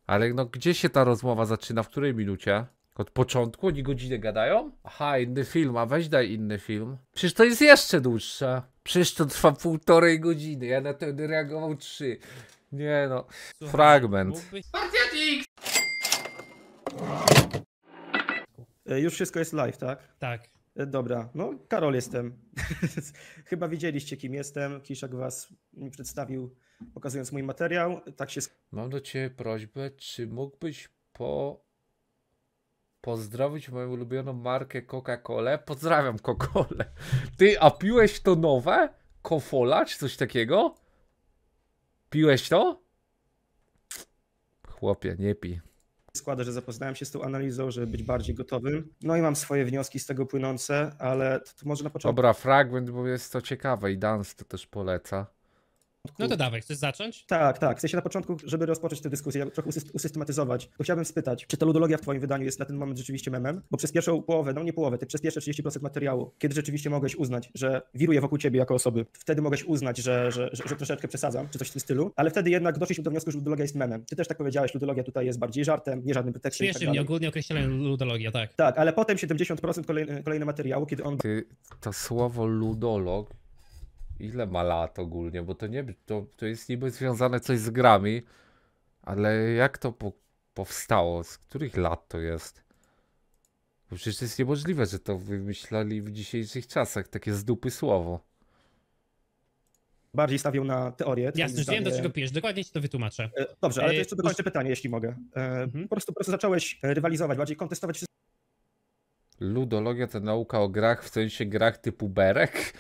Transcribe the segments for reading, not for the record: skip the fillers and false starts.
Ale no gdzie się ta rozmowa zaczyna? W której minucie? Od początku? Oni godzinę gadają? Aha, inny film, a weź daj inny film. Przecież to jest jeszcze dłuższe. Przecież to trwa 1,5 godziny, ja na to będę reagował 3. Nie no, Słuchaj, fragment. mógłbyś... Już wszystko jest live, tak? Tak. Dobra, no Karol jestem. Chyba widzieliście, kim jestem. Kiszak was mi przedstawił, pokazując mój materiał. Tak się... Mam do ciebie prośbę, czy mógłbyś pozdrowić moją ulubioną markę Coca-Colę? Pozdrawiam Coca-Colę. Ty, a piłeś to nowe? Kofola czy coś takiego? Piłeś to? Chłopie, nie pij. składa, że zapoznałem się z tą analizą, żeby być bardziej gotowym. No i mam swoje wnioski z tego płynące, ale to może na początku... Dobra, fragment, bo jest to ciekawe i Dans to też poleca. No to dawaj, chcesz zacząć? Tak, tak. W sensie na początku, żeby rozpocząć tę dyskusję, trochę usystematyzować, to chciałbym spytać, czy ta ludologia w twoim wydaniu jest na ten moment rzeczywiście memem? Bo przez pierwszą połowę, no nie połowę, przez pierwsze 30% materiału, kiedy rzeczywiście mogłeś uznać, że wiruje wokół ciebie jako osoby, wtedy mogłeś uznać, że troszeczkę przesadzam, czy coś w tym stylu, ale wtedy jednak doszliśmy do wniosku, że ludologia jest memem. Ty też tak powiedziałeś, ludologia tutaj jest bardziej żartem, nie żadnym pretekstem. Śmieszy mnie ogólnie określenie ludologia, tak. Tak, ale potem 70% kolejne materiału, kiedy on... To słowo ludolog, ile ma lat ogólnie, bo to jest niby związane coś z grami, ale jak to powstało? Z których lat to jest? Bo przecież to jest niemożliwe, że to wymyślali w dzisiejszych czasach, takie z dupy słowo. bardziej stawiał na teorię. Jasne, już wiem, do czego pijesz, dokładnie ci to wytłumaczę. Dobrze, ale to jeszcze dokończę pytanie, jeśli mogę. Po prostu zacząłeś rywalizować, bardziej kontestować wszystko. Ludologia to nauka o grach, w sensie grach typu Berek?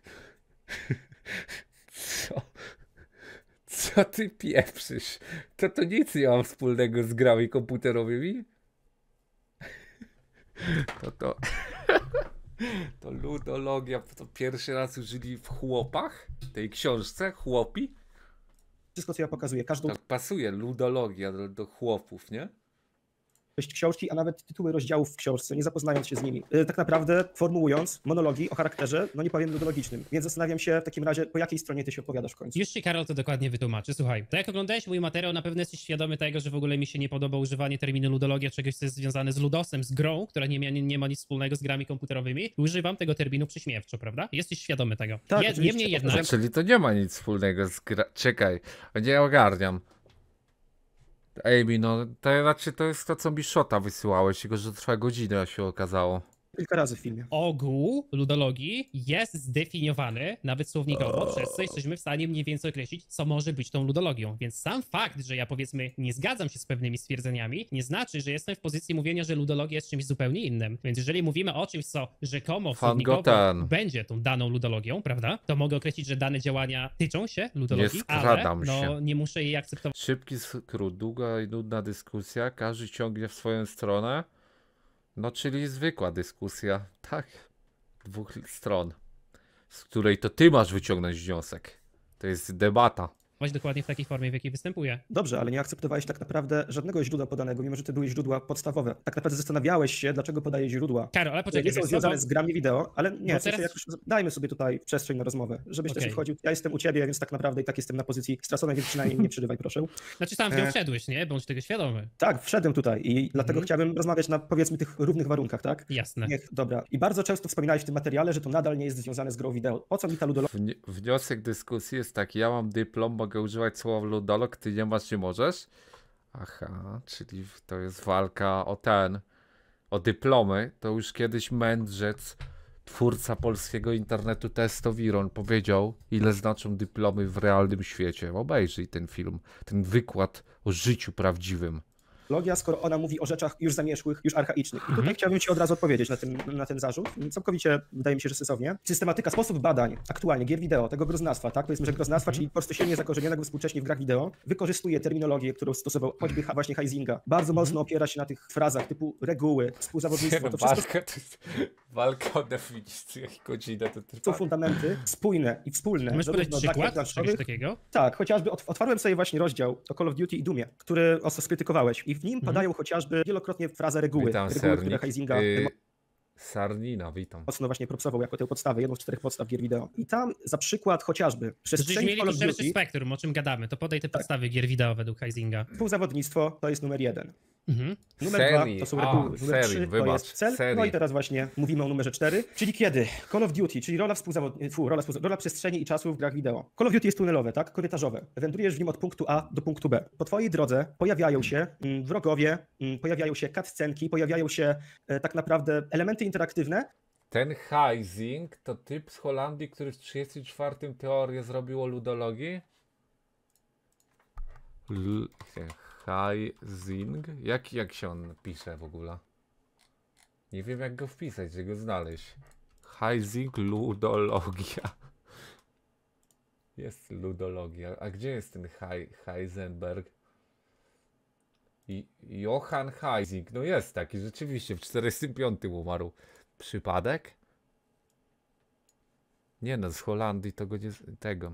Co? Co ty pieprzysz? To nic nie ma wspólnego z grami komputerowymi? To ludologia, to pierwszy raz użyli w Chłopach? Tej książce? Chłopi? Wszystko, co ja pokazuję, każdą Tak pasuje, ludologia do chłopów, nie? treść książki, a nawet tytuły rozdziałów w książce, nie zapoznając się z nimi. Tak naprawdę formułując monologi o charakterze, no nie powiem ludologicznym. Więc zastanawiam się w takim razie, po jakiej stronie ty się opowiadasz w końcu. Już ci Karol to dokładnie wytłumaczy. Słuchaj, to jak oglądałeś mój materiał, na pewno jesteś świadomy tego, że w ogóle mi się nie podoba używanie terminu ludologia, czegoś, co jest związane z ludosem, z grą, która nie ma nic wspólnego z grami komputerowymi. Używam tego terminu przyśmiewczo, prawda? Jesteś świadomy tego. Tak, Niemniej jednak... Czyli to nie ma nic wspólnego z Czekaj, nie ogarniam. Amy, no to znaczy to jest to, co mi Shota wysyłałeś, tylko że trwa godzinę, się okazało. Kilka razy w filmie. Ogół ludologii jest zdefiniowany, nawet słownikowo, przez co jesteśmy w stanie mniej więcej określić, co może być tą ludologią. Więc sam fakt, że ja powiedzmy nie zgadzam się z pewnymi stwierdzeniami, nie znaczy, że jestem w pozycji mówienia, że ludologia jest czymś zupełnie innym. Więc jeżeli mówimy o czymś, co rzekomo słownikowo będzie tą daną ludologią, prawda, to mogę określić, że dane działania tyczą się ludologii, ale no, nie muszę jej akceptować. Szybki skrót, długa i nudna dyskusja, każdy ciągnie w swoją stronę. No, czyli zwykła dyskusja, tak, 2 stron, z której to ty masz wyciągnąć wniosek. To jest debata. Dokładnie w takiej formie, w jakiej występuje. Dobrze, ale nie akceptowałeś tak naprawdę żadnego źródła podanego, mimo że to były źródła podstawowe. Tak naprawdę zastanawiałeś się, dlaczego podaje źródła. Karol, ale poczekaj. Nie są związane z grami wideo, ale nie, teraz... jak już dajmy sobie tutaj przestrzeń na rozmowę, żebyś też wchodził. Ja jestem u ciebie, więc tak naprawdę i tak jestem na pozycji straconej, więc przynajmniej nie przerywaj, proszę. Znaczy sam w nią wszedłeś, nie? Bądź tego świadomy. Tak, wszedłem tutaj i dlatego chciałbym rozmawiać na, powiedzmy, tych równych warunkach, tak? Jasne. Dobra. I bardzo często wspominałeś w tym materiale, że to nadal nie jest związane z grą wideo. Po co mi ta ludologia? Wniosek dyskusji jest taki, ja mam dyplom, mogę używać słowa ludolog, ty nie masz, nie możesz? Aha, czyli to jest walka o dyplomy. To już kiedyś Mędrzec, twórca polskiego internetu Testowiron, powiedział, ile znaczą dyplomy w realnym świecie. Obejrzyj ten film, ten wykład o życiu prawdziwym. Skoro ona mówi o rzeczach już zamierzchłych, już archaicznych. I tutaj chciałbym ci od razu odpowiedzieć na ten zarzut. Całkowicie wydaje mi się, że sensownie. Systematyka, sposób badań aktualnie gier wideo, tego groznastwa, tak? Powiedzmy, że groznastwa, czyli po prostu silnie zakorzenionego współcześnie w grach wideo, wykorzystuje terminologię, którą stosował choćby właśnie Heisinga. Bardzo mocno opiera się na tych frazach typu reguły, współzawodnictwo. To wszystko walka o definicję i godzinę to trwa. są fundamenty spójne i wspólne. Możesz podać przykład czegoś takiego? Tak, chociażby otwarłem sobie właśnie rozdział o Call of Duty i Doomie, który skrytykowałeś. I w nim padają chociażby wielokrotnie frazę reguły, które Heisinga... Sarnina, witam. mocno właśnie propsował jako tę podstawę, jedną z 4 podstaw gier wideo. I tam za przykład chociażby Żebyśmy przestrzeni mieli Call tu of szerszy Duty, spektrum, o czym gadamy, to podaj te podstawy gier wideo według Heisinga. współzawodnictwo to jest numer 1. Mhm. Numer Serii. 2 to są reguły, numer 3 to wybacz, jest cel, no serii. i teraz właśnie mówimy o numerze 4, czyli kiedy Call of Duty, czyli rola przestrzeni i czasu w grach wideo. Call of Duty jest tunelowe, tak? Korytarzowe. Wędrujesz w nim od punktu A do punktu B. Po twojej drodze pojawiają się wrogowie, pojawiają się cutscenki, pojawiają się tak naprawdę elementy interaktywne. Ten Heising to typ z Holandii, który w 34 teorię zrobił o ludologii? Heising? Jak się on pisze w ogóle? Nie wiem jak go wpisać, żeby go znaleźć. Heising, ludologia. Jest ludologia. A gdzie jest ten Heisenberg? Johann Heising. No jest taki, rzeczywiście, w 45 umarł. Przypadek? Nie no, z Holandii to go nie... tego.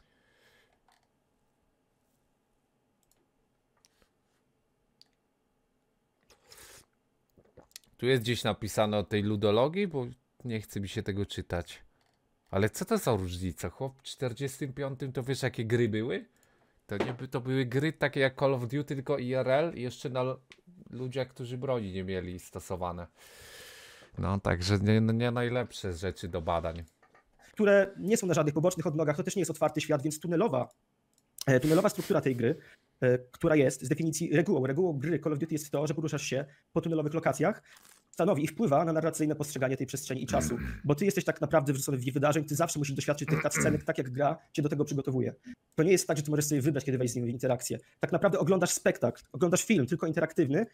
Tu jest gdzieś napisane o tej ludologii, bo nie chce mi się tego czytać. Ale co to za różnica? Chłop w 45 to wiesz jakie gry były? To były gry takie jak Call of Duty, tylko IRL i jeszcze na ludziach, którzy broni nie mieli stosowane. No także nie najlepsze rzeczy do badań. które nie są na żadnych pobocznych odnogach, to też nie jest otwarty świat, więc tunelowa struktura tej gry, która jest z definicji regułą gry Call of Duty jest to, że poruszasz się po tunelowych lokacjach, stanowi i wpływa na narracyjne postrzeganie tej przestrzeni i czasu, bo ty jesteś tak naprawdę wrzucony w jej wydarzeń, ty zawsze musisz doświadczyć tych cutscenek, tak jak gra cię do tego przygotowuje. To nie jest tak, że ty możesz sobie wybrać, kiedy wejść z nim w interakcję. Tak naprawdę oglądasz spektakl, oglądasz film, tylko interaktywny.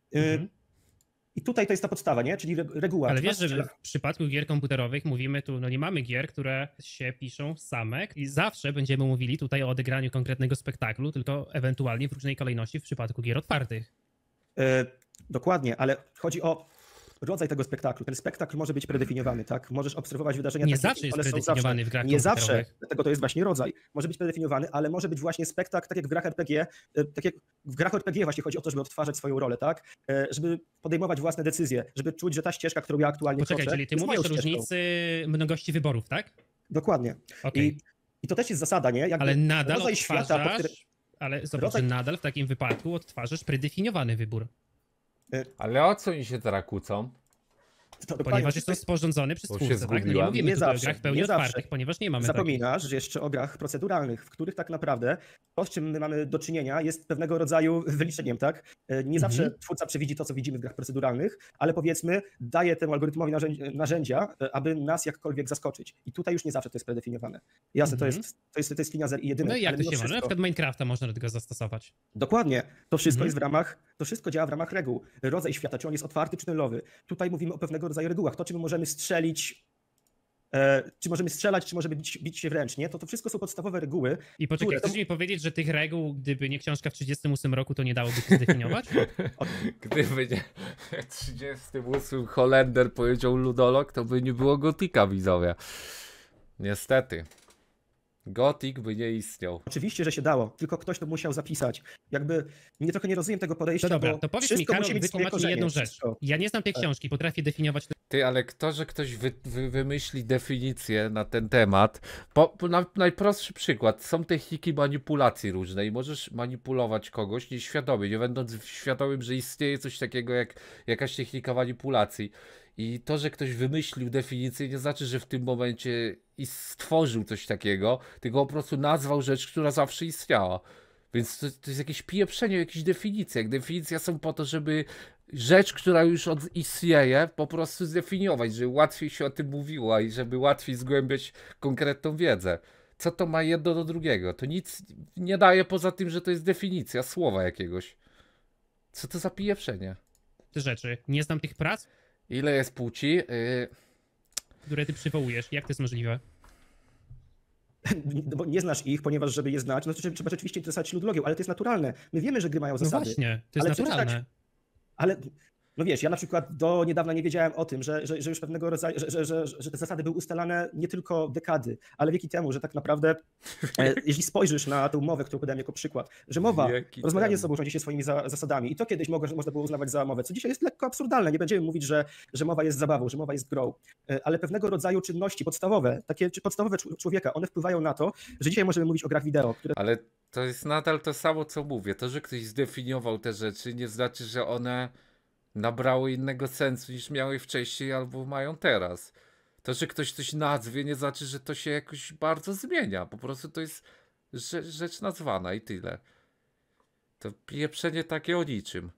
I tutaj to jest ta podstawa, nie? Czyli reguła. Ale wiesz, że w przypadku gier komputerowych mówimy tu, no nie mamy gier, które się piszą same i zawsze będziemy mówili tutaj o odegraniu konkretnego spektaklu, tylko ewentualnie w różnej kolejności w przypadku gier otwartych. Dokładnie, ale chodzi o rodzaj tego spektaklu. Ten spektakl może być predefiniowany, tak? Możesz obserwować wydarzenia. Nie takie, zawsze jest predefiniowany w grach Nie komputerowych. zawsze, dlatego to jest właśnie rodzaj. Może być predefiniowany, ale może być właśnie spektakl, tak jak w grach RPG, tak jak w grach RPG właśnie chodzi o to, żeby odtwarzać swoją rolę, tak? Żeby podejmować własne decyzje, żeby czuć, że ta ścieżka, którą ja aktualnie Poczekaj, kroczę, czyli ty jest mówisz o moją ścieżką. różnicy mnogości wyborów, tak? Dokładnie. Okej. I to też jest zasada, nie? Jakby Ale nadal rodzaj odtwarzasz, świata, po którym... ale zobacz, rodzaj- że nadal w takim wypadku odtwarzasz predefiniowany wybór, Ale o co oni się teraz kłócą? ponieważ jest on sporządzony przez Bo się twórcę, tak? No nie zgubiłem. mówimy Nie tutaj zawsze, o grach w pełni nie otwartych, zawsze. ponieważ nie mamy Zapominasz jeszcze o grach proceduralnych, w których tak naprawdę to, z czym my mamy do czynienia, jest pewnego rodzaju wyliczeniem, tak? Nie zawsze twórca przewidzi to, co widzimy w grach proceduralnych, ale powiedzmy, daje temu algorytmowi narzędzia, aby nas jakkolwiek zaskoczyć. I tutaj już nie zawsze to jest predefiniowane. Jasne, to jest linia zer i jedynek. No i jak ale to mimo się może? Na wszystko- przykład Minecrafta można do tego zastosować. Dokładnie. To wszystko jest w ramach, to wszystko działa w ramach reguł. Rodzaj świata, czy on jest otwarty, czy tunelowy. Tutaj mówimy o pewnego rodzaju regułach. To, czy my możemy strzelić, czy możemy strzelać, czy możemy bić się wręcz, nie? To wszystko są podstawowe reguły. I poczekaj, które- chcesz mi powiedzieć, że tych reguł, gdyby nie książka w 38 roku, to nie dałoby się zdefiniować? Gdyby nie 38 Holender powiedział ludolog, to by nie było Gotika, widzowie. Niestety. Gotik by nie istniał. Oczywiście, że się dało, tylko ktoś to musiał zapisać. Jakby nie trochę nie rozumiem tego podejścia, No dobra, bo to powiedz mi, wszystko Karol, musi mieć swoje wytłumacz mi jedną korzenie, rzecz. wszystko. Ja nie znam tej książki, potrafię definiować... Ty, ale że ktoś wymyśli definicję na ten temat. Najprostszy przykład. Są techniki manipulacji różne i możesz manipulować kogoś nieświadomie, nie będąc świadomym, że istnieje coś takiego jak jakaś technika manipulacji. I to, że ktoś wymyślił definicję, nie znaczy, że w tym momencie i stworzył coś takiego, tylko po prostu nazwał rzecz, która zawsze istniała. Więc to jest jakieś pieprzenie, jakieś definicje. Definicje są po to, żeby rzecz, która już istnieje, po prostu zdefiniować, żeby łatwiej się o tym mówiło i żeby łatwiej zgłębiać konkretną wiedzę. Co to ma jedno do drugiego? To nic nie daje poza tym, że to jest definicja słowa jakiegoś. Co to za pieprzenie? te rzeczy. Nie znam tych prac, Ile jest płci? które ty przywołujesz. Jak to jest możliwe? No bo nie znasz ich, ponieważ żeby je znać, no to trzeba rzeczywiście interesować się ludologią, ale to jest naturalne. My wiemy, że gry mają No zasady. właśnie, to jest Ale naturalne. Ale No wiesz, ja na przykład do niedawna nie wiedziałem o tym, że już pewnego rodzaju, że te zasady były ustalane nie tylko dekady, ale wieki temu, że tak naprawdę, jeśli spojrzysz na tę mowę, którą podałem jako przykład, że mowa, Wieki rozmawianie temu. ze sobą rządzi się swoimi zasadami i to kiedyś można było uznawać za mowę, co dzisiaj jest lekko absurdalne. Nie będziemy mówić, że mowa jest zabawą, że mowa jest grą, ale pewnego rodzaju czynności podstawowe, takie podstawowe człowieka, one wpływają na to, że dzisiaj możemy mówić o grach wideo, które Ale to jest nadal to samo, co mówię. To, że ktoś zdefiniował te rzeczy, nie znaczy, że one nabrały innego sensu niż miały wcześniej albo mają teraz. To, że ktoś coś nazwie, nie znaczy, że to się jakoś bardzo zmienia. Po prostu to jest rzecz nazwana i tyle. To pieprzenie takie o niczym.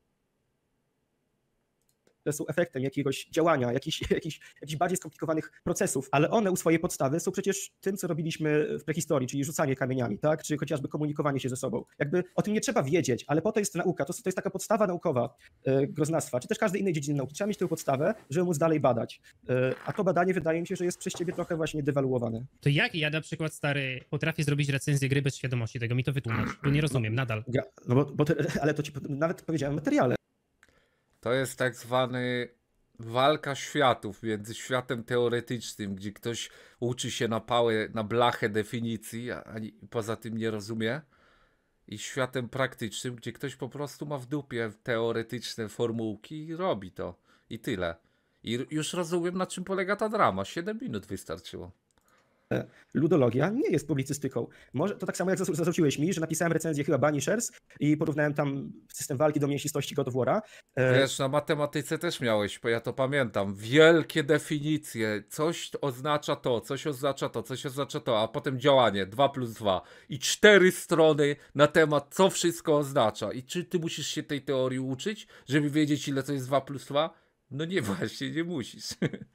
są efektem jakiegoś działania, jakichś bardziej skomplikowanych procesów, ale one u swojej podstawy są przecież tym, co robiliśmy w prehistorii, czyli rzucanie kamieniami, tak? Czy chociażby komunikowanie się ze sobą. Jakby o tym nie trzeba wiedzieć, ale po to jest nauka, to jest taka podstawa naukowa groznastwa, czy też każdej innej dziedziny nauki. Trzeba mieć tę podstawę, żeby móc dalej badać. A to badanie wydaje mi się, że jest przez ciebie trochę właśnie dewaluowane. To jak ja na przykład, stary, potrafię zrobić recenzję gry bez świadomości tego? Mi to wytłumacz, bo nie rozumiem nadal. No ale to ci nawet powiedziałem w materiale. To jest tak zwany walka światów między światem teoretycznym, gdzie ktoś uczy się na pałę, na blachę definicji, a poza tym nie rozumie, i światem praktycznym, gdzie ktoś po prostu ma w dupie teoretyczne formułki i robi to. I tyle. I już rozumiem, na czym polega ta drama. 7 minut wystarczyło. Ludologia nie jest publicystyką. Może, to tak samo jak zarzuciłeś mi, że napisałem recenzję chyba Banishers i porównałem tam system walki do mięsistości God of War'a. Wiesz, na matematyce też miałeś, bo ja to pamiętam. Wielkie definicje. Coś oznacza to, coś oznacza to, coś oznacza to, a potem działanie 2+2 i 4 strony na temat, co wszystko oznacza. I czy ty musisz się tej teorii uczyć, żeby wiedzieć, ile to jest 2+2? No nie, właśnie, nie musisz.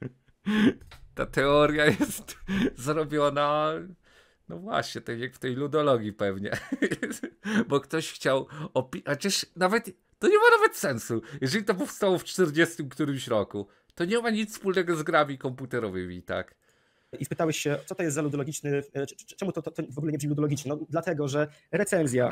Ta teoria jest zrobiona, no właśnie, tak jak w tej ludologii pewnie. Bo ktoś chciał chociaż nawet, to nie ma nawet sensu. Jeżeli to powstało w 40 którymś roku, to nie ma nic wspólnego z grami komputerowymi, tak? I spytałeś się, co to jest za ludologiczny, czemu to w ogóle nie brzmi ludologicznie? No dlatego, że recenzja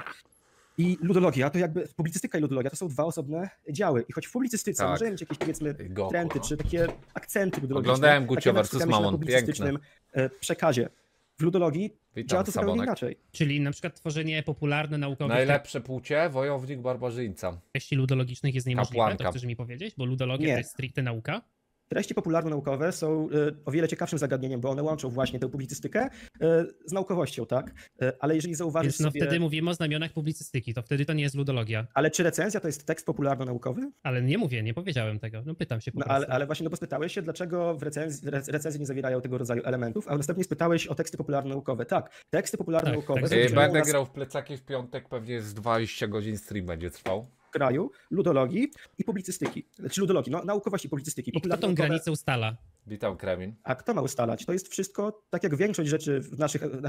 i ludologia, to jakby publicystyka i ludologia to są dwa osobne działy. I choć w publicystyce Tak. możemy mieć jakieś, powiedzmy, Goku, trendy, no. czy takie akcenty ludologiczne. Oglądałem takie Gucio naciskamy vs. się na Mamon, publicystycznym przekazie. W ludologii Witam, działa to zupełnie Samonek. inaczej. Czyli na przykład tworzenie popularno-naukowych Najlepsze płucie, wojownik barbarzyńca. treści ludologicznych jest niemożliwe, Kapłanka. to chcesz mi powiedzieć? Bo ludologia Nie. to jest stricte nauka. Treści popularno-naukowe są o wiele ciekawszym zagadnieniem, bo one łączą właśnie tę publicystykę z naukowością, tak? Ale jeżeli zauważysz Więc no sobie... wtedy mówimy o znamionach publicystyki, to wtedy to nie jest ludologia. Ale czy recenzja to jest tekst popularno-naukowy? Ale nie mówię, nie powiedziałem tego. No pytam się po No, prostu. ale właśnie, no bo spytałeś się, dlaczego w recenzji nie zawierają tego rodzaju elementów, a następnie spytałeś o teksty popularno-naukowe. Tak, teksty popularno-naukowe tak, zawierają Będę nas grał w plecaki w piątek, pewnie z 20 godzin stream będzie trwał. w kraju ludologii i publicystyki. Czy ludologii, no naukowości publicystyki. I kto tą Popularno-naukowe- granicę ustala? Witam, Kremin. A kto ma ustalać? To jest wszystko, tak jak większość rzeczy w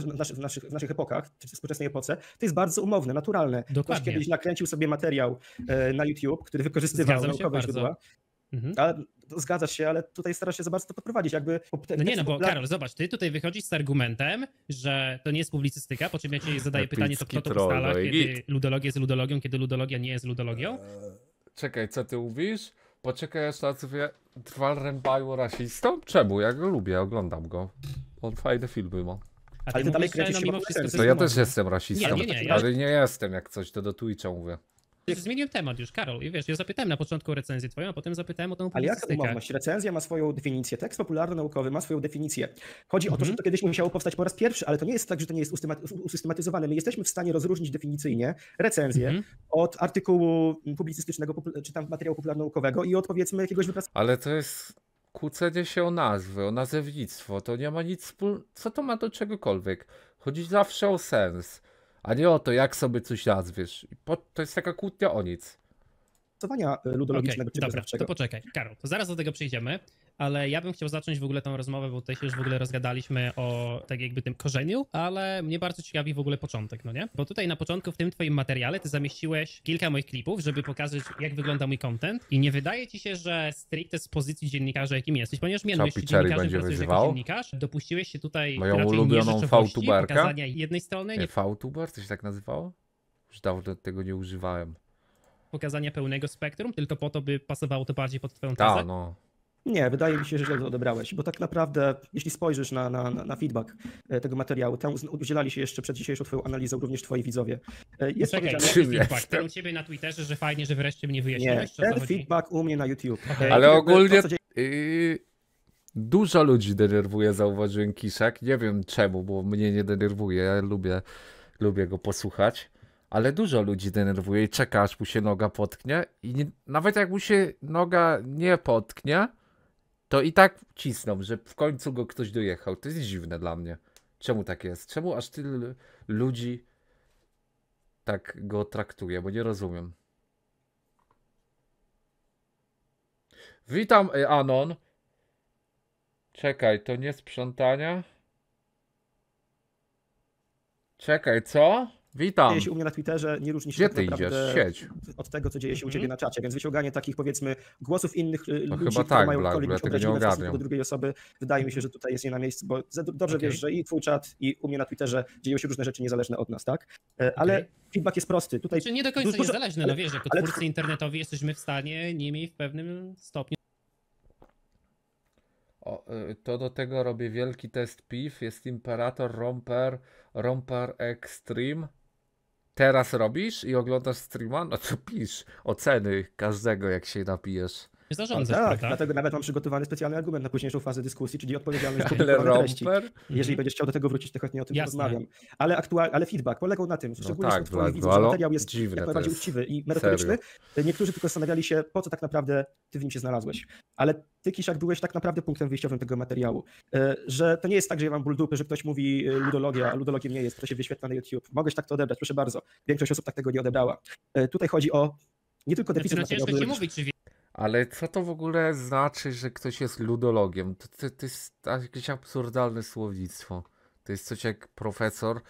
naszych epokach, czy w współczesnej epoce, to jest bardzo umowne, naturalne. Ktoś Dokładnie. kiedyś nakręcił sobie materiał na YouTube, który wykorzystywał Zgadzam się naukowe bardzo. źródła. Mhm. Ale zgadzasz się, ale tutaj starasz się za bardzo to podprowadzić. Jakby No nie, no bo Karol, zobacz, ty tutaj wychodzisz z argumentem, że to nie jest publicystyka, po czym ja ci zadaję pytanie, to kto to troll, ustala, no i kiedy git. ludologia jest ludologią, kiedy ludologia nie jest ludologią? Czekaj, co ty mówisz? Poczekaj, aż nazwie Drwal Baju rasistą? Czemu? Ja go lubię, oglądam go. On fajne filmy ma. A Ale ty dalej mówisz, że kręcisz no się mimo wokół wszystko recenzji. To jest ja umowne. też jestem rasistą, Nie, ale nie jestem jak coś, to do Twitcha mówię. Zmieniłem temat już, Karol, i wiesz, ja zapytałem na początku o recenzję twoją, a potem zapytałem o tą Ale jaka publicystykę. umowność? Recenzja ma swoją definicję, tekst popularno-naukowy ma swoją definicję. Chodzi o to, że to kiedyś musiało powstać po raz pierwszy, ale to nie jest tak, że to nie jest usystematyzowane. My jesteśmy w stanie rozróżnić definicyjnie recenzję od artykułu publicystycznego, czy tam materiału popularno-naukowego i od, powiedzmy, jakiegoś wypracowania. Ale to jest kłócenie się o nazwy, o nazewnictwo. To nie ma nic wspólnego. Co to ma do czegokolwiek? Chodzi zawsze o sens, a nie o to, jak sobie coś nazwiesz. To jest taka kłótnia o nic. Ludologicznego czy dobra, poznawczego. to poczekaj. Karol, to zaraz do tego przejdziemy, ale ja bym chciał zacząć w ogóle tą rozmowę, bo tutaj się już w ogóle rozgadaliśmy o tak jakby tym korzeniu, ale mnie bardzo ciekawi w ogóle początek, no nie? Bo tutaj na początku w tym twoim materiale ty zamieściłeś kilka moich klipów, żeby pokazać, jak wygląda mój content i nie wydaje ci się, że stricte z pozycji dziennikarza, jakim jesteś, ponieważ mianujesz się Cherry dziennikarzem, będzie pracujesz jako wyzywał? dziennikarz, dopuściłeś się tutaj Moją raczej ulubioną nieżyczliwości, fałtuberkę? pokazania jednej strony, Nie, V-tuber? To się tak nazywało? Już dawno tego nie używałem. pokazania pełnego spektrum, tylko po to, by pasowało to bardziej pod twoją Ta, tezę? no. Nie, wydaje mi się, że źle to odebrałeś, bo tak naprawdę, jeśli spojrzysz na feedback tego materiału, tam udzielali się jeszcze przed dzisiejszą twoją analizą również twoi widzowie. Jest Czekaj, powiedziane... Czym feedback. jestem? Ten u ciebie na Twitterze, że fajnie, że wreszcie mnie Nie, wyjaśniłeś, czy o co ten chodzi? feedback u mnie na YouTube. Okej. Ale Jakby ogólnie to, co dużo ludzi denerwuje, zauważyłem Kiszek. Nie wiem czemu, bo mnie nie denerwuje. Ja lubię go posłuchać. Ale dużo ludzi denerwuje i czeka, aż mu się noga potknie. I nawet jak mu się noga nie potknie, to i tak cisną, że w końcu go ktoś dojechał. To jest dziwne dla mnie. Czemu tak jest? Czemu aż tyle ludzi tak go traktuje? Bo nie rozumiem. Witam, Anon. Czekaj, to nie sprzątania? Czekaj, co? Witam. dzieje się u mnie na Twitterze, nie różni się Gdzie tak ty naprawdę idziesz? Siedź. od tego, co dzieje się u ciebie na czacie, więc wyciąganie takich, powiedzmy, głosów innych ludzi, chyba które tak, mają Black, jakkolwiek bo ja być tego nie obraźliwe w stosunku ogarniam. do drugiej osoby, wydaje mi się, że tutaj jest nie na miejscu, bo dobrze Okej. wiesz, że i twój czat, i u mnie na Twitterze dzieją się różne rzeczy niezależne od nas, tak? Ale Okej. feedback jest prosty. Tutaj Czy nie do końca dużo- niezależne, no wiesz, jako ale- twórcy internetowi jesteśmy w stanie nimi w pewnym stopniu. To do tego robię wielki test PIF. Jest Imperator, Romper Extreme. Teraz robisz i oglądasz streama? No to pisz oceny każdego, jak się napijesz. zarządzać, tak, prawda? dlatego nawet mam przygotowany specjalny argument na późniejszą fazę dyskusji, czyli odpowiedzialność za Ale publikowane treści. Romper? Jeżeli będziesz chciał do tego wrócić, to chętnie o tym Jasne. porozmawiam. Ale feedback polegał na tym, szczególnie tak, wśród twoich Vlad, widzów, że ale materiał jest dziwne jak to najbardziej jest. uczciwy i merytoryczny. Niektórzy tylko zastanawiali się, po co tak naprawdę ty w nim się znalazłeś. Ale ty, Kiszak, byłeś tak naprawdę punktem wyjściowym tego materiału. Że to nie jest tak, że ja mam ból dupy, że ktoś mówi ludologia, a ludologiem nie jest, to się wyświetla na YouTube. Mogłeś tak to odebrać, proszę bardzo. Większość osób tak tego nie odebrała. Tutaj chodzi o nie tylko Znaczy, deficyt no materiału, ciężko ci ale mówić, czy Ale co to w ogóle znaczy, że ktoś jest ludologiem? To jest jakieś absurdalne słownictwo. To jest coś jak profesor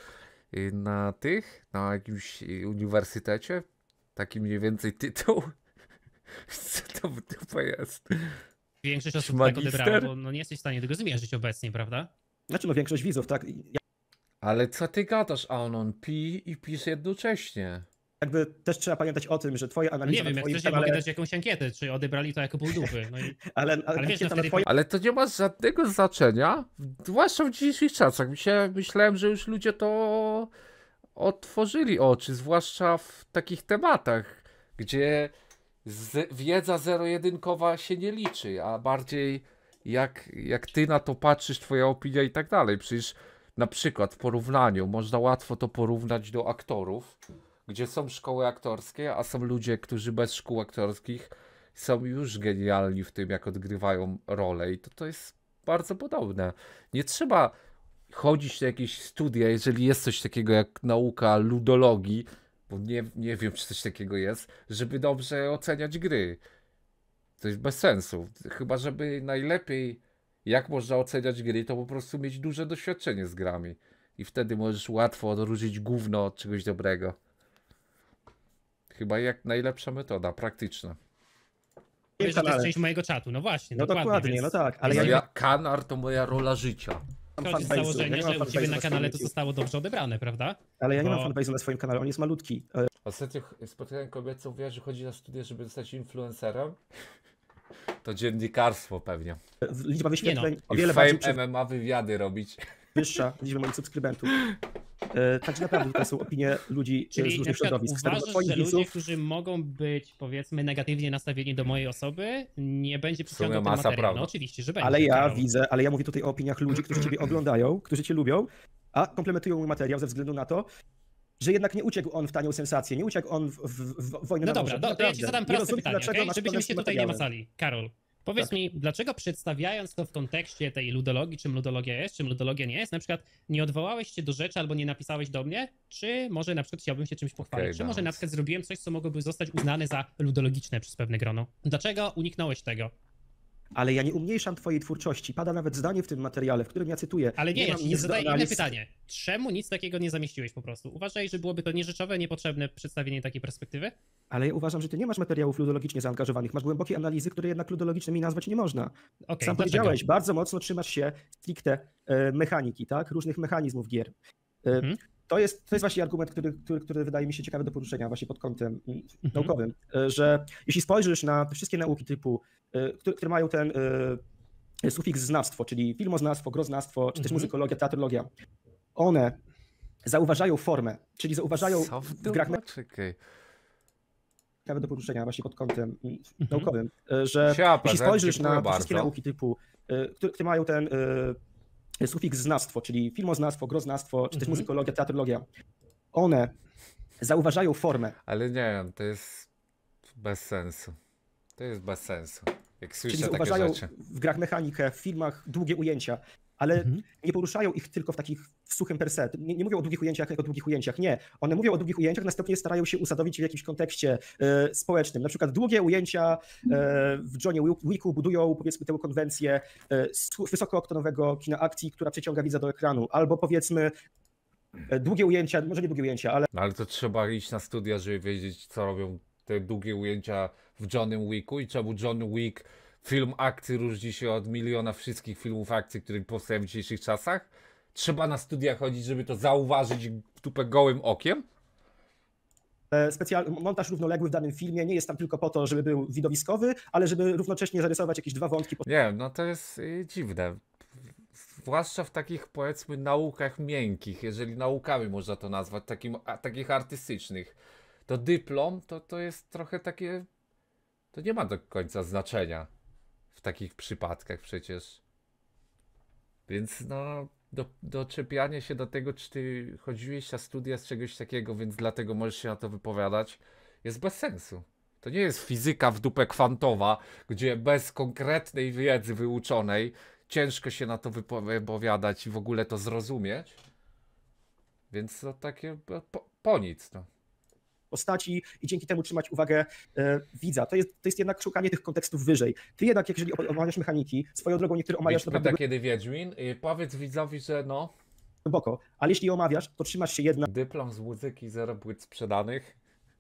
na jakimś uniwersytecie. Taki mniej więcej tytuł. Co to w dupę jest? większość osób tak Magister? odebrała, bo no nie jesteś w stanie tego zmierzyć obecnie, prawda? znaczy większość widzów, tak? Ale co ty gadasz, Anon? Pij i pisz jednocześnie. Jakby też trzeba pamiętać o tym, że twoje analizy Nie wiem, na jak twoim chcesz, ja kanale, mogę dać jakąś ankietę, czy odebrali to jako ból dupy. No i ale wiesz, no ankieta na wtedy twoim Ale to nie ma żadnego znaczenia, zwłaszcza w dzisiejszych czasach. Myślałem, że już ludzie to otworzyli oczy, zwłaszcza w takich tematach, gdzie wiedza zero-jedynkowa się nie liczy, a bardziej jak ty na to patrzysz, twoja opinia i tak dalej. Przecież na przykład w porównaniu, można łatwo to porównać do aktorów, gdzie są szkoły aktorskie, a są ludzie, którzy bez szkół aktorskich są już genialni w tym, jak odgrywają rolę i to jest bardzo podobne. Nie trzeba chodzić na jakieś studia, jeżeli jest coś takiego jak nauka ludologii, bo nie wiem, czy coś takiego jest, żeby dobrze oceniać gry. To jest bez sensu. Chyba, żeby najlepiej, jak można oceniać gry, to po prostu mieć duże doświadczenie z grami. I wtedy możesz łatwo odróżnić gówno od czegoś dobrego. Chyba jak najlepsza metoda, praktyczna. wiesz, że to jest kanale. część mojego czatu. No właśnie, No dokładnie, więc no tak, ale No ja nie Kanar to moja rola życia. mam chodzi z fanbase'u, ja założenia, nie mam że u ciebie fanbase'u na kanale to swoim zostało dobrze odebrane, prawda? Ale ja nie mam Bo- fanbase'u na swoim kanale, on jest malutki. Ostatnio spotkałem kobietę, co mówiła, że chodzi na studia, żeby zostać influencerem. To dziennikarstwo pewnie. Liczba wyświetleń o I wiele Fame bardziej MMA wywiady robić. wyższa liczby moich subskrybentów. Także naprawdę tutaj są opinie ludzi z Czyli na różnych przykład środowisk. Z tego uważasz, twoich że ludzie, widzów, którzy mogą być, powiedzmy, negatywnie nastawieni do mojej osoby, nie będzie przyciągał ten masa materiał. prawda. No oczywiście, że będzie. ale ja Karol. widzę, ale ja mówię tutaj o opiniach ludzi, którzy ciebie oglądają, którzy cię lubią, a komplementują mój materiał ze względu na to, że jednak nie uciekł on w tanią sensację, nie uciekł on w wojnę No na dobra, noże. to ja ci Naprawdę. zadam Nie proste rozumiem, pytanie, dlaczego okay? masz Żebyśmy problem z się tym tutaj nie materiałem. macali. Karol, powiedz mi, dlaczego przedstawiając to w kontekście tej ludologii, czym ludologia jest, czym ludologia nie jest, na przykład nie odwołałeś się do rzeczy albo nie napisałeś do mnie, czy może na przykład chciałbym się czymś pochwalić, Okej, czy może dawaj. na przykład zrobiłem coś, co mogłoby zostać uznane za ludologiczne przez pewne grono. Dlaczego uniknąłeś tego? Ale ja nie umniejszam twojej twórczości. Pada nawet zdanie w tym materiale, w którym ja cytuję. Ale nie, ja mam ci nic do zadaję inne analiz. pytanie. Czemu nic takiego nie zamieściłeś po prostu? Uważaj, że byłoby to nierzeczowe, niepotrzebne przedstawienie takiej perspektywy? Ale ja uważam, że ty nie masz materiałów ludologicznie zaangażowanych. Masz głębokie analizy, które jednak ludologicznymi nazwać nie można. Okej, Sam dlaczego? powiedziałeś, bardzo mocno trzymasz się stricte mechaniki, tak? Różnych mechanizmów gier. Mhm. to jest właśnie argument, który wydaje mi się ciekawy do poruszenia właśnie pod kątem naukowym, że jeśli spojrzysz na te wszystkie nauki typu, które mają ten sufiks znawstwo, czyli filmoznawstwo, groznawstwo, czy też muzykologia, teatrologia, one zauważają formę, czyli zauważają w grach ciekawe do poruszenia właśnie pod kątem naukowym, że jeśli spojrzysz na te wszystkie nauki typu, które mają ten sufiks znawstwo, czyli filmoznawstwo, groznawstwo, czy też muzykologia, teatrologia, one zauważają formę. Ale nie, to jest bez sensu. To jest bez sensu. Jak słyszę Czyli takie zauważają rzeczy. w grach mechanikę, w filmach długie ujęcia, ale nie poruszają ich tylko w suchym per se. Nie mówią o długich ujęciach jak o długich ujęciach, nie. One mówią o długich ujęciach, następnie starają się usadowić w jakimś kontekście społecznym. Na przykład długie ujęcia w Johnie Wicku budują, powiedzmy, tę konwencję wysokooktanowego kina akcji, która przyciąga widza do ekranu. Albo powiedzmy długie ujęcia, może nie długie ujęcia, ale... No ale to trzeba iść na studia, żeby wiedzieć, co robią te długie ujęcia w Johnnym Wicku i czemu John Wick, film akcji, różni się od miliona wszystkich filmów akcji, które powstają w dzisiejszych czasach. Trzeba na studia chodzić, żeby to zauważyć w dupę gołym okiem. Montaż równoległy w danym filmie nie jest tam tylko po to, żeby był widowiskowy, ale żeby równocześnie zarysować jakieś dwa wątki. Nie, no to jest dziwne. Zwłaszcza w takich, powiedzmy, naukach miękkich, jeżeli naukami można to nazwać, takich artystycznych. To dyplom to jest trochę takie... To nie ma do końca znaczenia w takich przypadkach przecież. Więc no, doczepianie się do tego, czy ty chodziłeś na studia z czegoś takiego, więc dlatego możesz się na to wypowiadać, jest bez sensu. To nie jest fizyka w dupę kwantowa, gdzie bez konkretnej wiedzy wyuczonej ciężko się na to wypowiadać i w ogóle to zrozumieć. Więc to takie po nic, no. Postaci i dzięki temu trzymać uwagę widza. To jest jednak szukanie tych kontekstów wyżej. Ty jednak, jeżeli omawiasz mechaniki, swoją drogą niektóre omawiasz naprawdę kiedy Wiedźmin, powiedz widzowi, że no... głęboko, ale jeśli je omawiasz, to trzymasz się jednak... Dyplom z muzyki, 0 płyt sprzedanych.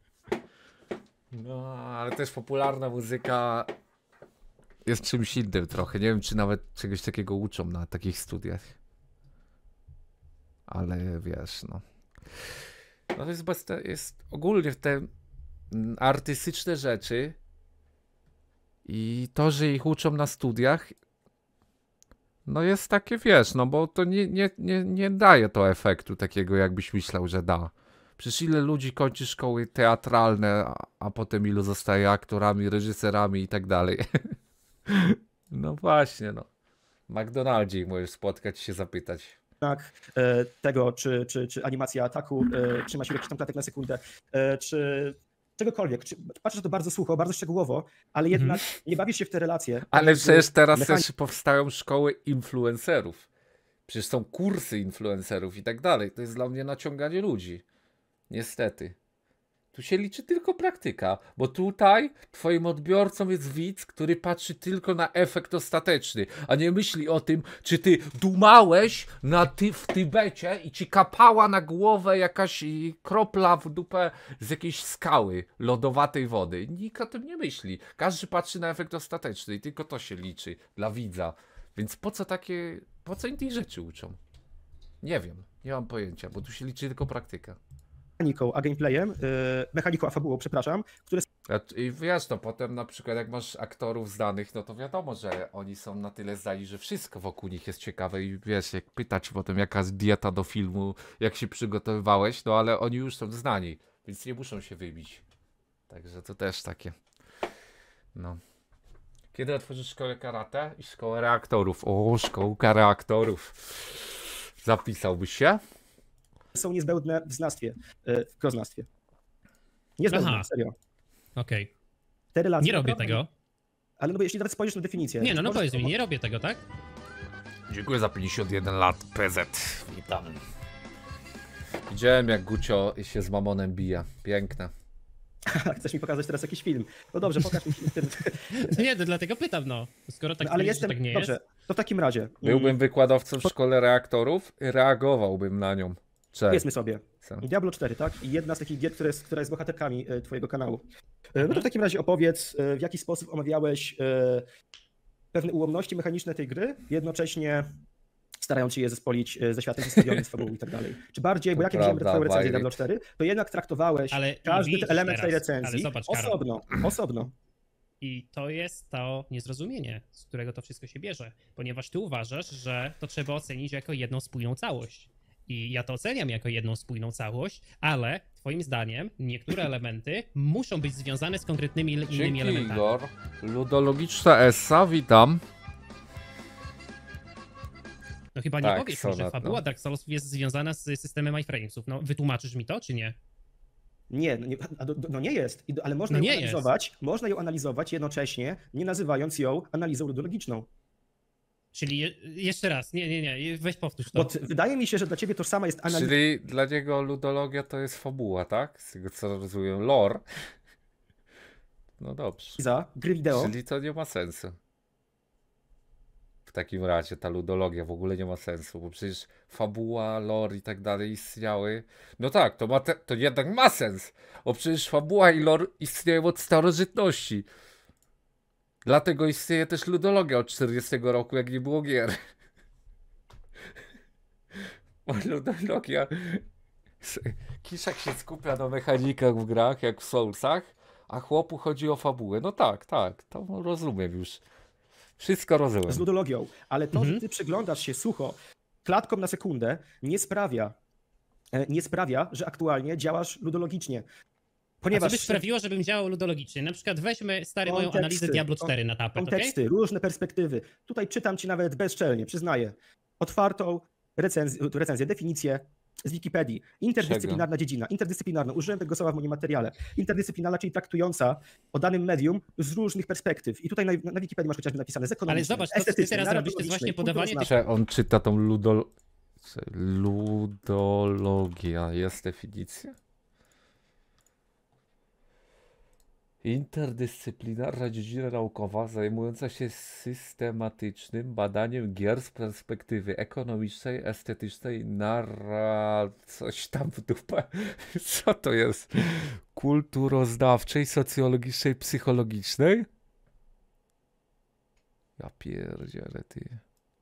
No, ale też popularna muzyka jest czymś innym trochę. Nie wiem, czy nawet czegoś takiego uczą na takich studiach. Ale wiesz, no... No to jest ogólnie te artystyczne rzeczy i to, że ich uczą na studiach, no jest takie, wiesz, no bo to nie daje to efektu takiego, jakbyś myślał, że da. Przecież ile ludzi kończy szkoły teatralne, a potem ilu zostaje aktorami, reżyserami i tak dalej. No właśnie, no. W McDonaldzie możesz spotkać się, zapytać. Tego, czy animacja ataku trzyma się jakiś tam klatek na sekundę, czy czegokolwiek. Patrzysz to bardzo sucho, bardzo szczegółowo, ale jednak nie bawisz się w te relacje. Ale przecież teraz też powstają szkoły influencerów. Przecież są kursy influencerów i tak dalej. To jest dla mnie naciąganie ludzi. Niestety. Tu się liczy tylko praktyka, bo tutaj twoim odbiorcą jest widz, który patrzy tylko na efekt ostateczny, a nie myśli o tym, czy ty dumałeś w Tybecie i ci kapała na głowę jakaś kropla w dupę z jakiejś skały lodowatej wody. Nikt o tym nie myśli. Każdy patrzy na efekt ostateczny i tylko to się liczy dla widza. Więc po co im tych rzeczy uczą? Nie wiem, nie mam pojęcia, bo tu się liczy tylko praktyka. Mechaniką, a gameplayem, mechaniką, a fabułą, przepraszam, które... I wiesz, no potem na przykład jak masz aktorów znanych, no to wiadomo, że oni są na tyle zdani, że wszystko wokół nich jest ciekawe i wiesz, jak pytać potem jaka jest dieta do filmu, jak się przygotowywałeś, no ale oni już są znani, więc nie muszą się wybić. Także to też takie, no. Kiedy otworzysz szkołę karate i szkołę reaktorów? O, szkołka reaktorów. Zapisałbyś się? Są niezbędne w znawstwie, w groznawstwie. Niezbędne, serio. Okej. Te relacje... Nie robię tego. Ale no bo jeśli nawet spojrzysz na definicję... Nie, no powiedz mi, nie robię tego, tak? Dziękuję za 51 lat, PZ. Witam. Widziałem, jak Gucio się z Mamonem bije. Piękne. Chcesz mi pokazać teraz jakiś film? No dobrze, pokaż mi film. Nie, to dlatego pytam, no. Skoro tak, no, ale jest, tak nie dobrze, jest. to w takim razie... Byłbym wykładowcą w szkole reaktorów i reagowałbym na nią. Powiedzmy sobie, Co? Diablo 4, tak? I jedna z takich gier, która jest bohaterkami twojego kanału. No to w takim razie opowiedz, w jaki sposób omawiałeś pewne ułomności mechaniczne tej gry, jednocześnie starając się je zespolić ze światem historii, z fabułą i tak dalej. Czy bardziej, bo jak ja widziałem twoją recenzję Diablo 4, to jednak traktowałeś Ale każdy widzisz element tej teraz, ale recenzji zobacz, Karol. osobno. I to jest to niezrozumienie, z którego to wszystko się bierze, ponieważ ty uważasz, że to trzeba ocenić jako jedną spójną całość. I ja to oceniam jako jedną spójną całość, ale twoim zdaniem niektóre elementy muszą być związane z konkretnymi innymi Dzięki, elementami. Igor. Ludologiczna Essa, witam. No chyba nie Tak, powiesz mi, że Sonat, fabuła no. Dark Souls jest związana z systemem iframesów. No wytłumaczysz mi to, czy nie? Nie, no nie jest, ale można No ją nie analizować, można ją analizować jednocześnie, nie nazywając ją analizą ludologiczną. Czyli jeszcze raz, nie, weź powtórz to. Bo wydaje mi się, że dla ciebie tożsama jest analiza. Czyli dla niego ludologia to jest fabuła, tak? Z tego co rozumiem, lore. No dobrze. Gry wideo. Czyli to nie ma sensu. W takim razie ta ludologia w ogóle nie ma sensu, bo przecież fabuła, lore i tak dalej istniały. No tak, to jednak ma sens, bo przecież fabuła i lore istnieją od starożytności. Dlatego istnieje też ludologia od 40 roku, jak nie było gier. Bo ludologia... Kiszak się skupia na mechanikach w grach, jak w Soulsach, a chłopu chodzi o fabułę. No tak, to rozumiem już. Wszystko rozumiem. Z ludologią, ale to, że ty przyglądasz się sucho klatką na sekundę, nie sprawia, że aktualnie działasz ludologicznie. A co by sprawiło, żebym działał ludologicznie? Na przykład weźmy moją analizę Diablo 4 na tapet, konteksty, różne perspektywy. Tutaj czytam ci nawet bezczelnie, przyznaję. Otwartą recenzję, definicję z Wikipedii. Interdyscyplinarna dziedzina. Interdyscyplinarna. Użyłem tego słowa w moim materiale. Interdyscyplinarna, czyli traktująca o danym medium z różnych perspektyw. I tutaj na Wikipedii masz chociażby napisane z ekonomicznej, ale zobacz, to co ty teraz robisz, to jest właśnie podawanie tych... On czyta tą ludologia. Jest definicja? Interdyscyplinarna dziedzina naukowa zajmująca się systematycznym badaniem gier z perspektywy ekonomicznej, estetycznej, coś tam w dupę. Co to jest? Kulturoznawczej, socjologicznej, psychologicznej? Ja pierdzielę, ty.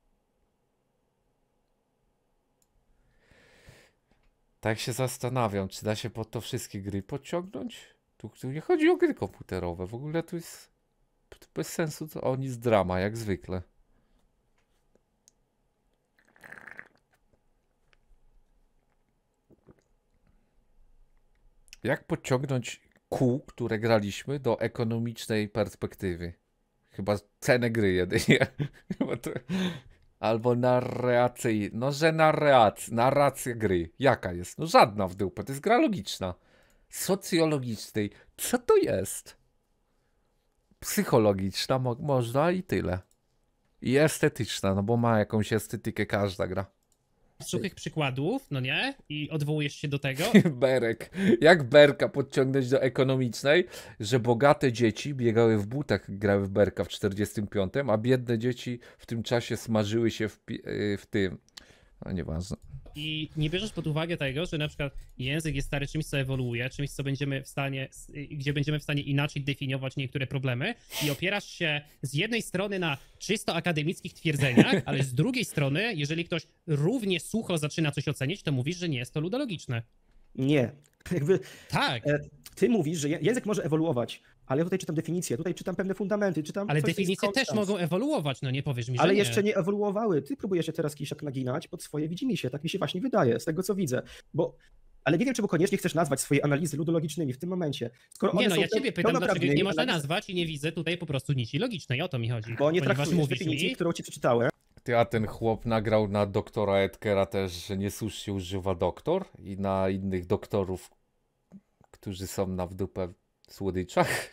Tak się zastanawiam, czy da się pod to wszystkie gry podciągnąć? Tu nie chodzi o gry komputerowe, w ogóle tu jest bez sensu, to oni z drama, jak zwykle. Jak podciągnąć kół, które graliśmy, do ekonomicznej perspektywy? Chyba cenę gry jedynie. Albo narracji. No, że narracja gry. Jaka jest? No żadna w dupę, to jest gra logiczna. Socjologicznej. Co to jest? Psychologiczna można i tyle. I estetyczna, no bo ma jakąś estetykę każda gra. Suchych przykładów, no nie? I odwołujesz się do tego. Berek. Jak berka podciągnąć do ekonomicznej, że bogate dzieci biegały w butach, grały w berka w 45, a biedne dzieci w tym czasie smażyły się w tym. No nieważne. I nie bierzesz pod uwagę tego, że na przykład język jest stary czymś, co ewoluuje, czymś, co będziemy w stanie, gdzie będziemy w stanie inaczej definiować niektóre problemy i opierasz się z jednej strony na czysto akademickich twierdzeniach, ale z drugiej strony, jeżeli ktoś równie sucho zaczyna coś ocenić, to mówisz, że nie jest to ludologiczne. Nie. Tak. Ty mówisz, że język może ewoluować, ale ja tutaj czytam definicję, tutaj czytam pewne fundamenty, czytam... Ale definicje też mogą ewoluować, no nie powiesz mi, że ale nie. jeszcze nie ewoluowały. Ty próbujesz się teraz Kiszak naginać pod swoje widzimisię, tak mi się właśnie wydaje, z tego co widzę. Ale nie wiem, czemu koniecznie chcesz nazwać swoje analizy ludologicznymi w tym momencie. Skoro nie, one no są ja ciebie pytam, dlaczego nie można analizy, nazwać i nie widzę tutaj po prostu nici logicznej, o to mi chodzi. bo nie Ponieważ traktujesz mówisz definicji, mi, którą ci przeczytałem. A ten chłop nagrał na doktora Edgera też, że niesłusznie używa doktor i na innych doktorów, którzy są na w dupę słodyczach.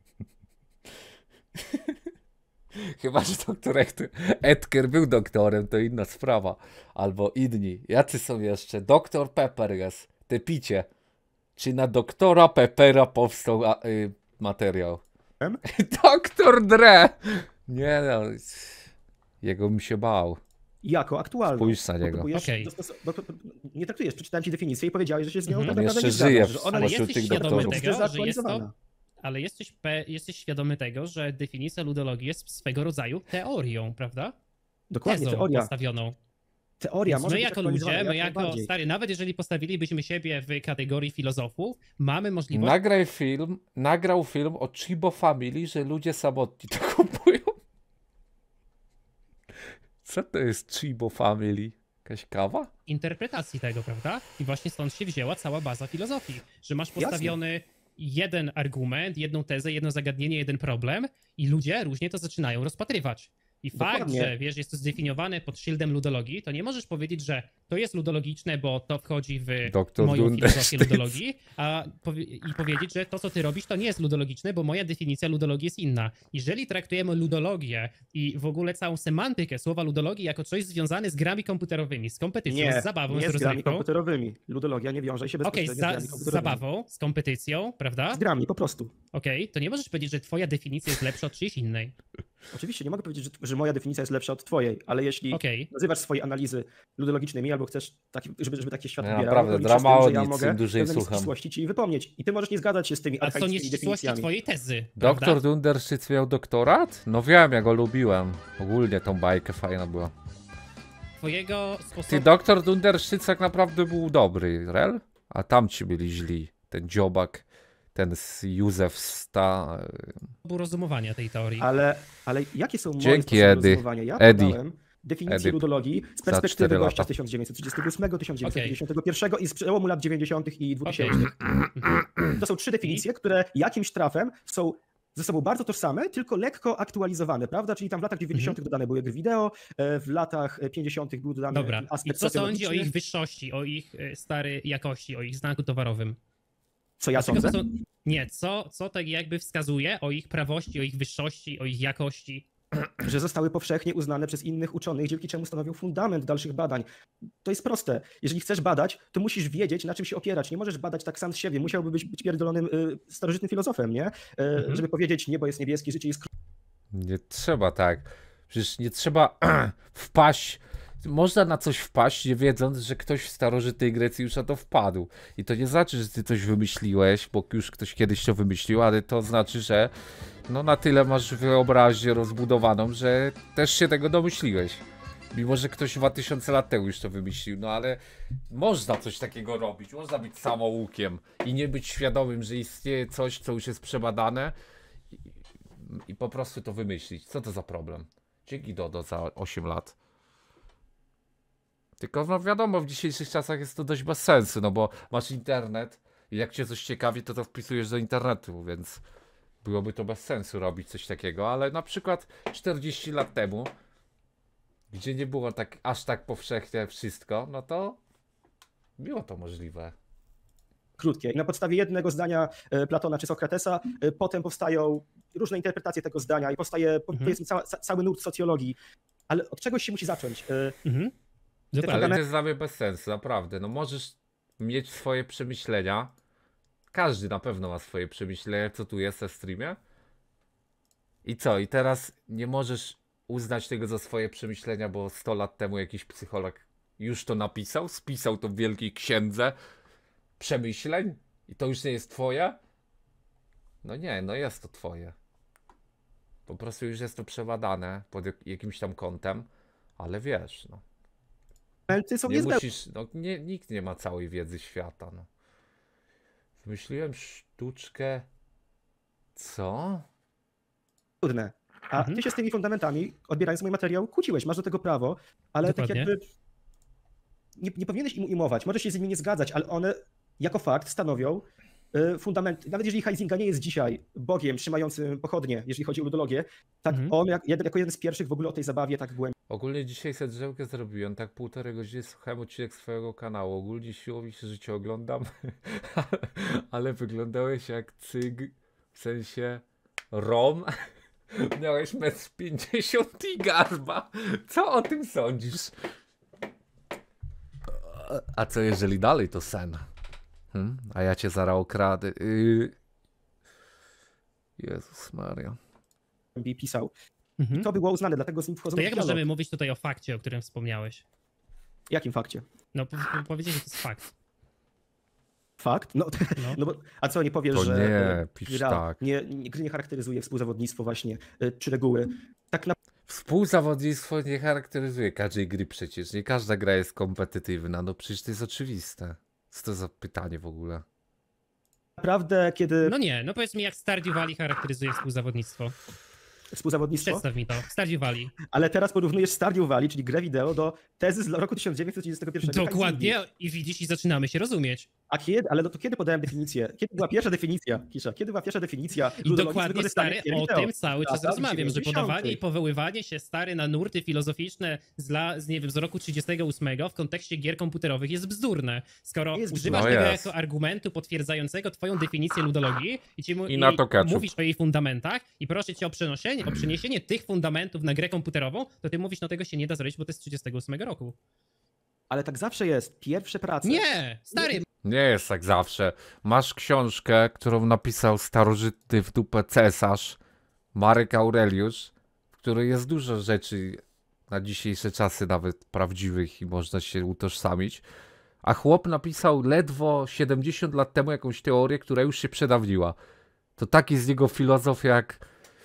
Chyba, że doktor Edgar był doktorem, to inna sprawa. Albo inni. Jacy są jeszcze? Doktor Pepper jest. Te picie. Czy na doktora Peppera powstał materiał? Doktor Dre! Nie no. Jego mi się bał. Jako aktualną. Spójrz na niego. Okej. Nie traktujesz, przeczytałem ci definicję i powiedziałeś, że się z nią tak On naprawdę jeszcze nie żyje zgadzasz, że ona Ale spośród jesteś tych świadomy doktorów. tego, że jest to... zaktualizowana. Ale jesteś świadomy tego, że definicja ludologii jest swego rodzaju teorią, prawda? Dokładnie, Tezą teoria. postawioną. teoria Więc może my być jako aktualizowana, ludzie, my jak jako najbardziej. stary, nawet jeżeli postawilibyśmy siebie w kategorii filozofów, mamy możliwość. Nagrał film o Chibo Family, że ludzie samotni to kupują. Co to jest Chibo Family? Jakaś kawa? Interpretacji tego, prawda? I właśnie stąd się wzięła cała baza filozofii, że masz postawiony jeden argument, jedną tezę, jedno zagadnienie, jeden problem i ludzie różnie to zaczynają rozpatrywać. I fakt, Dokładnie. że wiesz, jest to zdefiniowane pod szyldem ludologii, to nie możesz powiedzieć, że to jest ludologiczne, bo to wchodzi w Doktor moją Dunder filozofię Sztyc. ludologii, i powiedzieć, że to, co ty robisz, to nie jest ludologiczne, bo moja definicja ludologii jest inna. Jeżeli traktujemy ludologię i w ogóle całą semantykę słowa ludologii jako coś związane z grami komputerowymi, z kompetycją, Nie, z zabawą, nie z z grami rozrywką, komputerowymi. Ludologia nie wiąże się okej, bezpośrednio z grami z komputerowymi. zabawą, z kompetycją, prawda? Z grami, po prostu. Okej, to nie możesz powiedzieć, że twoja definicja jest lepsza od czyjejś innej. Oczywiście nie mogę powiedzieć, że moja definicja jest lepsza od twojej, ale jeśli Okej. nazywasz swoje analizy ludologicznymi albo chcesz żeby taki świat Ja odbierał, naprawdę, to liczysz z tym, drama że ja o nic, mogę im dłużej pewne słucham. ścisłości ci wypomnieć. I ty możesz nie zgadzać się z tymi A to archaicznymi nieścisłości definicjami. twojej tezy, Doktor prawda? Dunder Sztyc miał doktorat? No wiem, ja go lubiłem. Ogólnie tą bajkę fajna była. Twojego Ty, sposobu... doktor Dunder Sztyc tak naprawdę był dobry, rel? A tamci byli źli. Ten dziobak, ten Józef rozumowania tej teorii. Ale jakie są moje Dzięki, sposoby Eddie. rozumowania? Ja Eddie. podałem definicję Eddie. ludologii z Za perspektywy 4 gościa lata. z 1938, 1951 i z przełomu lat 90. i 2000. To są 3 definicje, które jakimś trafem są ze sobą bardzo tożsame, tylko lekko aktualizowane, prawda? Czyli tam w latach 90. dodane były gry wideo, w latach 50. był dodany Dobra, i aspekt co sądzi o socjologiczny. ich wyższości, o ich starej jakości, o ich znaku towarowym? Co ja Dlaczego sądzę? to są... Nie, co tak jakby wskazuje o ich prawości, o ich wyższości, o ich jakości? Że zostały powszechnie uznane przez innych uczonych, dzięki czemu stanowią fundament dalszych badań. To jest proste. Jeżeli chcesz badać, to musisz wiedzieć, na czym się opierać. Nie możesz badać tak sam z siebie. Musiałby być pierdolonym starożytnym filozofem, nie? Żeby powiedzieć, niebo jest niebieskie, życie jest Nie trzeba tak. Przecież nie trzeba wpaść. Można na coś wpaść, nie wiedząc, że ktoś w starożytnej Grecji już na to wpadł. I to nie znaczy, że ty coś wymyśliłeś, bo już ktoś kiedyś to wymyślił, ale to znaczy, że no na tyle masz wyobraźnię rozbudowaną, że też się tego domyśliłeś. Mimo, że ktoś 2000 lat temu już to wymyślił, no ale można coś takiego robić, można być samoukiem i nie być świadomym, że istnieje coś, co już jest przebadane i po prostu to wymyślić. Co to za problem? Dzięki Dodo za 8 lat. Tylko no wiadomo, w dzisiejszych czasach jest to dość bez sensu, no bo masz internet i jak cię coś ciekawi, to wpisujesz do internetu, więc byłoby to bez sensu robić coś takiego, ale na przykład 40 lat temu, gdzie nie było tak aż tak powszechnie wszystko, no to było to możliwe. krótkie. I na podstawie jednego zdania Platona czy Sokratesa potem powstają różne interpretacje tego zdania i powstaje powiedzmy cały nurt socjologii. Ale od czegoś się musi zacząć. Dokładnie. Ale to jest dla mnie bez sensu, naprawdę. No możesz mieć swoje przemyślenia. Każdy na pewno ma swoje przemyślenia, co tu jest na streamie. I co? I teraz nie możesz uznać tego za swoje przemyślenia, bo 100 lat temu jakiś psycholog już to napisał, spisał to w wielkiej księdze przemyśleń i to już nie jest twoje? No nie, no jest to twoje. Po prostu już jest to przebadane pod jakimś tam kątem, ale wiesz, no. Są Nie niezbędne. musisz, no nie, nikt nie ma całej wiedzy świata, no. Wymyśliłem sztuczkę. Co? A ty się z tymi fundamentami, odbierając mój materiał, kłóciłeś, masz do tego prawo, ale Dokładnie. tak jakby nie powinieneś im ujmować. Możesz się z nimi nie zgadzać, ale one jako fakt stanowią fundament. Nawet jeżeli Huizinga nie jest dzisiaj Bogiem trzymającym pochodnie, jeżeli chodzi o ludologię, tak on jako jeden z pierwszych w ogóle o tej zabawie tak głębiej Ogólnie dzisiaj sobie drzewkę zrobiłem, tak 1,5 godziny słuchałem odcinek swojego kanału. Ogólnie siło mi się, że cię oglądam, ale wyglądałeś jak cyg, w sensie rom. Miałeś 1,50 m i garba. Co o tym sądzisz? A co jeżeli dalej to sen? A ja cię zaraz okradę. Jezus Maria. pisał. I to było uznane, dlatego z nim wchodzą To w jak dialog. możemy mówić tutaj o fakcie, o którym wspomniałeś? Jakim fakcie? No, powiedzieć, że to jest fakt. Fakt? No, No. no bo, a co, nie powiesz, To że nie, pisz gra tak. gry nie charakteryzuje współzawodnictwo właśnie, czy reguły. Tak na Współzawodnictwo nie charakteryzuje każdej gry przecież. Nie każda gra jest kompetytywna. No przecież to jest oczywiste. Co to za pytanie w ogóle? Naprawdę, kiedy No nie, no powiedz mi, jak Stardew Valley charakteryzuje współzawodnictwo. współzawodnictwo, Przedstaw mi to. Stardew Valley. ale teraz porównujesz Stardew Valley, czyli grę wideo, do tezy z roku 1931. Dokładnie i widzisz i zaczynamy się rozumieć. A kiedy, ale no to kiedy podałem definicję? Kiedy była pierwsza definicja, Kisza? Kiedy była pierwsza definicja I ludologii z dokładnie, wykorzystaniem stary, gier o wideo? tym cały czas Lata rozmawiam, że 90. podawanie i powoływanie się, stary, na nurty filozoficzne nie wiem, z roku 38 w kontekście gier komputerowych jest bzdurne. Skoro Jest używasz bzdurne. tego No jest. jako argumentu potwierdzającego twoją definicję ludologii I na to ketchup. mówisz o jej fundamentach i proszę cię o przeniesienie tych fundamentów na grę komputerową, to ty mówisz, no tego się nie da zrobić, bo to jest z 38 roku. Ale tak zawsze jest. Pierwsze prace. Nie, stary, Nie jest tak zawsze. Masz książkę, którą napisał starożytny w dupę cesarz Marek Aureliusz, w której jest dużo rzeczy na dzisiejsze czasy nawet prawdziwych i można się utożsamić. A chłop napisał ledwo 70 lat temu jakąś teorię, która już się przedawniła. To taki z niego filozof jak...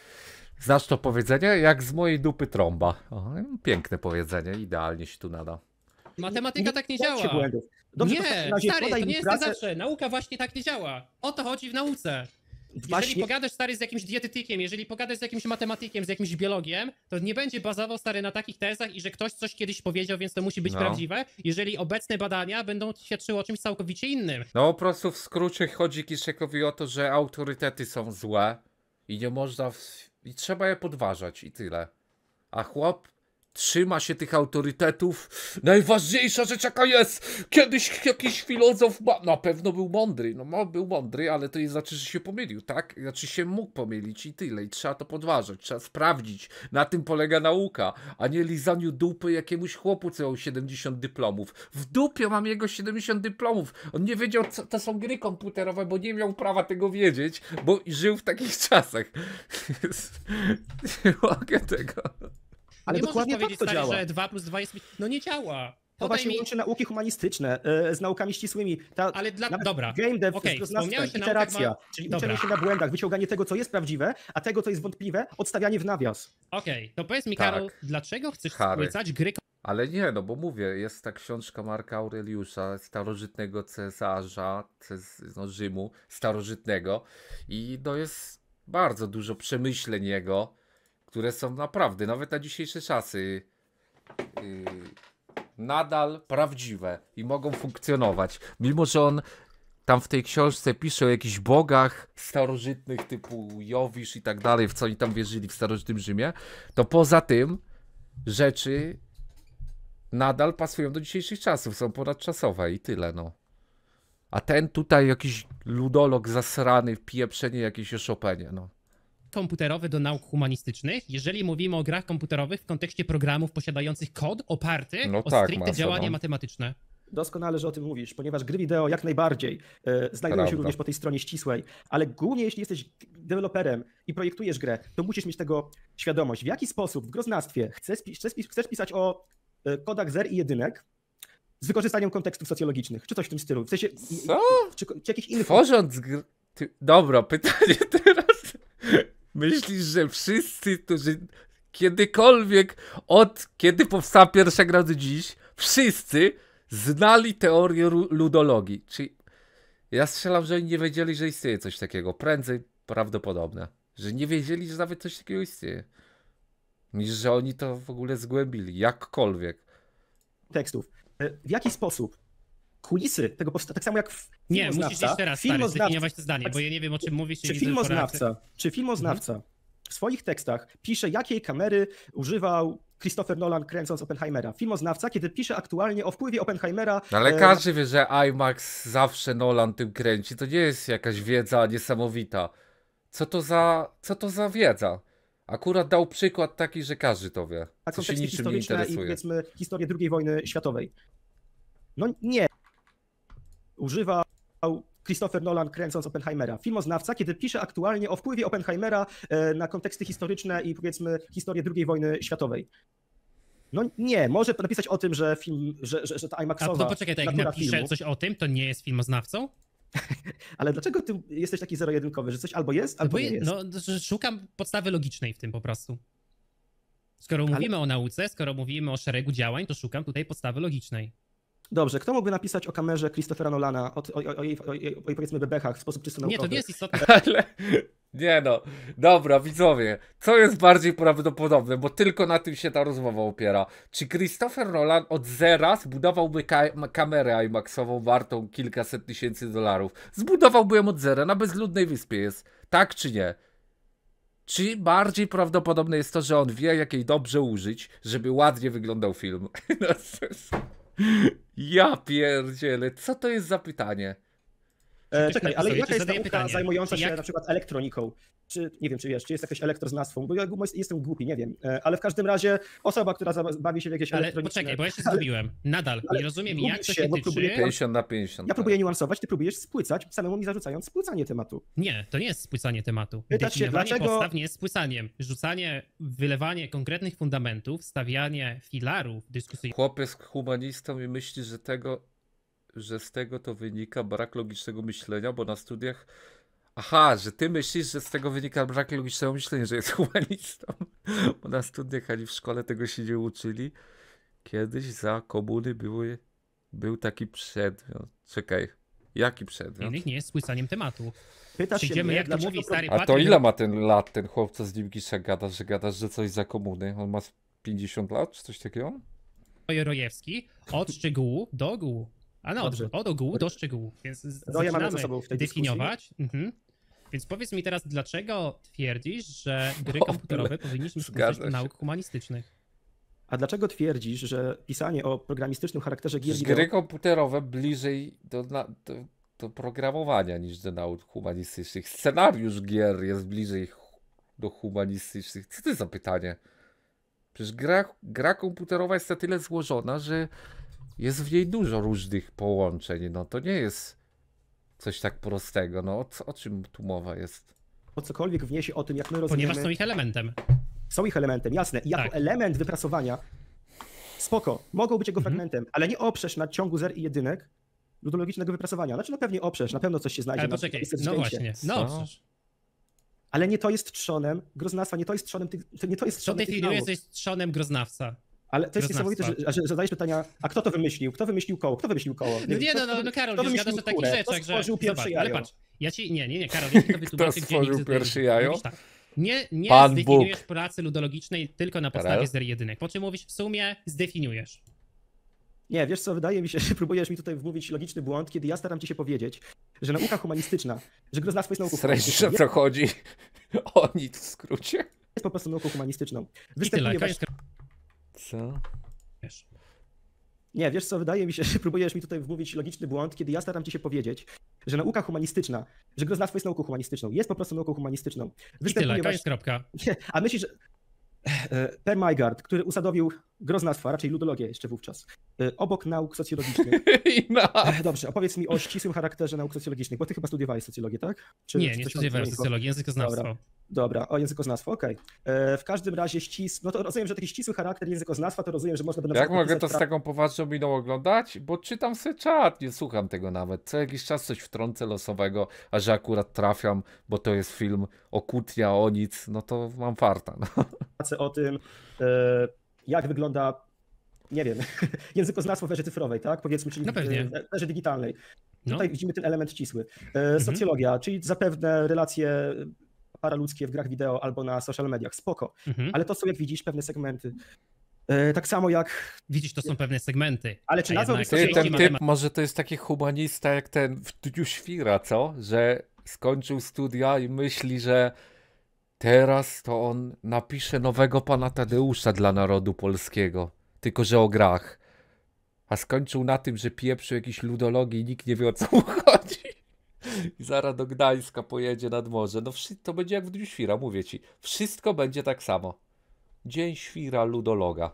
Znasz to powiedzenie? Jak z mojej dupy trąba. O, piękne powiedzenie, idealnie się tu nada. matematyka tak nie bądźcie działa. błędów. Dobrze, to w takim Nie, razie stary, podaj to mi nie jest tak pracę. zawsze. Nauka właśnie tak nie działa. O to chodzi w nauce. Jeżeli Właśnie, pogadasz, stary, z jakimś dietetykiem, jeżeli pogadasz z jakimś matematykiem, z jakimś biologiem, to nie będzie bazował, stary, na takich tezach i że ktoś coś kiedyś powiedział, więc to musi być No. prawdziwe, jeżeli obecne badania będą świadczyły o czymś całkowicie innym. No po prostu w skrócie chodzi Kiszekowi o to, że autorytety są złe i nie można... I trzeba je podważać i tyle. A chłop trzyma się tych autorytetów. Najważniejsza rzecz jaka jest! Kiedyś jakiś filozof na pewno był mądry. No był mądry, ale to nie znaczy, że się pomylił, tak? Znaczy się mógł pomylić i tyle. I trzeba to podważać, trzeba sprawdzić. Na tym polega nauka, a nie lizaniu dupy jakiemuś chłopu, co miał 70 dyplomów. W dupie mam jego 70 dyplomów. On nie wiedział, co to są gry komputerowe, bo nie miał prawa tego wiedzieć, bo żył w takich czasach. Nie mogę tego. ale nie dokładnie możesz tak powiedzieć, to stary, działa. że 2 + 2 jest... No nie działa. To Podaj właśnie mi... łączy nauki humanistyczne z naukami ścisłymi. Ale Nawet dobra. game dev, Okej, wspomniałeś o naukach, iteracja, czyli Dobra. uczenie się na błędach, wyciąganie tego, co jest prawdziwe, a tego, co jest wątpliwe, odstawianie w nawias. Okej, to powiedz mi, Tak. Karol, dlaczego chcesz Harry. spłycać gry Ale nie, no bo mówię, jest ta książka Marka Aureliusza, starożytnego cesarza Rzymu, starożytnego i to jest bardzo dużo przemyśleń jego, które są naprawdę, nawet na dzisiejsze czasy, nadal prawdziwe i mogą funkcjonować. Mimo że on tam w tej książce pisze o jakichś bogach starożytnych typu Jowisz i tak dalej, w co oni tam wierzyli w starożytnym Rzymie, to poza tym rzeczy nadal pasują do dzisiejszych czasów, są ponadczasowe i tyle, no. A ten tutaj jakiś ludolog zasrany, pieprzenie jakieś o Chopinie, no. komputerowe do nauk humanistycznych, jeżeli mówimy o grach komputerowych w kontekście programów posiadających kod oparty No o tak, stricte masa, działania no. matematyczne. Doskonale, że o tym mówisz, ponieważ gry wideo jak najbardziej znajdują się Prawda. również po tej stronie ścisłej, ale głównie jeśli jesteś deweloperem i projektujesz grę, to musisz mieć tego świadomość. W jaki sposób w groznawstwie chcesz pisać o kodach zer i jedynek z wykorzystaniem kontekstów socjologicznych, czy coś w tym stylu. W sensie, Co? czy jakichś innych... Tworząc Dobra, pytanie teraz. Myślisz, że wszyscy, którzy kiedykolwiek, od kiedy powstała pierwsza gra do dziś, wszyscy znali teorię ludologii? Czyli ja strzelam, że oni nie wiedzieli, że istnieje coś takiego. Prędzej prawdopodobne. Że nie wiedzieli, że nawet coś takiego istnieje. Niż, że oni to w ogóle zgłębili. Jakkolwiek. tekstów. W jaki sposób kulisy tego powstania, tak samo jak Nie, musisz jeszcze raz, stary, zdefiniować to zdanie, tak- bo ja nie wiem, o czym mówisz. Czy i widzę filmoznawca w swoich tekstach pisze, jakiej kamery używał Christopher Nolan kręcąc Oppenheimera? Filmoznawca, kiedy pisze aktualnie o wpływie Oppenheimera... Ale każdy wie, że IMAX zawsze Nolan tym kręci. To nie jest jakaś wiedza niesamowita. Co to za wiedza? Akurat dał przykład taki, że każdy to wie. a Co się konteksty niczym nie historyczne i interesuje. powiedzmy historię II wojny światowej. No nie. Używał Christopher Nolan kręcąc Oppenheimera. Filmoznawca, kiedy pisze aktualnie o wpływie Oppenheimera na konteksty historyczne i powiedzmy historię II wojny światowej. No nie, może napisać o tym, że film, że ta A IMAXowa to poczekaj, to jak natura napisze filmu, coś o tym, to nie jest filmoznawcą? ale dlaczego ty jesteś taki zero-jedynkowy, że coś albo jest, albo Bo nie jest? no, że szukam podstawy logicznej w tym po prostu. Skoro mówimy o nauce, skoro mówimy o szeregu działań, to szukam tutaj podstawy logicznej. Dobrze, kto mógłby napisać o kamerze Christophera Nolana, o jej powiedzmy bebechach w sposób czysto naukowy? Nie, to nie jest istotne. Ale nie no, dobra widzowie, co jest bardziej prawdopodobne, bo tylko na tym się ta rozmowa opiera. Czy Christopher Nolan od zera zbudowałby kamerę IMAX-ową wartą kilkaset tysięcy dolarów? Zbudowałby ją od zera, na bezludnej wyspie jest, tak czy nie? Czy bardziej prawdopodobne jest to, że on wie, jak jej dobrze użyć, żeby ładnie wyglądał film? No, ja pierdzielę, co to jest za pytanie? Czekaj, ale sobie jaka jest zadaję nauka pytanie. zajmująca Czy się jak- na przykład elektroniką? Czy, nie wiem, czy wiesz, czy jest jakieś elektro z nazwą, bo ja jestem głupi, nie wiem, ale w każdym razie osoba, która bawi się w jakieś Ale elektroniczne... poczekaj, bo ja się zgubiłem. Nadal Ale nie rozumiem, gubisz jak to się, się bo tyczy. próbuję- 50 na 50. Ja próbuję niuansować, ty próbujesz spłycać, samemu mi zarzucając spłycanie tematu. Nie, to nie jest spłycanie tematu. Pytać się, Definiowanie dlaczego- podstaw nie jest spłycaniem. Rzucanie, wylewanie konkretnych fundamentów, stawianie filarów dyskusyjnych. Chłop jest humanistą i myśli, że z tego to wynika brak logicznego myślenia, bo na studiach... Aha, że ty myślisz, że z tego wynika brak logicznego myślenia, że jest humanistą. Bo na studiach ani w szkole tego się nie uczyli. Kiedyś za komuny był taki przedmiot. Czekaj, jaki przedmiot? nie jest spłycaniem tematu. Pytasz się Przyjdziemy, mnie, jak to dlaczego mówi stary A to Patryk ile ma ten lat, ten chłop, co z nim Gisza gadasz, że coś za komuny? On ma 50 lat, czy coś takiego? Rojewski, od szczegółu do ogółu. A no, Dobrze. od ogółu do szczegółu. Więc Roja mamy za zaczynamy sobą w tej definiować. Więc powiedz mi teraz, dlaczego twierdzisz, że gry O, komputerowe powinniśmy zgadza wpuszczać do się. nauk humanistycznych? A dlaczego twierdzisz, że pisanie o programistycznym charakterze gier Przecież wideo... gry komputerowe bliżej do programowania niż do nauk humanistycznych. Scenariusz gier jest bliżej do humanistycznych. Co to jest za pytanie? Przecież gra komputerowa jest na tyle złożona, że jest w niej dużo różnych połączeń. No to nie jest coś tak prostego. No o czym tu mowa jest? o cokolwiek wniesie o tym, jak my Ponieważ rozumiemy... są ich elementem. Są ich elementem, jasne. I jako Tak. element wypracowania, spoko, mogą być jego Mhm. fragmentem, ale nie oprzesz na ciągu zer i jedynek ludologicznego wypracowania. Znaczy no pewnie oprzesz, na pewno coś się znajdzie. Ale na poczekaj, jest no zdjęcie. właśnie, Co? no przecież. Ale nie to jest trzonem groznastwa, nie to jest trzonem nie to jest Co trzonem tych definiuje, nauk. co jest trzonem groznawca? Ale to jest niesamowite, groznawstwa? że zadajesz pytania, a kto to wymyślił? Kto wymyślił koło? Kto wymyślił koło? No nie, Kto- no Karol, kto wiesz, wymyślił gadasz o takich kurę? Kto rzeczach, że... stworzył pierwsze Zobacz, jajo? ale patrz, nie, Karol, ja ci to wytłumaczę, gdzie stworzył nigdy pierwsze jajo? Mówisz tak, nie Pan zdefiniujesz Bóg. pracy ludologicznej tylko na podstawie Karol? zer i jedynek, po czym mówisz w sumie zdefiniujesz. Nie, wiesz co, wydaje mi się, że próbujesz mi tutaj wmówić logiczny błąd, kiedy ja staram ci się powiedzieć, że nauka humanistyczna, że groznawstwo jest nauką Sredzisz, humanistyczną, o co chodzi? O nic w skrócie. jest po prostu nauką humanistyczną. I tyle, Występuje koniec Co? wiesz. Nie, wiesz co, wydaje mi się, że próbujesz mi tutaj wmówić logiczny błąd, kiedy ja staram ci się powiedzieć, że nauka humanistyczna, że groznawstwo jest nauką humanistyczną, jest po prostu nauką humanistyczną. I tyle, koniec, kropka. Nie, a myślisz, że Per Maigard, który usadowił groznawstwa, raczej ludologię jeszcze wówczas, obok nauk socjologicznych. I na... Dobrze, opowiedz mi o ścisłym charakterze nauk socjologicznych, bo ty chyba studiowałeś socjologię, tak? Czy Nie coś studiowałem tam- socjologii, językoznawstwo. Dobra, o językoznawstwo, okej. W każdym razie no to rozumiem, że taki ścisły charakter językoznawstwa, to rozumiem, że można by na Jak przykład mogę to napisać z taką poważną miną oglądać? Bo czytam sobie czat, nie słucham tego nawet. Co jakiś czas coś wtrącę losowego, a że akurat trafiam, bo to jest film o kłótnia, o nic, no to mam farta. No. pracę o tym, jak wygląda, nie wiem, językoznawstwo w erze cyfrowej, tak? Powiedzmy, czyli No pewnie. w erze digitalnej. No. Tutaj widzimy ten element ścisły. Socjologia, czyli zapewne relacje paraludzkie w grach wideo albo na social mediach, spoko. Mhm. Ale to są, jak widzisz, pewne segmenty. Tak samo jak... Widzisz, to są pewne segmenty. Ale czy A nazwałbyś jednak Ty, socjologię... ten typ, może to jest taki humanista jak ten w Dniu Świra, co? Że skończył studia i myśli, że teraz to on napisze nowego Pana Tadeusza dla narodu polskiego. Tylko że o grach. A skończył na tym, że pieprzył jakiś ludologii i nikt nie wie, o co mu chodzi. I zaraz do Gdańska pojedzie nad morze. No to będzie jak w Dniu Świra, mówię ci. Wszystko będzie tak samo. Dzień Świra ludologa.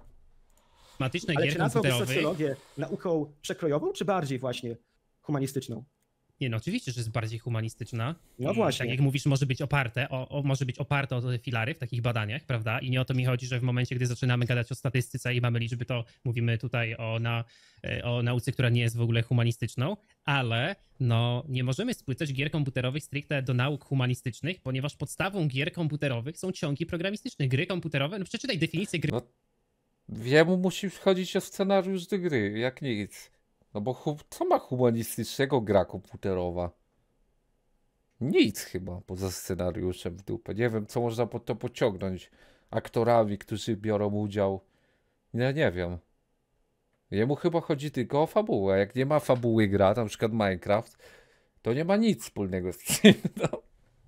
Tematyczne Ale gier czy nazwałbyś komputerowych. socjologię nauką przekrojową, czy bardziej właśnie humanistyczną? Nie no, oczywiście, że jest bardziej humanistyczna. No I właśnie. tak jak mówisz, może być oparte może być oparte o te filary w takich badaniach, prawda? I nie o to mi chodzi, że w momencie, gdy zaczynamy gadać o statystyce i mamy liczby, to mówimy tutaj o nauce, która nie jest w ogóle humanistyczną, ale no nie możemy spłycać gier komputerowych stricte do nauk humanistycznych, ponieważ podstawą gier komputerowych są ciągi programistyczne. Gry komputerowe, no przeczytaj definicję gry. No, jemu musi chodzić o scenariusz do gry, jak nic. No bo co ma humanistycznego gra komputerowa? Nic chyba, poza scenariuszem w dupę. Nie wiem, co można pod to pociągnąć. Aktorami, którzy biorą udział. Nie wiem. Jemu chyba chodzi tylko o fabułę. Jak nie ma fabuły gra, na przykład Minecraft, to nie ma nic wspólnego z tym. No.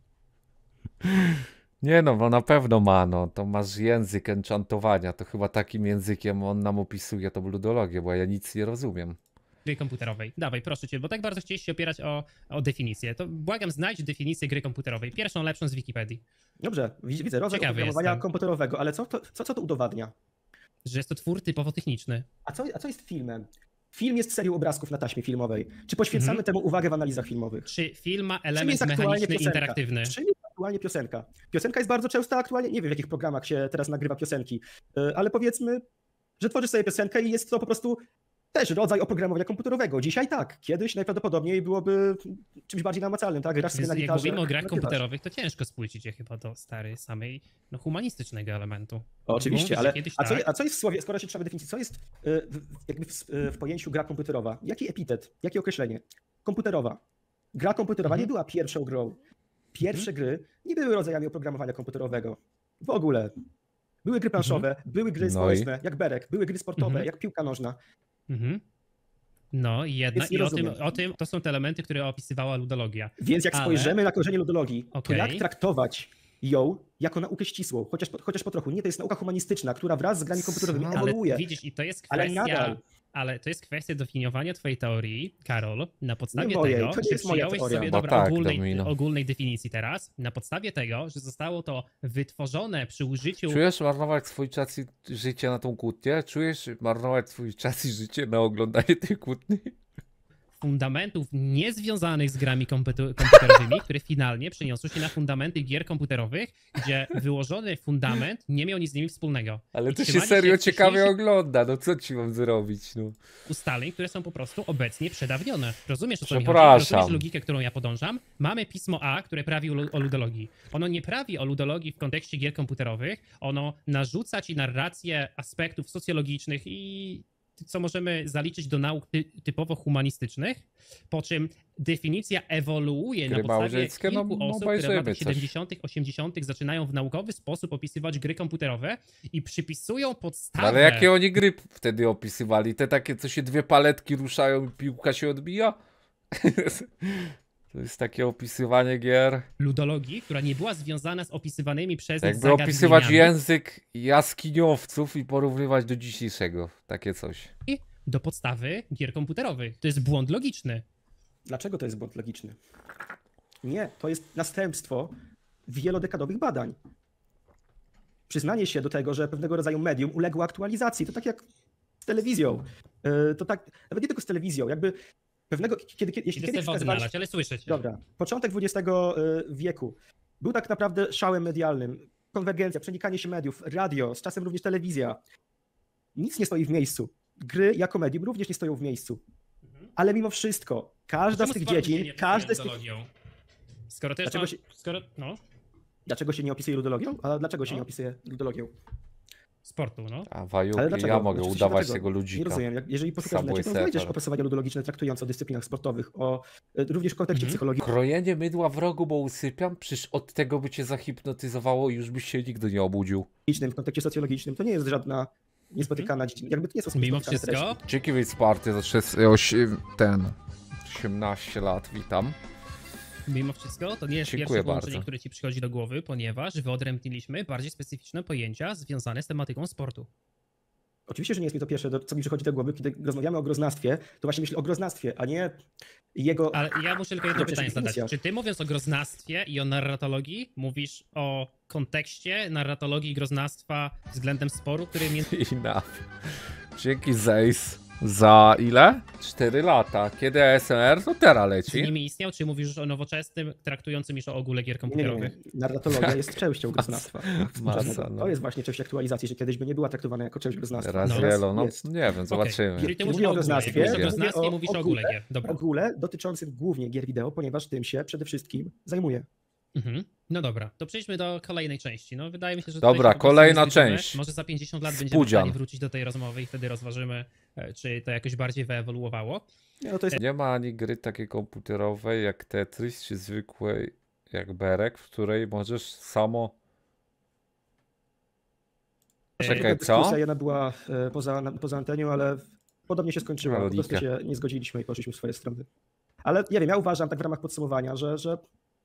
Nie no, bo na pewno ma, no. To masz język enchantowania. To chyba takim językiem on nam opisuje tą ludologię, bo ja nic nie rozumiem. Gry komputerowej. Dawaj, proszę cię, bo tak bardzo chcieliście się opierać o definicję. To błagam, znajdź definicję gry komputerowej. Pierwszą, lepszą z Wikipedii. Dobrze, widzę rodzaj Ciekawy oprogramowania jestem. komputerowego, ale co to udowadnia? Że jest to twór typowo techniczny. A co jest filmem? Film jest serią obrazków na taśmie filmowej. Czy poświęcamy temu uwagę w analizach filmowych? Czy film ma Czym element jest aktualnie mechaniczny, piosenka? interaktywny? Czym jest aktualnie piosenka? Piosenka jest bardzo często aktualnie, nie wiem w jakich programach się teraz nagrywa piosenki, ale powiedzmy, że tworzysz sobie piosenkę i jest to po prostu też rodzaj oprogramowania komputerowego. Dzisiaj tak, kiedyś najprawdopodobniej byłoby czymś bardziej namacalnym, tak? Grasz sobie Więc na jak gitarze. mówimy o grach nagrywasz. komputerowych, to ciężko spłycić je chyba do samej humanistycznego elementu. Oczywiście, Mówisz, ale że kiedyś a co jest w słowie, skoro się trzeba definicji, co jest w pojęciu gra komputerowa? Jaki epitet, jakie określenie? Komputerowa. Gra komputerowa nie była pierwszą grą. Pierwsze gry nie były rodzajami oprogramowania komputerowego. W ogóle. Były gry planszowe, były gry społeczne, jak berek, były gry sportowe, jak piłka nożna. No, Więc nie rozumiem. to są te elementy, które opisywała ludologia. Więc jak spojrzymy na korzenie ludologii, to Okej. jak traktować ją jako naukę ścisłą, chociaż po trochu. Nie, to jest nauka humanistyczna, która wraz z grami komputerowymi Ale ewoluuje. Ale widzisz, i to jest Ale kwestia... nadal. Ale to jest kwestia definiowania twojej teorii, Karol, na podstawie Nie mojej, tego, to nie że jest moja przyjąłeś teoria. sobie Bo dobra, tak, Domino. ogólnej definicji teraz, na podstawie tego, że zostało to wytworzone przy użyciu Czujesz marnować swój czas i życie na tą kłótnię? Czujesz marnować swój czas i życie na oglądanie tej kłótni? fundamentów niezwiązanych z grami komputerowymi, które finalnie przeniosły się na fundamenty gier komputerowych, gdzie wyłożony fundament nie miał nic z nimi wspólnego. Ale I to się trzymali serio w ciekawie wcześniejszych ogląda, no co ci mam zrobić, no. ustaleń, które są po prostu obecnie przedawnione. Rozumiesz, o co mi chodzi? Przepraszam. Rozumiesz logikę, którą ja podążam? Mamy pismo A, które prawi o ludologii. Ono nie prawi o ludologii w kontekście gier komputerowych, ono narzuca ci narrację aspektów socjologicznych i co możemy zaliczyć do nauk typowo humanistycznych, po czym definicja ewoluuje Gry na podstawie małżeńskie, no, kilku osób, które w obejrzymy latach coś. 70., 80. zaczynają w naukowy sposób opisywać gry komputerowe i przypisują podstawę. Ale jakie oni gry wtedy opisywali? Te takie, co się dwie paletki ruszają i piłka się odbija? To jest takie opisywanie gier. ludologii, która nie była związana z opisywanymi przez nich Jakby opisywać zagadnieniami język jaskiniowców i porównywać do dzisiejszego. Takie coś. do podstawy gier komputerowych. To jest błąd logiczny. Dlaczego to jest błąd logiczny? Nie, to jest następstwo wielodekadowych badań. Przyznanie się do tego, że pewnego rodzaju medium uległo aktualizacji. To tak jak z telewizją. To tak, nawet nie tylko z telewizją, jakby pewnego, jeśli Idę sobie kiedyś wody wskazywałeś... nalać, ale słyszę cię. Dobra, początek XX wieku był tak naprawdę szałem medialnym. Konwergencja, przenikanie się mediów, radio, z czasem również telewizja. Nic nie stoi w miejscu. Gry jako medium również nie stoją w miejscu. Ale mimo wszystko, każda z tych dziedzin, każde z tych... Skoro też Dlaczego się- no, Dlaczego się nie opisuje ludologią? A dlaczego się No. nie opisuje ludologią? sportu, no. A Ale wajuki, dlaczego? ja mogę Oczywiście udawać dlatego. tego Nie ludzika. rozumiem. Jeżeli poszukasz w Subway necie, to znajdziesz Surfer. opracowania ludologiczne traktujące o dyscyplinach sportowych, również w kontekście psychologii. Krojenie mydła w rogu, bo usypiam? Przecież od tego by cię zahipnotyzowało i już byś się nigdy nie obudził. W kontekście socjologicznym, to nie jest żadna niespotykana dziedzina. Jakby to nie są Mimo niespotykane wszystko, treści. Dzięki Wait Party za 18 lat, witam. to nie jest Dziękuję pierwsze połączenie, bardzo. które ci przychodzi do głowy, ponieważ wyodrębniliśmy bardziej specyficzne pojęcia związane z tematyką sportu. Oczywiście, że nie jest mi to pierwsze, co mi przychodzi do głowy, kiedy rozmawiamy o groznastwie, to właśnie myślę o groznastwie, a nie jego... Ale ja muszę tylko jedno Przecież pytanie zadać. definicja. Czy ty mówiąc o groznastwie i o narratologii, mówisz o kontekście narratologii i groznastwa względem sporu, który między Enough. Dzięki Zejs. Za ile? 4 lata. Kiedy ASMR? To teraz Z leci. nimi istniał, czy mówisz już o nowoczesnym, traktującym już o ogóle gier Nie. komputerowych? Narratologia jest częścią groznawstwa. Masa, no. To jest właśnie część aktualizacji, że kiedyś by nie była traktowana jako część groznawstwa. Raz No. wielo, no Jest. nie wiem, zobaczymy. Czyli ty Mówię mówisz o o ogóle. groznawstwie, Jak mówisz o mówię groznawstwie, o mówisz o ogóle gier. Dobra. Ogóle dotyczącym głównie gier wideo, ponieważ tym się przede wszystkim zajmuję. Mhm. No dobra, to przejdźmy do kolejnej części. No wydaje mi się, że Dobra, tutaj się po prostu kolejna nie zgodzimy. część. Może za 50 lat będziemy w Spudzian. stanie wrócić do tej rozmowy i wtedy rozważymy, czy to jakoś bardziej wyewoluowało. Nie, no to jest Nie ma ani gry takiej komputerowej jak Tetris, czy zwykłej jak Berek, w której możesz samo... Czekaj, dyskusja, co? jedna była poza antenią, ale podobnie się skończyła. Po prostu Logika. się nie zgodziliśmy i poszliśmy w swoje strony. Ale nie wiem, ja uważam tak w ramach podsumowania, że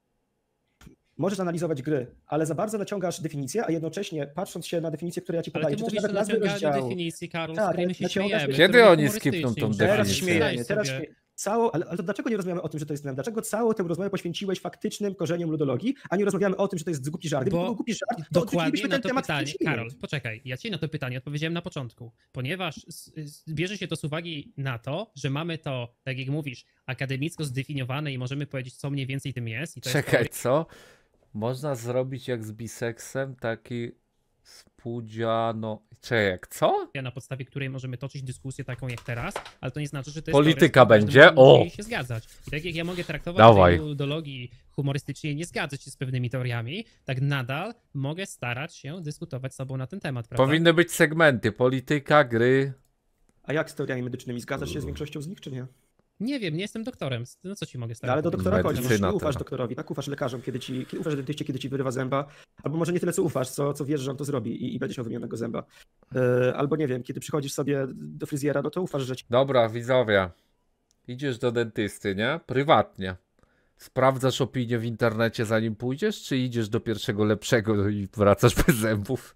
możesz analizować gry, ale za bardzo naciągasz definicję, a jednocześnie patrząc się na definicję, które ja ci Ale podaję, ty czy też mówisz o nawet nazwy naciąganiu rozdziału. definicji, Karol, Tak, z której my się naciągasz- śmiejemy. Kiedy które oni humorystycznie skipną tą już Teraz definicję? śmiejemy, teraz sobie. ale to dlaczego nie rozmawiamy o tym, że to jest trend? Dlaczego całą tę rozmowę poświęciłeś faktycznym korzeniom ludologii, a nie rozmawiamy o tym, że to jest głupi żart? Gdyby Bo to był głupi żart, to Dokładnie odwrócilibyśmy na ten to temat w pytanie. 5 minut. Karol, poczekaj, ja ci na to pytanie odpowiedziałem na początku, ponieważ bierze się to z uwagi na to, że mamy to, tak jak mówisz, akademicko zdefiniowane i możemy powiedzieć, co mniej więcej tym jest. I to Czekaj, jest co? Można zrobić jak z biseksem taki spódziano... Czekaj, jak co? teoria, na podstawie której możemy toczyć dyskusję taką jak teraz, ale to nie znaczy, że to jest Polityka teoria, z którą będzie? każdy O! musi się zgadzać. I tak jak ja mogę traktować Dawaj. tej ludologii humorystycznie i nie zgadzać się z pewnymi teoriami, tak nadal mogę starać się dyskutować z sobą na ten temat, prawda? Powinny być segmenty. Polityka, gry... A jak z teoriami medycznymi? Zgadzasz się z większością z nich, czy nie? Nie wiem, nie jestem doktorem, no co ci mogę No, starać? ale do doktora chodzi, Medycyna nie ufasz to. doktorowi, tak? Ufasz lekarzom, ufasz dentyście, kiedy ci wyrywa zęba, albo może nie tyle co ufasz, co wiesz, że on to zrobi i będziesz miał wymienionego zęba. Albo nie wiem, kiedy przychodzisz sobie do fryzjera, no to ufasz, że ci Dobra, widzowie. Idziesz do dentysty, nie? Prywatnie. Sprawdzasz opinię w internecie zanim pójdziesz, czy idziesz do pierwszego lepszego i wracasz bez zębów?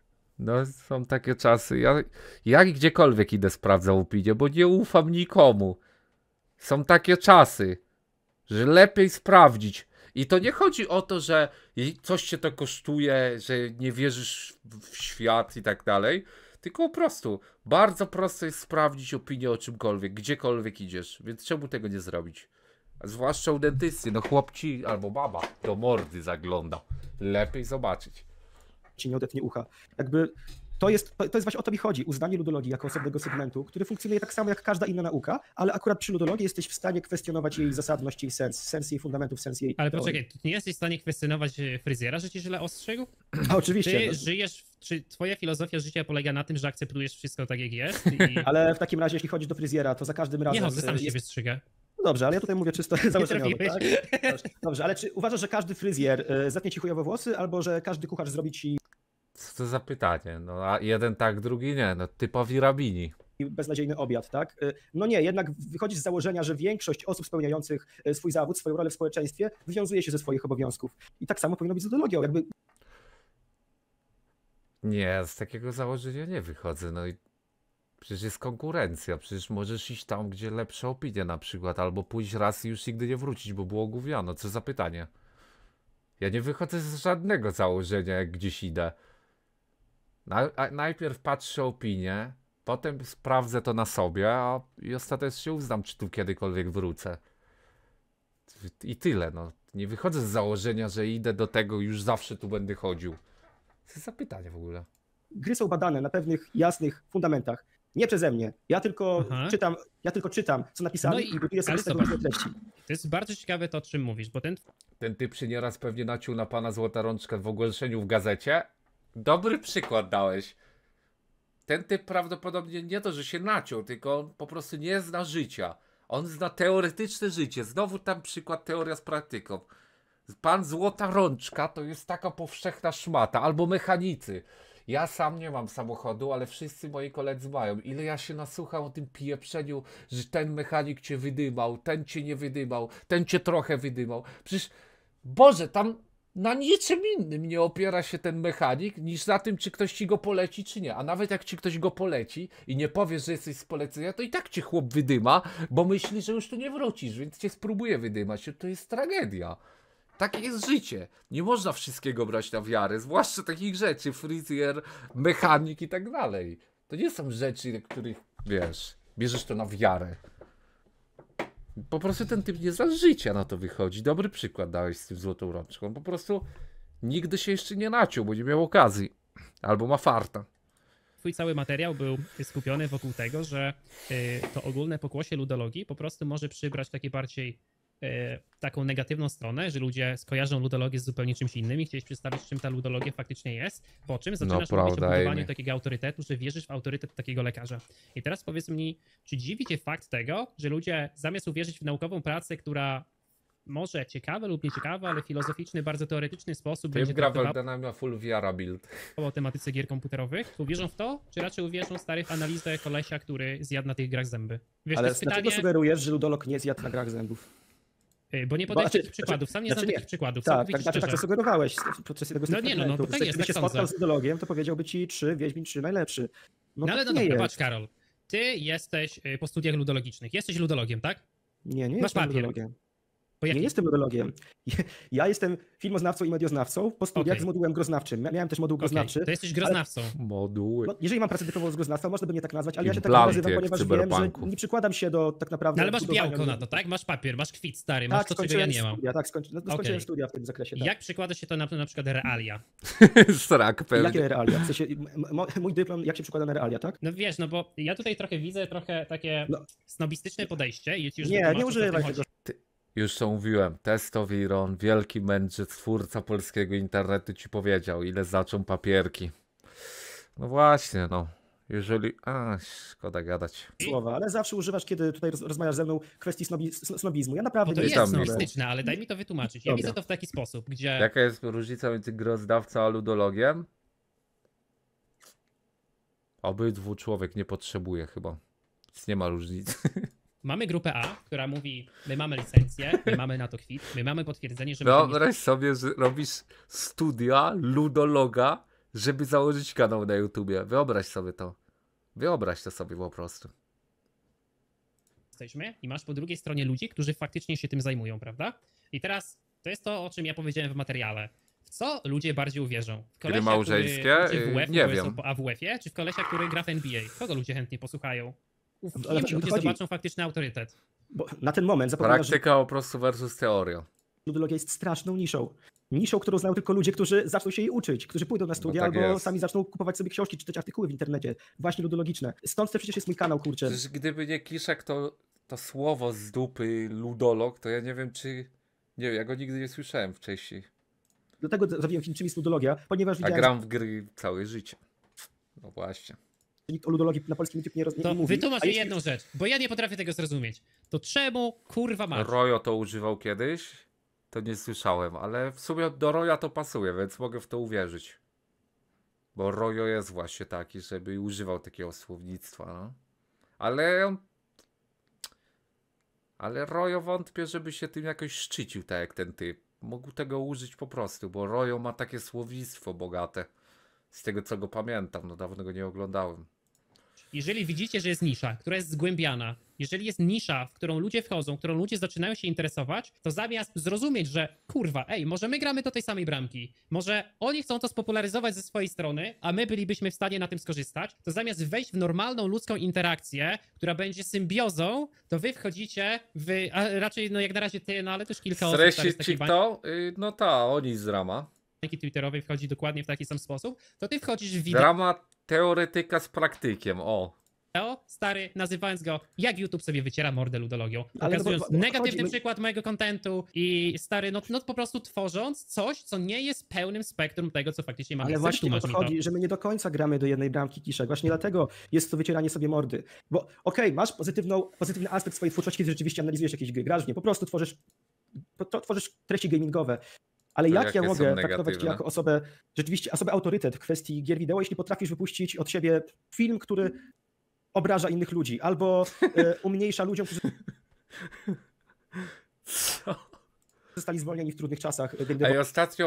No, są takie czasy. Ja gdziekolwiek idę sprawdzam opinię, bo nie ufam nikomu. Są takie czasy, że lepiej sprawdzić. I to nie chodzi o to, że coś cię to kosztuje, że nie wierzysz w świat i tak dalej. Tylko po prostu, bardzo prosto jest sprawdzić opinię o czymkolwiek, gdziekolwiek idziesz. Więc czemu tego nie zrobić? A zwłaszcza u dentysty, no chłopci albo baba do mordy zagląda. Lepiej zobaczyć. ci nie odetnie ucha. Jakby to jest właśnie o to mi chodzi. Uznanie ludologii jako osobnego segmentu, który funkcjonuje tak samo jak każda inna nauka, ale akurat przy ludologii jesteś w stanie kwestionować jej zasadność, jej sens jej fundamentów, sens jej Ale teorii. poczekaj, ty nie jesteś w stanie kwestionować fryzjera, że ci źle ostrzegł? A oczywiście, Ty no, żyjesz, czy twoja filozofia życia polega na tym, że akceptujesz wszystko tak jak jest i ale w takim razie, jeśli chodzisz do fryzjera, to za każdym razem... nie chodzę, sam jest... siebie strzygę. No dobrze, ale ja tutaj mówię czysto założeniowo, trafiłeś. tak? Dobrze, ale czy uważasz, że każdy fryzjer zetnie ci chujowe włosy, albo że każdy kucharz zrobi ci Co to za pytanie? No a jeden tak, drugi nie. No typowi rabini. beznadziejny obiad, tak? No nie, jednak wychodzisz z założenia, że większość osób spełniających swój zawód, swoją rolę w społeczeństwie wywiązuje się ze swoich obowiązków. I tak samo powinno być z ludologią. Jakby Nie, z takiego założenia nie wychodzę. No i przecież jest konkurencja. Przecież możesz iść tam, gdzie lepsze opinie na przykład, albo pójść raz i już nigdy nie wrócić, bo było gówniano. Co za pytanie? Ja nie wychodzę z żadnego założenia, jak gdzieś idę. Najpierw patrzę opinię, potem sprawdzę to na sobie, i ostatecznie uznam, czy tu kiedykolwiek wrócę. I tyle, no. Nie wychodzę z założenia, że idę do tego i już zawsze tu będę chodził. Co za pytanie w ogóle? gry są badane na pewnych jasnych fundamentach. Nie przeze mnie. Ja tylko czytam, co napisano No i buduję sobie ale z tego zobacz. różne treści. To jest bardzo ciekawe to, o czym mówisz, bo Ten typ się nieraz pewnie naciął na pana Złota Rączka w ogłoszeniu w gazecie. Dobry przykład dałeś. Ten typ prawdopodobnie nie to, że się naciął, tylko on po prostu nie zna życia. On zna teoretyczne życie. Znowu tam przykład teoria z praktyką. Pan Złota Rączka to jest taka powszechna szmata. Albo mechanicy. Ja sam nie mam samochodu, ale wszyscy moi koledzy mają. Ile ja się nasłucham o tym pieprzeniu, że ten mechanik cię wydymał, ten cię nie wydymał, ten cię trochę wydymał. Przecież, Boże, tam na niczym innym nie opiera się ten mechanik, niż na tym, czy ktoś ci go poleci, czy nie. A nawet jak ci ktoś go poleci i nie powiesz, że jesteś z polecenia, to i tak cię chłop wydyma, bo myśli, że już tu nie wrócisz, więc cię spróbuje wydymać. To jest tragedia. Takie jest życie. Nie można wszystkiego brać na wiarę, zwłaszcza takich rzeczy, fryzjer, mechanik i tak dalej. To nie są rzeczy, których, wiesz, bierzesz to na wiarę. Po prostu ten typ nie za życia na to wychodzi. Dobry przykład dałeś z tym złotą rączką. Po prostu nigdy się jeszcze nie naciął, bo nie miał okazji. Albo ma farta. Twój cały materiał był skupiony wokół tego, że to ogólne pokłosie ludologii po prostu może przybrać takie bardziej taką negatywną stronę, że ludzie skojarzą ludologię z zupełnie czymś innym i chciałeś przedstawić, czym ta ludologia faktycznie jest, po czym zaczynasz mówić o budowaniu takiego autorytetu, że wierzysz w autorytet takiego lekarza. I teraz powiedz mi, czy dziwi cię fakt tego, że ludzie zamiast uwierzyć w naukową pracę, która może ciekawe lub nieciekawe, ale filozoficzny, bardzo teoretyczny sposób Ty będzie gra traktowała Weldena ma full wiara build. o tematyce gier komputerowych, to uwierzą w to, czy raczej uwierzą stary w analizę kolesia, który zjadł na tych grach zęby? Wiesz, to Ale jest dlaczego pytanie, sugerujesz, że ludolog nie zjadł na grach zębów? bo nie podajesz Znaczy- takich przykładów, sam nie znam znaczy takich przykładów, Tak, całkowicie tak, znaczy tak szczerze. to sugerowałeś podczas tego No nie, no to fajnie jest, Gdyby tak się spotkał sądzę. z ludologiem, to powiedziałby ci 3, Wiedźmin 3 najlepszy. No tak ale no nie dobra, jest. patrz Karol, ty jesteś po studiach ludologicznych, jesteś ludologiem, tak? Nie Masz jestem papier. ludologiem. Bo Nie jaki? jestem ludologiem. Ja jestem filmoznawcą i medioznawcą po studiach Okej. z modułem groznawczym. Miałem też moduł Okej, groznawczy. to jesteś groznawcą. Moduły. No, jeżeli mam pracę dyplomową z groznawstwa, można by mnie tak nazwać, ale ja się tak Implanty nazywam, jak w ponieważ wiem, że Cyberpunku. nie przykładam się do tak naprawdę... No ale masz budowania białko na ludzi. to, tak? Masz papier, masz kwit stary, masz Tak, to, czego ja skończyłem nie mam. studia, tak, skończyłem Okej. studia w tym zakresie. Tak. Jak przykłada się to na przykład realia? Srak pewnie. Jakie realia? W sensie, mój dyplom, jak się przykłada na realia, tak? No wiesz, no bo ja tutaj trochę widzę takie No. snobistyczne podejście i ci już Nie, wytłumaczę, nie co w tym używaj chodzi. tego. Już to mówiłem, Testowiron, wielki mędrzec, twórca polskiego internetu ci powiedział, ile zaczął papierki. No właśnie, no. Jeżeli... szkoda gadać. Słowa, ale zawsze używasz, kiedy tutaj rozmawiasz ze mną, kwestii snobizmu. Ja naprawdę Bo to nie jest tam jestem jest. snobem. snobistyczne, ale daj mi to wytłumaczyć. Ja Dobra. widzę to w taki sposób, gdzie... Jaka jest różnica między grozdawcą a ludologiem? Obydwu człowiek nie potrzebuje chyba. Więc nie ma różnicy. Mamy grupę A, która mówi, my mamy licencję, my mamy na to kwit, my mamy potwierdzenie, że my to nie... Wyobraź sobie, że robisz studia ludologa, żeby założyć kanał na YouTubie. Wyobraź sobie to. Wyobraź to sobie po prostu. jesteśmy i masz po drugiej stronie ludzi, którzy faktycznie się tym zajmują, prawda? I teraz to jest to, o czym ja powiedziałem w materiale. W co ludzie bardziej uwierzą? W kolesia, małżeńskie? który idzie w WF, Nie bo jest wiem. po AWF-ie, czy w kolesia, który gra w NBA? Kogo ludzie chętnie posłuchają? W kim Ale o to ludzie chodzi. zobaczą faktyczny autorytet? Bo na ten moment zapominasz, że Praktyka po prostu versus teoria. ludologia jest straszną niszą. Niszą, którą znają tylko ludzie, którzy zaczną się jej uczyć, którzy pójdą na studia tak albo jest. sami zaczną kupować sobie książki, czytać artykuły w internecie, właśnie ludologiczne. Stąd też przecież jest mój kanał, kurczę. Przecież gdyby nie Kiszek, to słowo z dupy ludolog, to ja nie wiem czy... Nie wiem, ja go nigdy nie słyszałem wcześniej. Dlatego zrobiłem film, czym jest ludologia, ponieważ A widziałem, gram w gry całe życie. No właśnie. że nikt o ludologii na polskim YouTube nie To mówi. wytłumacz A mi jeśli- jedną rzecz, bo ja nie potrafię tego zrozumieć. To czemu kurwa masz? Rojo to używał kiedyś, to nie słyszałem, ale w sumie do Roja to pasuje, więc mogę w to uwierzyć. Bo Rojo jest właśnie taki, żeby używał takiego słownictwa, no. Ale Rojo wątpię, żeby się tym jakoś szczycił, tak jak ten typ. Mógł tego użyć po prostu, bo Rojo ma takie słownictwo bogate. Z tego co go pamiętam, no dawno go nie oglądałem. Jeżeli widzicie, że jest nisza, która jest zgłębiana, jeżeli jest nisza, w którą ludzie wchodzą, którą ludzie zaczynają się interesować, to zamiast zrozumieć, że kurwa, ej, może my gramy do tej samej bramki, może oni chcą to spopularyzować ze swojej strony, a my bylibyśmy w stanie na tym skorzystać, to zamiast wejść w normalną ludzką interakcję, która będzie symbiozą, to wy wchodzicie w, a raczej no jak na razie ty, no ale też kilka osób Streścić z takiej ci to? No ta, oni z Rama. bańki twitterowej wchodzi dokładnie w taki sam sposób, to ty wchodzisz w wideo, Drama teoretyka z praktykiem, o. stary, nazywając go, jak YouTube sobie wyciera mordę ludologią, Ale no pokazując bo negatywny chodzi- przykład mojego kontentu i stary, no po prostu tworząc coś, co nie jest pełnym spektrum tego, co faktycznie ma Ale miejsce. właśnie o Wytłumacz to mi chodzi, że my nie do końca gramy do jednej bramki, Kiszek. Właśnie dlatego jest to wycieranie sobie mordy. Bo okej, masz pozytywny aspekt swojej twórczości, kiedy rzeczywiście analizujesz jakieś gry. Grasz w nie, po prostu tworzysz treści gamingowe. Ale To jak ja jakie są mogę traktować cię negatywne? jako osobę, rzeczywiście osobę autorytet w kwestii gier wideo, jeśli potrafisz wypuścić od siebie film, który obraża innych ludzi, albo umniejsza ludziom, którzy Co? zostali zwolnieni w trudnych czasach. Ej,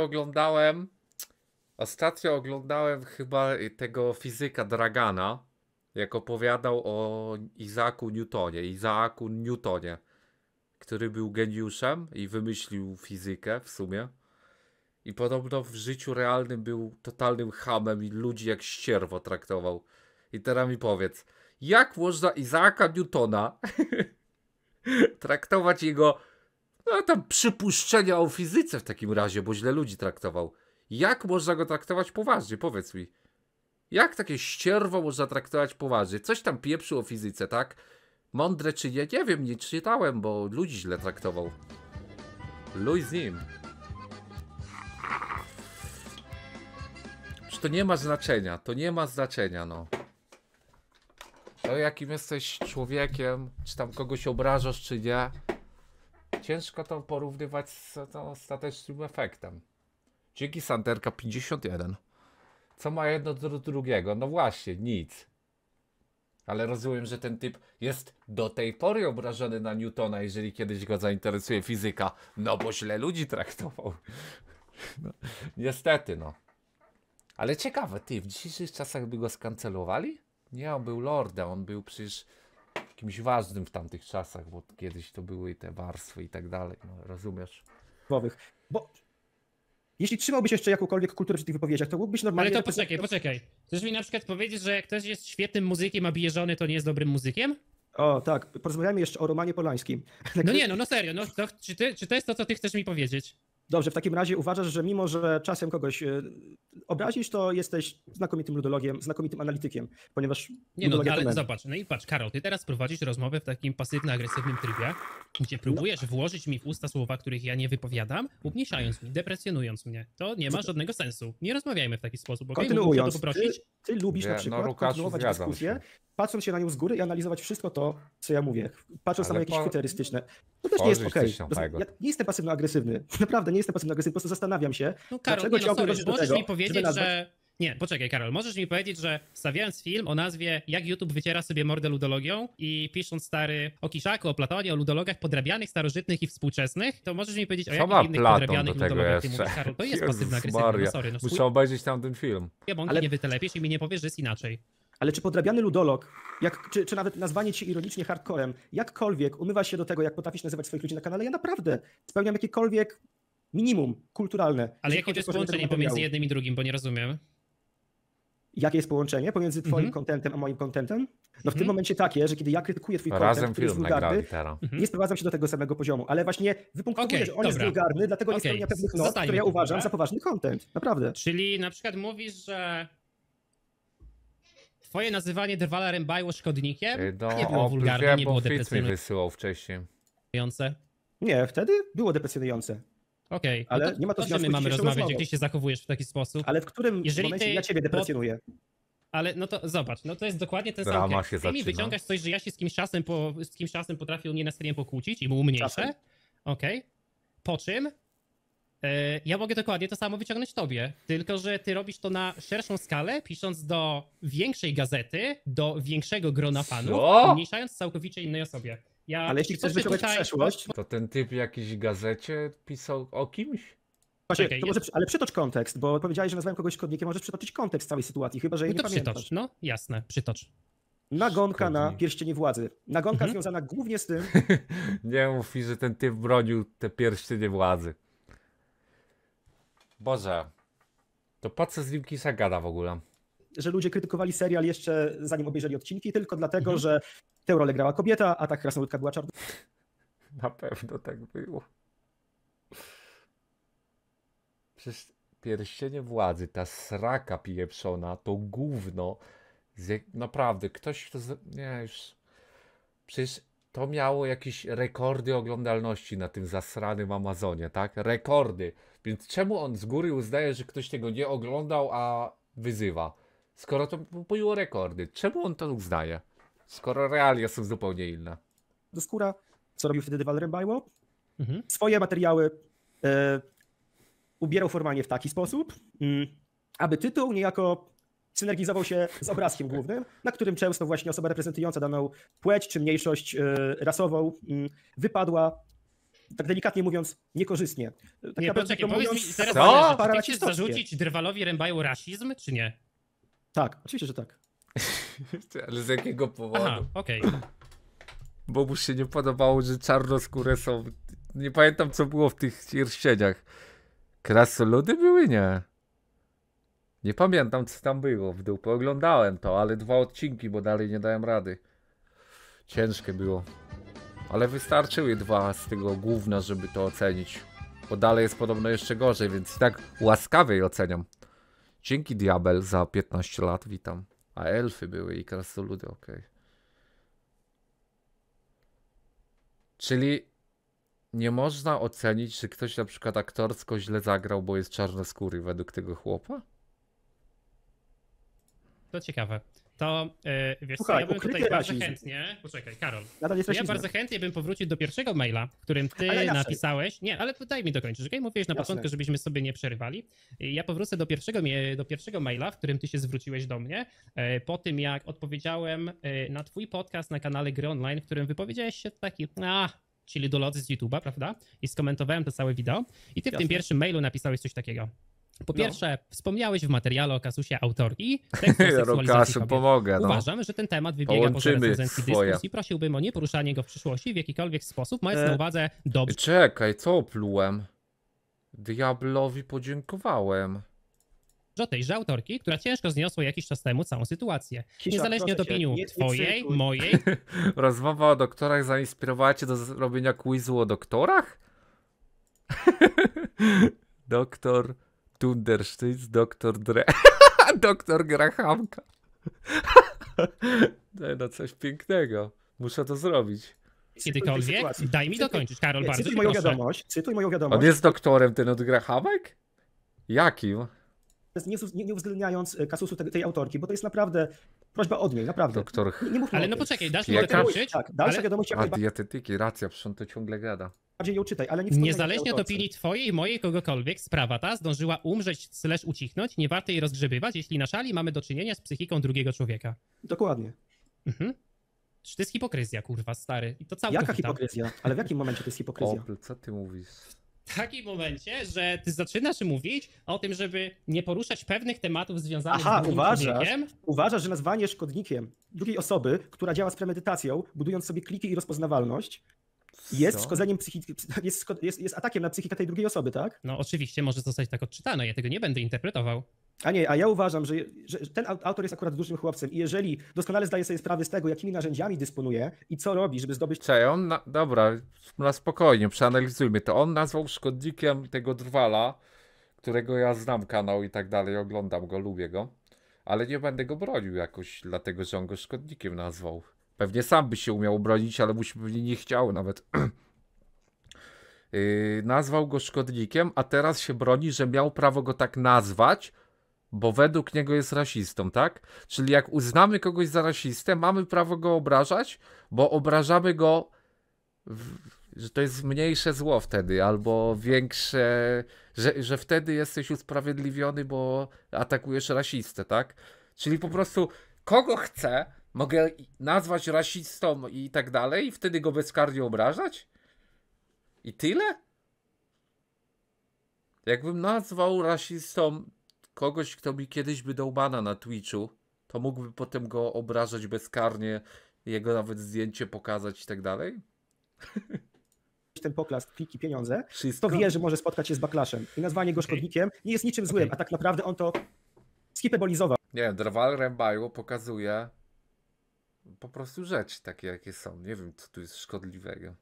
ostatnio oglądałem chyba tego fizyka Dragana, jak opowiadał o Isaacu Newtonie, który był geniuszem i wymyślił fizykę w sumie. I podobno w życiu realnym był totalnym chamem i ludzi jak ścierwo traktował. I teraz mi powiedz, Jak można Isaaka Newtona traktować jego no tam przypuszczenia o fizyce w takim razie, bo źle ludzi traktował. Jak można go traktować poważnie? Powiedz mi. Jak takie ścierwo można traktować poważnie? Coś tam pieprzył o fizyce, tak? Mądre czy nie? Nie wiem, nie czytałem, bo ludzi źle traktował. Luj z nim. Że to nie ma znaczenia, to nie ma znaczenia, no. To jakim jesteś człowiekiem, czy tam kogoś obrażasz, czy nie, ciężko to porównywać z ostatecznym efektem. Dzięki Santerka 51. Co ma jedno do drugiego? No właśnie, nic. Ale rozumiem, że ten typ jest do tej pory obrażony na Newtona, jeżeli kiedyś go zainteresuje fizyka. No bo źle ludzi traktował. No, niestety, no. Ale ciekawe, ty, w dzisiejszych czasach by go skancelowali? Nie, on był lordem, on był przecież kimś ważnym w tamtych czasach, bo kiedyś to były te warstwy i tak dalej, no rozumiesz? Bo jeśli trzymałbyś jeszcze jakąkolwiek kulturę przy tych wypowiedziach, to mógłbyś normalnie... Ale to poczekaj. Chcesz mi na przykład powiedzieć, że jak ktoś jest świetnym muzykiem, a bije żony, to nie jest dobrym muzykiem? O, tak. Porozmawiamy jeszcze o Romanie Polańskim. No nie, no serio. No, to, czy to jest to, co ty chcesz mi powiedzieć? Dobrze, w takim razie uważasz, że mimo, że czasem kogoś obrazisz, to jesteś znakomitym ludologiem, znakomitym analitykiem, ponieważ... Nie no, ludologia to ale mem. zobacz, no i patrz, Karol, ty teraz prowadzisz rozmowę w takim pasywno-agresywnym trybie, gdzie próbujesz włożyć mi w usta słowa, których ja nie wypowiadam, umniejszając mi, deprecjonując mnie. To nie ma żadnego sensu. Nie rozmawiajmy w taki sposób, okej? Mógłbym o to Kontynuując, poprosić? ty lubisz Nie, na no, przykład Łukaszu, kontynuować zgadzam dyskusję, się. patrząc się na nią z góry i analizować wszystko to, co ja mówię, patrząc Ale na jakieś po- chwyty erystyczne. To też nie jest Tworzysz okej. coś nowego. Ja nie jestem pasywno-agresywny. Naprawdę nie jestem pasywno-agresywny, po prostu zastanawiam się, No Karol, dlaczego nie, no, ciągle sorry, dążysz do możesz tego, mi powiedzieć, żeby nazwać... że... Nie, poczekaj Karol, możesz mi powiedzieć, że stawiając film o nazwie Jak YouTube wyciera sobie mordę ludologią i pisząc stary o Kiszaku, o Platonie, o ludologach podrabianych, starożytnych i współczesnych, to możesz mi powiedzieć o Co jakich ma innych Platon podrabianych do tego ludologach ty jeszcze? mówisz, Karol? To jest Jezus pasywno-agresywne, Maria, no sorry, no muszę obejrzeć tamten film. bąki Ale- nie wytelepiesz i mi nie powiesz, że jest inaczej. Ale czy podrabiany ludolog, czy nawet nazwanie cię ironicznie hardcorem, jakkolwiek umywa się do tego, jak potrafisz nazywać swoich ludzi na kanale, ja naprawdę spełniam jakiekolwiek minimum kulturalne. Ale jeżeli jakie chodzi to jest o tworzenie połączenie tego pomiędzy materiału. jednym i drugim, bo nie rozumiem. Jakie jest połączenie pomiędzy twoim Mhm. kontentem a moim kontentem? No w Mhm. tym momencie takie, że kiedy ja krytykuję twój kontent, Razem który jest film wulgarny, nagrali teraz. Mhm. nie sprowadzam się do tego samego poziomu, ale właśnie wypunktowuję, Okej, że on jest dobra. wulgarny, dlatego nie Okej, spełnia pewnych norm, zostańmy które ja tu, uważam dobra? za poważny content. Naprawdę. Czyli na przykład mówisz, że twoje nazywanie Drwala Rembajło szkodnikiem No, nie było wulgarne, wiem, nie bo było Fitz mi deprecjonujące. wysyłał wcześniej. Nie, wtedy było deprecjonujące. Okej, Ale no to, nie ma to o czym związku my z mamy dzisiejszą rozmawiać, rozmową. jak ty się zachowujesz w taki sposób? Ale w którym Jeżeli momencie ty ja ciebie deprecjonuję? Ale no to zobacz, no to jest dokładnie ten sam Drama case. się Ty mi zaczyna. wyciągasz coś, że ja się z kimś czasem potrafię mnie na streamie pokłócić i mu umniejszę. Czasem. Okej. Po czym ja mogę dokładnie to samo wyciągnąć tobie. Tylko, że ty robisz to na szerszą skalę, pisząc do większej gazety, do większego grona fanów, Co? umniejszając całkowicie innej osobie. Ale jeśli chcesz wyciągać przeszłość, To ten typ w jakiejś gazecie pisał o kimś? właśnie, Czekaj, to może, ale przytocz kontekst, bo powiedziałeś, że nazwałem kogoś szkodnikiem, możesz przytoczyć kontekst całej sytuacji, chyba że jej No nie to pamiętasz. przytocz, no jasne, przytocz. Nagonka na Szkodnik. pierścienie władzy. Nagonka Mhm. związana głównie z tym, Nie mów mi, że ten typ bronił te pierścienie władzy. Boże. To po co z nim Kisza gada w ogóle? że ludzie krytykowali serial jeszcze zanim obejrzeli odcinki, tylko dlatego, Mhm. że tę rolę grała kobieta, a ta krasnoludka była czarna. Na pewno tak było. Przecież pierścienie władzy, ta sraka pieprzona, to gówno. Naprawdę, ktoś to... Nie, już... Przecież to miało jakieś rekordy oglądalności na tym zasranym Amazonie, tak? Rekordy. Więc czemu on z góry uznaje, że ktoś tego nie oglądał, a wyzywa? Skoro to było rekordy. Czemu on to uznaje? Skoro realia są zupełnie inne. Do skóra, co robił wtedy Drwal Rembajło. Mhm. Swoje materiały ubierał formalnie w taki sposób, aby tytuł niejako synergizował się z obrazkiem głównym, na którym często właśnie osoba reprezentująca daną płeć czy mniejszość rasową wypadła, tak delikatnie mówiąc, niekorzystnie. Tak Nie, naprawdę poczekaj, to powiedz mi mówiąc, teraz, Co? zależy, czy ty chcesz pararasistowskie. zarzucić Drwalowi Rembajło rasizm, czy nie? Tak, oczywiście, że tak. Ale z jakiego powodu? Aha, okej. Bo mu się nie podobało, że czarnoskóre są... Nie pamiętam, co było w tych pierścieniach. Krasnoludy były? Nie. Nie pamiętam, co tam było w dupę. Oglądałem to, ale 2 odcinki, bo dalej nie dałem rady. Ciężkie było. Ale wystarczyły 2 z tego gówna, żeby to ocenić. Bo dalej jest podobno jeszcze gorzej, więc i tak łaskawiej oceniam. Dzięki Diabel za 15 lat, witam. A elfy były i krasnoludy, okej. Czyli nie można ocenić, że ktoś na przykład aktorsko źle zagrał, bo jest czarnoskóry według tego chłopa? To ciekawe. To wiesz co, Słuchaj, ja bym ukryty tutaj bardzo rasizm. chętnie. Poczekaj, Karol. Nadal jest Ja rasizmem. bardzo chętnie bym powrócił do pierwszego maila, w którym ty Ale inaczej. napisałeś. Nie, ale daj mi dokończyć, okej? Mówiłeś na Jasne. początku, żebyśmy sobie nie przerywali. Ja powrócę do pierwszego maila, w którym ty się zwróciłeś do mnie, po tym jak odpowiedziałem na twój podcast na kanale Gry Online, w którym wypowiedziałeś się taki, czyli ludolodzy z YouTube'a, prawda? I skomentowałem to całe wideo. I ty w tym Jasne. pierwszym mailu napisałeś coś takiego. Po No. pierwsze, wspomniałeś w materiale o kasusie autorki tekstu o Ja seksualizacji Rokaszu kobiet. pomogę, no. Uważam, że ten temat wybiega poza Połączymy recenzencki swoje. dyskurs i prosiłbym o nieporuszanie go w przyszłości w jakikolwiek sposób, mając na uwadze dobrze Czekaj, co oplułem? Diablowi podziękowałem. tejże autorki, która ciężko zniosła jakiś czas temu całą sytuację. Kisza, Niezależnie od proszę cię, opinii nie twojej, cytuj. mojej, Rozmowa o doktorach zainspirowała cię do zrobienia quizu o doktorach? Doktor Dundersztyc, doktor Dre... doktor Grahamka. No coś pięknego. Muszę to zrobić. kiedykolwiek, sytuacji. daj mi dokończyć, Karol, bardzo Cytuj cię moją proszę. wiadomość, cytuj moją wiadomość, On jest doktorem, ten od Grahamek? Jakim? nie uwzględniając kasusu tej autorki, bo to jest naprawdę prośba od niej, naprawdę. Doktor Nie mówmy Ale o no tym. poczekaj, dasz mi Piekarz? dokończyć? Tak, dalsza Ale wiadomość jak A najbardziej dietetyki, racja, przecież on to ciągle gada. ją czytaj, ale nie wspominaj niezależnie tej od autorce. opinii twojej, mojej, kogokolwiek, sprawa ta zdążyła umrzeć / ucichnąć, nie warto jej rozgrzebywać, jeśli na szali mamy do czynienia z psychiką drugiego człowieka. Dokładnie. Mhm. Czy to jest hipokryzja, kurwa, stary? I to całkiem Jaka hipokryzja? Ale w jakim momencie to jest hipokryzja? Opel, co ty mówisz? W takim momencie, że ty zaczynasz mówić o tym, żeby nie poruszać pewnych tematów związanych Aha, z drugim człowiekiem. uważasz, że nazwanie szkodnikiem drugiej osoby, która działa z premedytacją, budując sobie kliki i rozpoznawalność, jest Co? szkodzeniem jest atakiem na psychikę tej drugiej osoby, tak? No oczywiście może zostać tak odczytane, ja tego nie będę interpretował. A ja uważam, że ten autor jest akurat dużym chłopcem i jeżeli doskonale zdaje sobie sprawę z tego, jakimi narzędziami dysponuje i co robi, żeby zdobyć... Czekaj, dobra, na spokojnie, przeanalizujmy to. On nazwał szkodnikiem tego drwala, którego ja znam kanał i tak dalej, oglądam go, lubię go, ale nie będę go bronił jakoś, dlatego że on go szkodnikiem nazwał. Pewnie sam by się umiał bronić, ale mu się pewnie nie chciał nawet. Nazwał go szkodnikiem, a teraz się broni, że miał prawo go tak nazwać, bo według niego jest rasistą, tak? Czyli jak uznamy kogoś za rasistę, mamy prawo go obrażać, bo obrażamy go, że to jest mniejsze zło wtedy, albo większe, że wtedy jesteś usprawiedliwiony, bo atakujesz rasistę, tak? Czyli po prostu kogo chcę, mogę nazwać rasistą i tak dalej, i wtedy go bezkarnie obrażać? I tyle? Jakbym nazwał rasistą kogoś, kto mi kiedyś by dał bana na Twitchu, to mógłby potem go obrażać bezkarnie, jego nawet zdjęcie pokazać i tak dalej? ten poklask, kliki, pieniądze, Wszystko? to wie, że może spotkać się z backlashem. I nazwanie go szkodnikiem nie jest niczym złym, a tak naprawdę on to skipebolizował. Nie, Drwal Rembaju pokazuje po prostu rzeczy takie, jakie są. Nie wiem, co tu jest szkodliwego.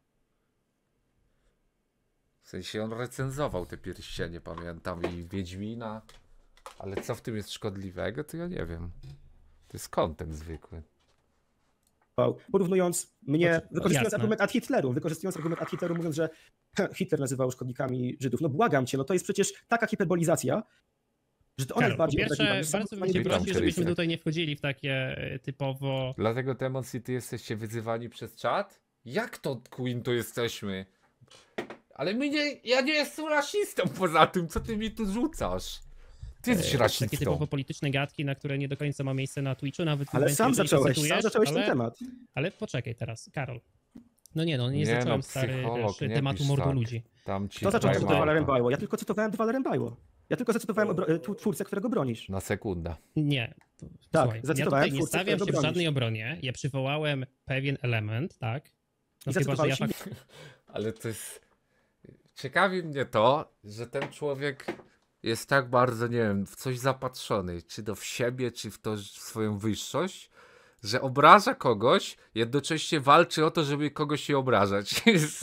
W sensie on recenzował te pierścienie, pamiętam, i Wiedźmina, ale co w tym jest szkodliwego, to ja nie wiem. To jest content zwykły. Porównując mnie, wykorzystując jasne. argument ad Hitleru, mówiąc, że Hitler nazywał szkodnikami Żydów. No błagam cię, no to jest przecież taka hiperbolizacja, że to on Karol, jest po bardziej pierwsze, obraźliwy niż bardzo bym samo cię Witam, prosił, żebyśmy Krystek. tutaj nie wchodzili w takie typowo... Dlatego Demon City jesteście wyzywani przez czat? Jak to, Queen, to jesteśmy? Ale ja nie jestem rasistą poza tym, co ty mi tu rzucasz? Ty jesteś Takie rasistą. typowo polityczne gadki, na które nie do końca ma miejsce na Twitchu, nawet w Ale momencie, sam jeżeli zacząłeś cytujesz, ten temat. Ale poczekaj teraz, Karol. No nie Nie zacząłem, no, stary, psycholog, wiesz, nie tematu pisz mordu tak. ludzi. Tam ci Kto zaczął daj cytować małpa. Rembajło? Ja tylko cytowałem Dwala Rembajło. Ja tylko zacytowałem twórcę, którego bronisz. Na sekundę. Nie. Tak, Słuchaj, ja zacytowałem tutaj nie twórcę, stawiam się którego w bronisz. żadnej obronie. Ja przywołałem pewien element, tak? No I chyba, że ja zacytowałeś fakt... Ale to jest... Ciekawi mnie to, że ten człowiek jest tak bardzo, nie wiem, w coś zapatrzony, czy to w siebie, czy w to w swoją wyższość, że obraża kogoś, jednocześnie walczy o to, żeby kogoś nie obrażać.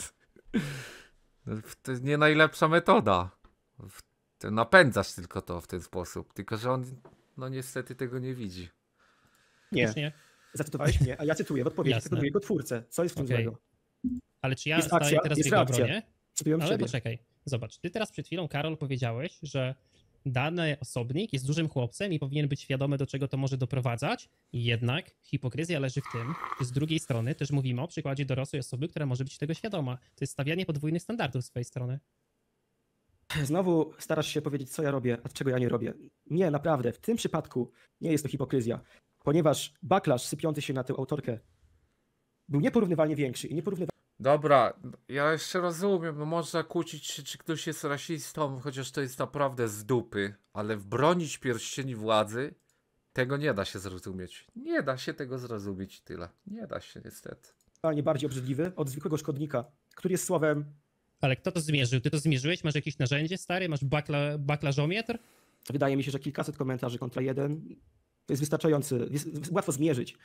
To jest nie najlepsza metoda. Ty napędzasz tylko to w ten sposób, tylko że on no niestety tego nie widzi. Nie, Już nie. zacytowałeś mnie, a ja cytuję w odpowiedzi Jasne. tego drugiego twórcę. Co jest w tym Okej. złego? Ale czy ja Jest staję akcja, teraz w jest jego reakcja. obronie? Cytuję Ale ciebie. poczekaj, zobacz, ty teraz przed chwilą, Karol, powiedziałeś, że dany osobnik jest dużym chłopcem i powinien być świadomy, do czego to może doprowadzać. Jednak hipokryzja leży w tym, że z drugiej strony też mówimy o przykładzie dorosłej osoby, która może być tego świadoma. To jest stawianie podwójnych standardów z swojej strony. Znowu starasz się powiedzieć, co ja robię, a czego ja nie robię. Nie, naprawdę, w tym przypadku nie jest to hipokryzja, ponieważ backlash sypiący się na tę autorkę był nieporównywalnie większy i nieporównywalnie Dobra, ja jeszcze rozumiem, no można kłócić się, czy ktoś jest rasistą, chociaż to jest naprawdę z dupy, ale bronić pierścieni władzy, tego nie da się zrozumieć. Nie da się tego zrozumieć, tyle. Nie da się niestety. bardziej obrzydliwy od zwykłego szkodnika, który jest słowem. Ale kto to zmierzył? Ty to zmierzyłeś? Masz jakieś narzędzie, stary? Masz baklażometr? Wydaje mi się, że kilkaset komentarzy kontra jeden to jest wystarczający, jest łatwo zmierzyć,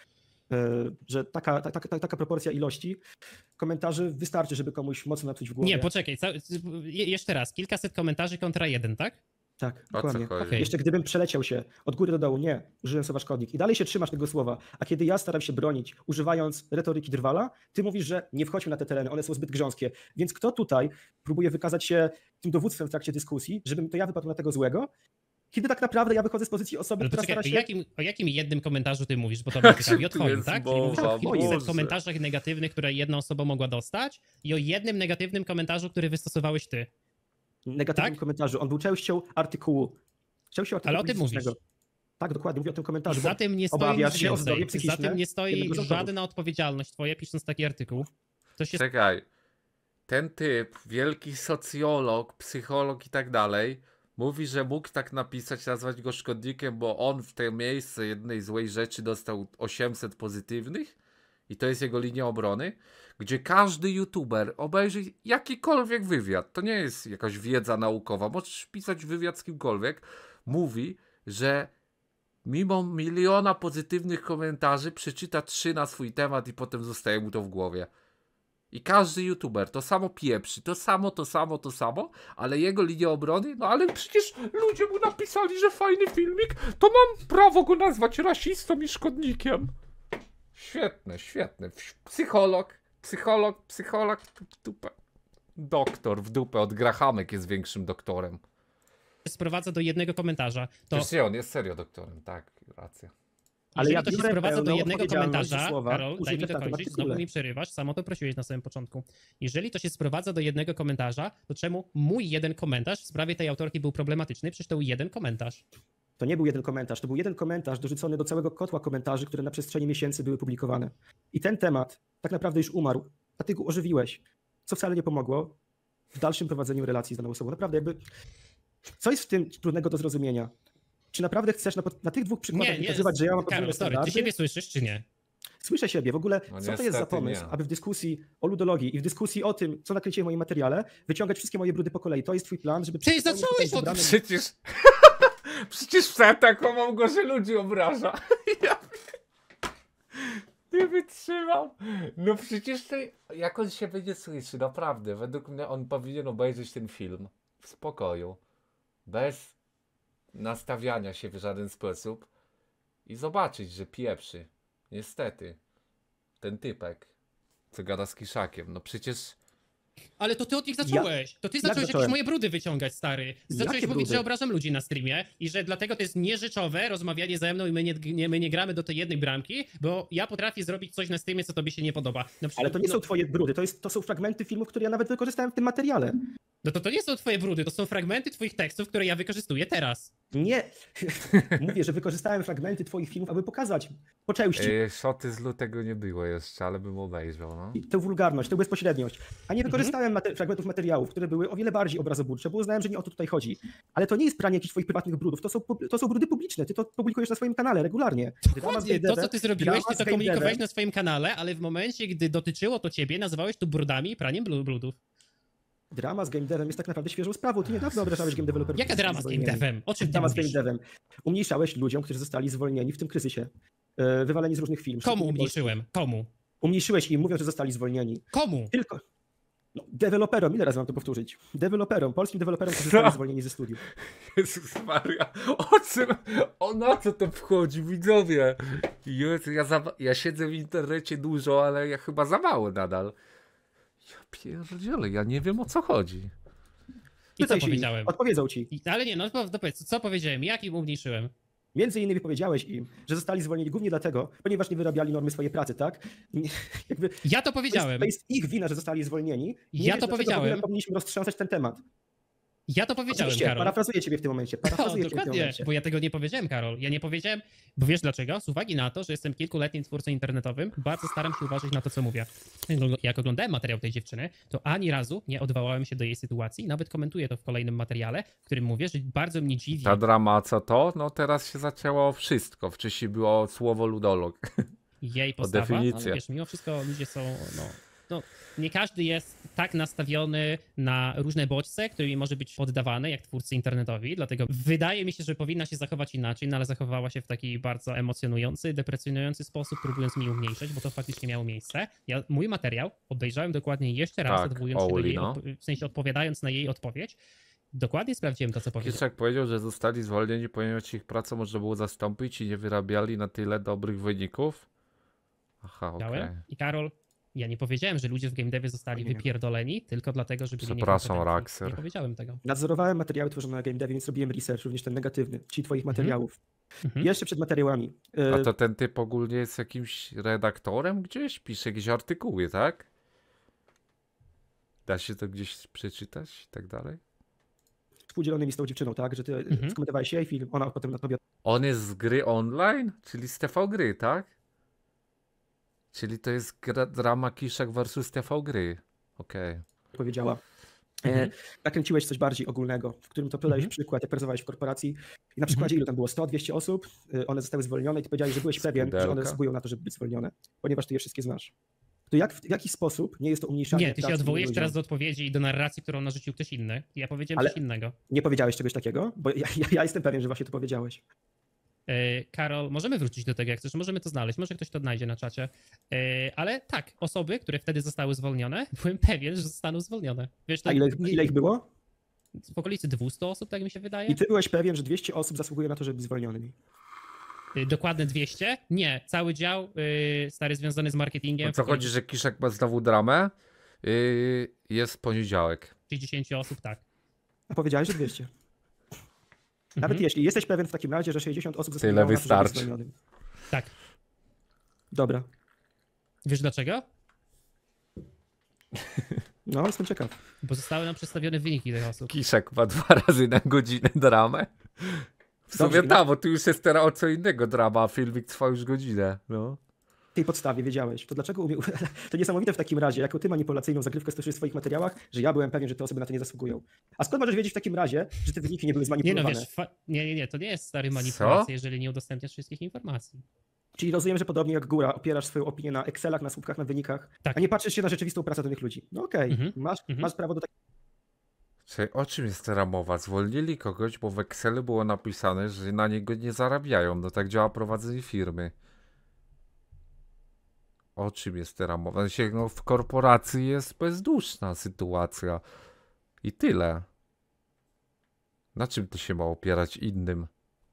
że taka proporcja ilości komentarzy wystarczy, żeby komuś mocno napsuć w głowie. Nie, poczekaj, jeszcze raz. Kilkaset komentarzy kontra jeden, tak? Tak, O co dokładnie. chodzi? Okej. Jeszcze gdybym przeleciał się od góry do dołu, nie, użyłem słowa szkodnik i dalej się trzymasz tego słowa, a kiedy ja staram się bronić, używając retoryki drwala, ty mówisz, że nie wchodźmy na te tereny, one są zbyt grząskie. Więc kto tutaj próbuje wykazać się tym dowództwem w trakcie dyskusji, żebym to ja wypadł na tego złego, kiedy tak naprawdę ja wychodzę z pozycji osoby, Ale która poczekaj, stara się... o jakim jednym komentarzu ty mówisz? Bo to mnie ciekawi, o Tu twoim, jest tak? Czyli mówisz mowa, o kilkuset Boże. komentarzach negatywnych, które jedna osoba mogła dostać i o jednym negatywnym komentarzu, który wystosowałeś ty. negatywnym Tak? komentarzu. On był częścią artykułu. Ale o tym mówisz. Tak, dokładnie, mówię o tym komentarzu. Za bo tym nie stoi obawiasz nic się o zdrowie więcej. Za psychiczne tym nie stoi jednego z autorów. żadna odpowiedzialność twoja, pisząc taki artykuł. To się Czekaj, ten typ, wielki socjolog, psycholog i tak dalej, mówi, że mógł tak napisać, nazwać go szkodnikiem, bo on w te miejsce jednej złej rzeczy dostał 800 pozytywnych i to jest jego linia obrony, gdzie każdy youtuber obejrzy jakikolwiek wywiad, to nie jest jakaś wiedza naukowa, możesz pisać wywiad z kimkolwiek, mówi, że mimo miliona pozytywnych komentarzy przeczyta 3 na swój temat i potem zostaje mu to w głowie. I każdy youtuber to samo pieprzy, to samo, ale jego linia obrony, no ale przecież ludzie mu napisali, że fajny filmik, to mam prawo go nazwać rasistą i szkodnikiem. Świetne, świetne. Psycholog w dupę. Doktor w dupę, od Grahamek jest większym doktorem. sprowadza do jednego komentarza, to Przecież nie, on jest serio doktorem, tak, racja. Ale jeżeli ja to się biorę sprowadza do pełną jednego odpowiedzialność za komentarza, słowa Karol, daj mi użyte w danym dokończyć, artykule. znowu mi przerywasz, samo to prosiłeś na samym początku. Jeżeli to się sprowadza do jednego komentarza, to czemu mój jeden komentarz w sprawie tej autorki był problematyczny? Przecież to był jeden komentarz. To nie był jeden komentarz, to był jeden komentarz dorzucony do całego kotła komentarzy, które na przestrzeni miesięcy były publikowane. I ten temat tak naprawdę już umarł, a ty go ożywiłeś, co wcale nie pomogło w dalszym prowadzeniu relacji z daną osobą. Naprawdę jakby, co jest w tym trudnego do zrozumienia? Czy naprawdę chcesz na tych dwóch przykładach wykazywać, że ja mam Karol, podwójne sorry, ty standardy? siebie słyszysz, czy nie? Słyszę siebie. W ogóle, No co to jest za niestety pomysł, nie. aby w dyskusji o ludologii i w dyskusji o tym, co nakręciłem w moim materiale, wyciągać wszystkie moje brudy po kolei? To jest twój plan, żeby... Ty przyswoić zacząłeś tutaj od- wybrane- Przecież... Przecież zaatakował go, że ludzi obraża. Ja... Nie wytrzymam. No przecież to... Jak on się będzie słyszy, naprawdę. Według mnie on powinien obejrzeć ten film w spokoju. Bez nastawiania się w żaden sposób. I zobaczyć, że pieprzy. Niestety. Ten typek, co gada z Kiszakiem. No przecież... Ale to ty od nich zacząłeś. To ty zacząłeś jakieś zacząłem? moje brudy wyciągać, stary. Zacząłeś Jakie mówić, brudy? że obrażam ludzi na streamie i że dlatego to jest nieżyczowe rozmawianie ze mną i my nie gramy do tej jednej bramki, bo ja potrafię zrobić coś na streamie, co tobie się nie podoba. Na przykład, Ale to nie są twoje brudy, to są fragmenty filmów, które ja nawet wykorzystałem w tym materiale. No to nie są twoje brudy, to są fragmenty twoich tekstów, które ja wykorzystuję teraz. Nie. Mówię, że wykorzystałem fragmenty twoich filmów, aby pokazać po części Szoty z lutego nie było jeszcze, ale bym obejrzał, no. tę wulgarność, tę bezpośredniość. A nie wykorzystałem fragmentów materiałów, które były o wiele bardziej obrazoburcze, bo uznałem, że nie o to tutaj chodzi. Ale to nie jest pranie jakichś twoich prywatnych brudów, to są brudy publiczne, ty to publikujesz na swoim kanale regularnie. Dokładnie, to co ty zrobiłeś, ty to drama z komunikowałeś Hejderem. na swoim kanale, ale w momencie, gdy dotyczyło to ciebie, nazywałeś to brudami i praniem brudów. drama z game devem jest tak naprawdę świeżą sprawą. Ty niedawno obrażałeś game developerów. Jaka którzy drama z zostali game zwolnieni. devem? O czym ty Drama z game mówisz? devem. Umniejszałeś ludziom, którzy zostali zwolnieni w tym kryzysie. Wywaleni z różnych firm. Komu szczególnie umniejszyłem? Komu? polskich. Umniejszyłeś im, mówiąc, że zostali zwolnieni. Komu? Tylko... No, deweloperom, ile razy mam to powtórzyć? Deweloperom, polskim deweloperom, którzy zostali zwolnieni ze studiów. Jezus Maria, na co to wchodzi, widzowie? Jezu, ja siedzę w internecie dużo, ale ja chyba za mało nadal. Ja pierdzielę, ja nie wiem o co chodzi. I co Pytaj się ich, powiedziałem? odpowiedzą ci. Ale nie, no powiedz, co powiedziałem? Jak im umniejszyłem? Między innymi powiedziałeś im, że zostali zwolnieni głównie dlatego, ponieważ nie wyrabiali normy swojej pracy, tak? Jakby Ja to powiedziałem. To jest ich wina, że zostali zwolnieni. Nie Ja wiesz, to dlaczego powiedziałem. w ogóle powinniśmy roztrząsać ten temat. Ja to powiedziałem, Oczywiście, Karol. parafrazuję ciebie w tym momencie. No, Parafrazuję ciebie w tym dokładnie, momencie. bo ja tego nie powiedziałem, Karol. Ja nie powiedziałem, bo wiesz dlaczego? Z uwagi na to, że jestem kilkuletnim twórcą internetowym, bardzo staram się uważać na to, co mówię. Jak oglądałem materiał tej dziewczyny, to ani razu nie odwołałem się do jej sytuacji, nawet komentuję to w kolejnym materiale, w którym mówię, że bardzo mnie dziwi. Ta drama, co to? No teraz się zaczęło wszystko. Wcześniej było słowo ludolog. Jej postawa, ale definicję. wiesz, mimo wszystko ludzie są, no, nie każdy jest tak nastawiony na różne bodźce, którymi może być poddawany, jak twórcy internetowi, dlatego wydaje mi się, że powinna się zachować inaczej, no ale zachowała się w taki bardzo emocjonujący, deprecjonujący sposób, próbując mi umniejszyć, bo to faktycznie miało miejsce. Ja mój materiał obejrzałem dokładnie jeszcze raz, Tak, odwołując się do jej, no. w sensie odpowiadając na jej odpowiedź. Dokładnie sprawdziłem to, co powiedział. Kiszek powiedział, że zostali zwolnieni, ponieważ ich pracę można było zastąpić i nie wyrabiali na tyle dobrych wyników. Aha, okej. I Karol, ja nie powiedziałem, że ludzie w game devie zostali Nie. wypierdoleni tylko dlatego, że byli Przepraszam, niekompetentni. Raxer. Nie powiedziałem tego. Nadzorowałem materiały tworzone na game devie, więc robiłem research, również ten negatywny, czyli twoich materiałów. Mhm. Jeszcze przed materiałami. A to ten typ ogólnie jest jakimś redaktorem gdzieś? Pisze jakieś artykuły, tak? Da się to gdzieś przeczytać i tak dalej? Współdzielonymi z tą dziewczyną, tak? Że ty skomentowałeś jej film, ona potem na tobie On jest z gry online? Czyli z TV gry, tak? Czyli to jest drama Kiszek versus TV gry. Okej. powiedziała. Mhm. Nakręciłeś coś bardziej ogólnego, w którym to podałeś przykład, jak pracowałeś w korporacji i na przykładzie ilu tam było? 100-200 osób, one zostały zwolnione i ty powiedziałeś, że byłeś pewien, że one Spółdelka. zasługują na to, żeby być zwolnione, ponieważ ty je wszystkie znasz. To w jaki sposób nie jest to umniejszanie Nie, ty się pracy odwołujesz ludziom? teraz do odpowiedzi i do narracji, którą narzucił ktoś inny. Ja powiedziałem Ale- coś innego. Nie powiedziałeś czegoś takiego? Bo ja jestem pewien, że właśnie to powiedziałeś. Karol, możemy wrócić do tego, jak chcesz, możemy to znaleźć, może ktoś to odnajdzie na czacie. Ale tak, osoby, które wtedy zostały zwolnione, byłem pewien, że zostaną zwolnione. Wiesz, to A ile ich było? w okolicy 200 osób, tak mi się wydaje. I ty byłeś pewien, że 200 osób zasługuje na to, żeby być zwolnionymi. Dokładne 200? Nie, cały dział stary związany z marketingiem. O co chodzi, że Kiszek ma znowu dramę? Jest poniedziałek. 60 osób, tak. A powiedziałeś, że 200. Nawet Mhm. jeśli jesteś pewien w takim razie, że 60 osób Tyle zasługuje na to, żeby być wystarczy. zwolnionym. Tak. Dobra. Wiesz dlaczego? No, jestem ciekaw. Bo zostały nam przedstawione wyniki tych osób. Kiszek ma 2 razy na godzinę dramę. W Dobrze, sumie tak, bo tu już jest teraz o co innego drama, a filmik trwa już godzinę. No. W tej podstawie wiedziałeś. To dlaczego To niesamowite w takim razie, jaką ty manipulacyjną zagrywkę stosujesz w swoich materiałach, że ja byłem pewien, że te osoby na to nie zasługują. A skąd możesz wiedzieć w takim razie, że te wyniki nie były Nie no, zmanipulowane? wiesz, nie, to nie jest stary manipulacja, jeżeli nie udostępniasz wszystkich informacji. Czyli rozumiem, że podobnie jak Góra opierasz swoją opinię na Excelach, na słupkach, na wynikach, Tak. a nie patrzysz się na rzeczywistą pracę danych ludzi. No okej, Mhm. masz prawo do takiego. Czekaj, o czym jest teraz mowa? Zwolnili kogoś, bo w Excelu było napisane, że na niego nie zarabiają. No tak działa prowadzenie firmy. O czym jest teraz mowa? No, w korporacji jest bezduszna sytuacja. I tyle. Na czym to się ma opierać innym?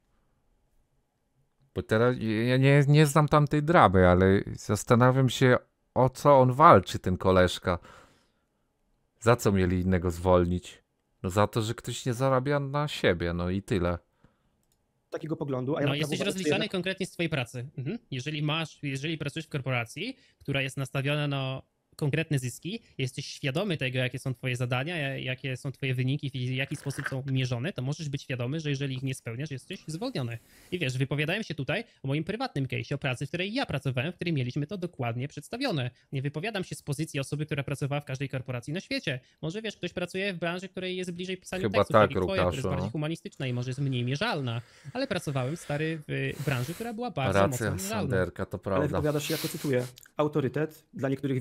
Bo teraz ja nie znam tamtej dramy, ale zastanawiam się, o co on walczy, ten koleżka. Za co mieli innego zwolnić? No za to, że ktoś nie zarabia na siebie, no i tyle. Takiego poglądu, a ja No, mam prawo jesteś uważać, że rozliczany konkretnie z twojej pracy. Mhm. Jeżeli pracujesz w korporacji, która jest nastawiona na konkretne zyski, jesteś świadomy tego, jakie są twoje zadania, jakie są twoje wyniki, w jaki sposób są mierzone, to możesz być świadomy, że jeżeli ich nie spełniasz, jesteś zwolniony. I wiesz, wypowiadałem się tutaj o moim prywatnym case'ie, o pracy, w której ja pracowałem, w której mieliśmy to dokładnie przedstawione. Nie wypowiadam się z pozycji osoby, która pracowała w każdej korporacji na świecie. Może wiesz, ktoś pracuje w branży, której jest bliżej pisaniu Chyba tekstów, tak, jak i twoja, która jest Łukaszu, bardziej no. humanistyczna i może jest mniej mierzalna, ale pracowałem stary w branży, która była bardzo mocno Racja, mierzalna. Sanderka, to ale prawda. wypowiadasz się jako, cytuję, autorytet dla niektórych widzów w branży,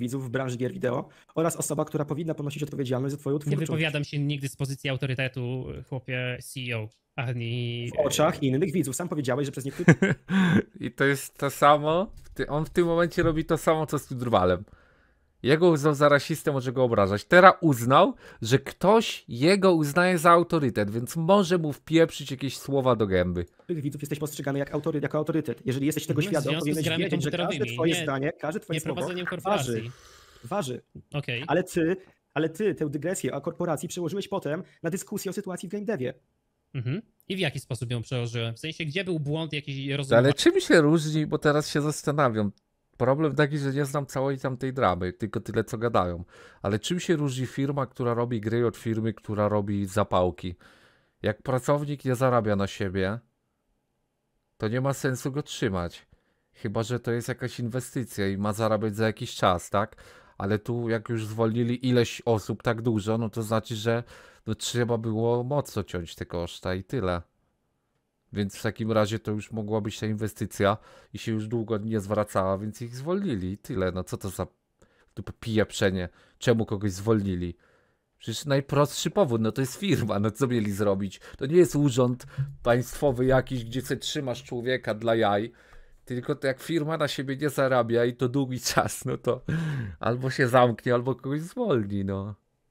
branży gier wideo oraz osoba, która powinna ponosić odpowiedzialność za twoją Nie twórczość wypowiadam się nigdy z pozycji autorytetu, chłopie CEO, ani... w oczach innych widzów. Sam powiedziałeś, że przez niektórych I to jest to samo. On w tym momencie robi to samo, co z Drwalem. Jego uznał za rasistę, może go obrażać. Teraz uznał, że ktoś jego uznaje za autorytet, więc może mu wpieprzyć jakieś słowa do gęby. widzów jesteś postrzegany jako autorytet. Jeżeli jesteś tego W świadom, związku z powinieneś grami wiedzieć, że każde komputerowymi, twoje nie- zdanie, każde twoje Nie słowo prowadzeniem waży. korporacji. Waży. Okej. Ale ty tę dygresję o korporacji przełożyłeś potem na dyskusję o sytuacji w game devie. Mhm. I w jaki sposób ją przełożyłem? W sensie, gdzie był błąd jakiś Ale rozumowania? czym się różni, bo teraz się zastanawiam. Problem taki, że nie znam całej tamtej dramy, tylko tyle co gadają. Ale czym się różni firma, która robi gry od firmy, która robi zapałki? Jak pracownik nie zarabia na siebie, to nie ma sensu go trzymać. Chyba że to jest jakaś inwestycja i ma zarabiać za jakiś czas, tak? Ale tu jak już zwolnili ileś osób tak dużo, no to znaczy, że no, trzeba było mocno ciąć te koszta i tyle. Więc w takim razie to już mogła być ta inwestycja i się już długo nie zwracała, więc ich zwolnili i tyle. No co to za pieprzenie? Czemu kogoś zwolnili? Przecież najprostszy powód, no to jest firma, no co mieli zrobić? To nie jest urząd państwowy jakiś, gdzie sobie trzymasz człowieka dla jaj, tylko to jak firma na siebie nie zarabia i to długi czas, no to albo się zamknie, albo kogoś zwolni, no.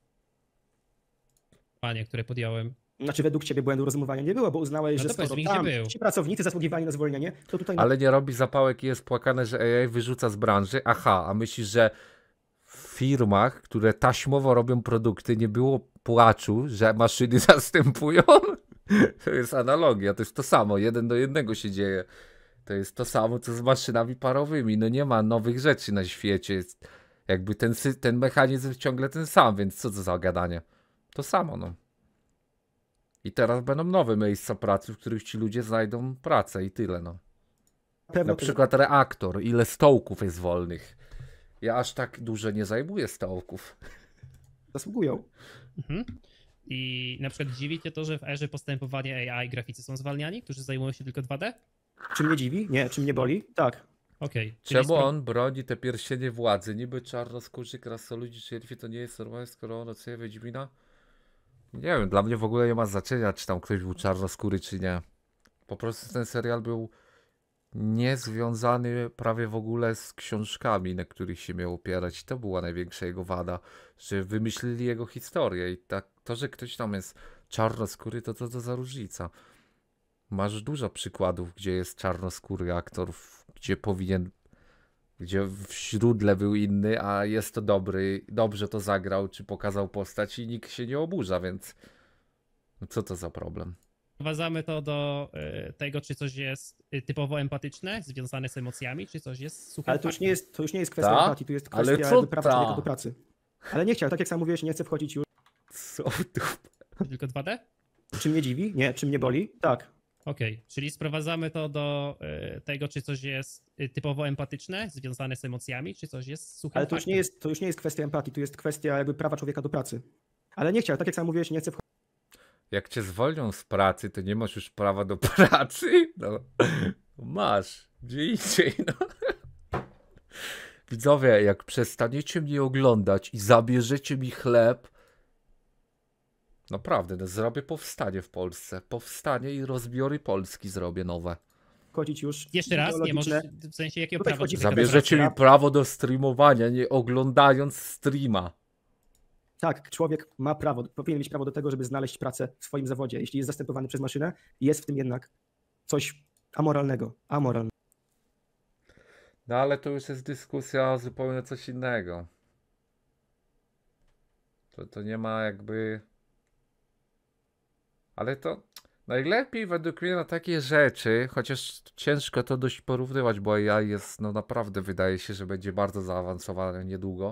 które podjąłem. Znaczy według ciebie błędu rozumowania nie było, bo uznałeś, No że to powiedz skoro mi, gdzie tam był? ci pracownicy zasługiwali na zwolnienie, to tutaj Ale nie robi zapałek i jest płakane, że AI wyrzuca z branży. Aha, a myślisz, że w firmach, które taśmowo robią produkty, nie było płaczu, że maszyny zastępują? To jest analogia, to jest to samo, 1:1 się dzieje. To jest to samo, co z maszynami parowymi. No nie ma nowych rzeczy na świecie. Jest jakby ten mechanizm ciągle ten sam, więc co to za gadanie? To samo, no. I teraz będą nowe miejsca pracy, w których ci ludzie znajdą pracę i tyle, no. pewno Na przykład reaktor, ile stołków jest wolnych. Ja aż tak dużo nie zajmuję stołków. zasługują. Mhm. I na przykład dziwi cię to, że w erze postępowania AI graficy są zwalniani, którzy zajmują się tylko 2D? Czy mnie dziwi? Nie. Czy mnie boli? Tak. Okej. Czemu on broni te pierścienie władzy? Niby czarnoskórzy, krasoludzi czy elfy to nie jest normalne, skoro on ocenia Wiedźmina? Nie wiem, dla mnie w ogóle nie ma znaczenia, czy tam ktoś był czarnoskóry, czy nie. Po prostu ten serial był niezwiązany prawie w ogóle z książkami, na których się miał opierać. To była największa jego wada, że wymyślili jego historię i tak, to, że ktoś tam jest czarnoskóry, to za różnica. Masz dużo przykładów, gdzie jest czarnoskóry aktor, gdzie w źródle był inny, a jest to dobry, dobrze to zagrał, czy pokazał postać i nikt się nie oburza, więc no co to za problem? Sprowadzamy to do tego, czy coś jest typowo empatyczne, związane z emocjami, czy coś jest suchym Ale to już nie jest kwestia Ta? empatii, to jest Ale kwestia co jakby prawa ta? człowieka do pracy. Ale nie chciał, tak jak sam mówiłeś, nie chcę wchodzić już. Co tu? faktem, tylko 2D? Czy mnie dziwi? Nie. Czy mnie boli? Tak. Okej, czyli sprowadzamy to do tego, czy coś jest typowo empatyczne, związane z emocjami, czy coś jest suchym Ale faktem. to już nie jest kwestia empatii, to jest kwestia jakby prawa człowieka do pracy. Ale nie chciał, tak jak sam mówiłeś, nie chcę wchodzić. Jak cię zwolnią z pracy, to nie masz już prawa do pracy? No, masz. Gdzie indziej, no. Widzowie, jak przestaniecie mnie oglądać i zabierzecie mi chleb, naprawdę, no zrobię powstanie w Polsce. Powstanie i rozbiory Polski zrobię nowe. Wchodzić już. Jeszcze raz, nie ideologiczne. możesz, w sensie jakiego Tutaj prawa wchodzi- człowieka do Zabierzecie mi pracy? prawo do streamowania, nie oglądając streama. Tak, człowiek ma prawo, powinien mieć prawo do tego, żeby znaleźć pracę w swoim zawodzie. Jeśli jest zastępowany przez maszynę, jest w tym jednak coś amoralnego. No ale to już jest dyskusja o zupełnie coś innego. To nie ma jakby... Ale to najlepiej według mnie na takie rzeczy, chociaż ciężko to dość porównywać, bo AI jest, no naprawdę wydaje się, że będzie bardzo zaawansowane niedługo.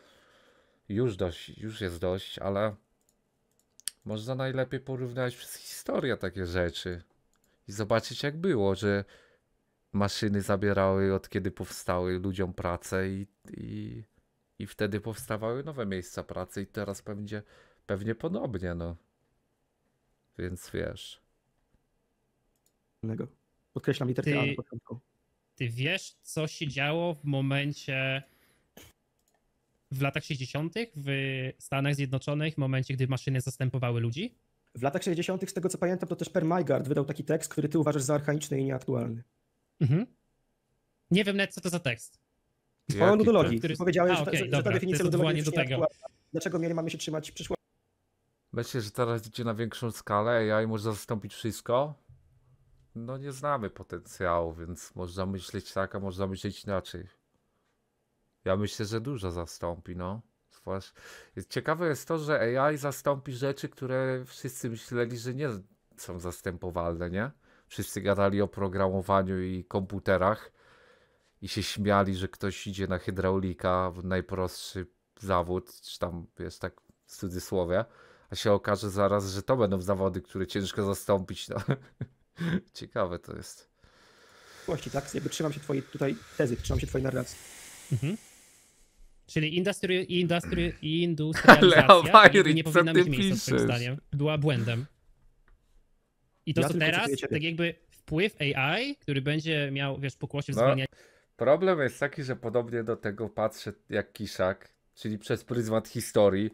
Już jest dość, ale można najlepiej porównywać przez historię takie rzeczy i zobaczyć jak było, że maszyny zabierały od kiedy powstały ludziom pracę i wtedy powstawały nowe miejsca pracy i teraz pewnie podobnie, no. Więc wiesz. Amoralnego. Podkreślam literkę A na początku. Ty wiesz, co się działo w momencie w latach 60. w Stanach Zjednoczonych, w momencie, gdy maszyny zastępowały ludzi? W latach 60., z tego co pamiętam, to też Per Maigard wydał taki tekst, który ty uważasz za archaiczny i nieaktualny. Mhm. Nie wiem nawet, co to za tekst. O Jaki ludologii. Który- Powiedziałeś, A, okej, że ta dobra, to definicja jest ludologii odwołanie jest do tego. nieaktualna. Dlaczego mamy się trzymać przyszłości? Myślę, że teraz idzie na większą skalę, AI może zastąpić wszystko. No nie znamy potencjału, więc można myśleć tak, a można myśleć inaczej. Ja myślę, że dużo zastąpi, no. Ciekawe jest to, że AI zastąpi rzeczy, które wszyscy myśleli, że nie są zastępowalne, nie? Wszyscy gadali o programowaniu i komputerach i się śmiali, że ktoś idzie na hydraulika w najprostszy zawód, czy tam, wiesz, tak w cudzysłowie, a się okaże zaraz, że to będą zawody, które ciężko zastąpić, no. Ciekawe to jest. Tak? Jakby trzymam się twojej tutaj tezy, trzymam się twojej narracji. Mhm. Czyli Ale industrializacja Awajry, nie co powinna ty mieć miejsca, twoim piszesz? zdaniem. Była błędem. I to, Ja co tylko teraz, cytuję ciebie. tak jakby wpływ AI, który będzie miał, wiesz, pokłosie No, zwalniania problem jest taki, że podobnie do tego patrzę jak Kiszak, czyli przez pryzmat historii.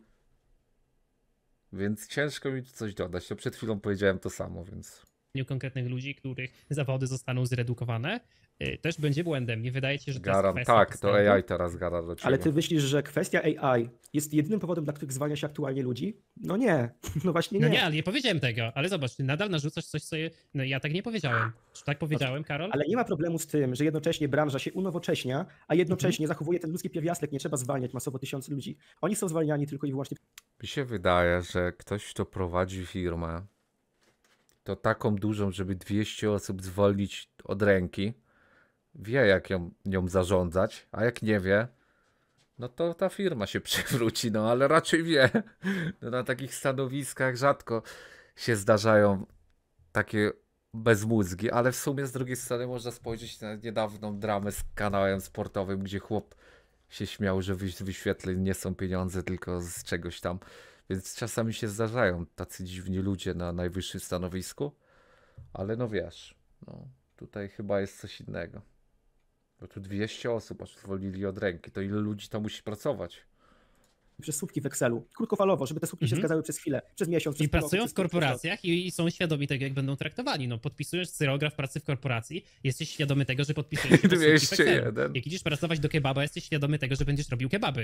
Więc ciężko mi tu coś dodać. To przed chwilą powiedziałem to samo, więc. konkretnych ludzi, których zawody zostaną zredukowane, też będzie błędem. Nie wydaje ci się, że to jest Garam, kwestia tak, to postępu? AI teraz gada do ciebie. Ale ty myślisz, że kwestia AI jest jedynym powodem, dla których zwalnia się aktualnie ludzi? No nie, no właśnie nie. No nie, ale nie powiedziałem tego, ale zobacz, ty nadal narzucasz coś, co no ja tak nie powiedziałem. Czy tak powiedziałem, Karol? Ale nie ma problemu z tym, że jednocześnie branża się unowocześnia, a jednocześnie zachowuje ten ludzki pierwiastek. Nie trzeba zwalniać masowo tysiące ludzi. Oni są zwalniani tylko i wyłącznie Mi się wydaje, że ktoś, kto prowadzi firmę, to taką dużą, żeby 200 osób zwolnić od ręki, wie jak nią zarządzać, a jak nie wie, no to ta firma się przewróci, no ale raczej wie. No, na takich stanowiskach rzadko się zdarzają takie bezmózgi, ale w sumie z drugiej strony można spojrzeć na niedawną dramę z kanałem sportowym, gdzie chłop się śmiał, że z wyświetleń nie są pieniądze, tylko z czegoś tam. Więc czasami się zdarzają tacy dziwni ludzie na najwyższym stanowisku, ale no wiesz, no tutaj chyba jest coś innego. Bo tu 200 osób aż zwolnili od ręki, to ile ludzi tam musi pracować? przez słupki w Excelu. Krótkofalowo, żeby te słupki się zgadzały przez chwilę, przez miesiąc, przez I pół roku, pracują przez w korporacjach i są świadomi tego, jak będą traktowani. No, podpisujesz cyrograf pracy w korporacji, jesteś świadomy tego, że podpisujesz się pod słupki w Excelu. 201. Jak idziesz pracować do kebaba, jesteś świadomy tego, że będziesz robił kebaby.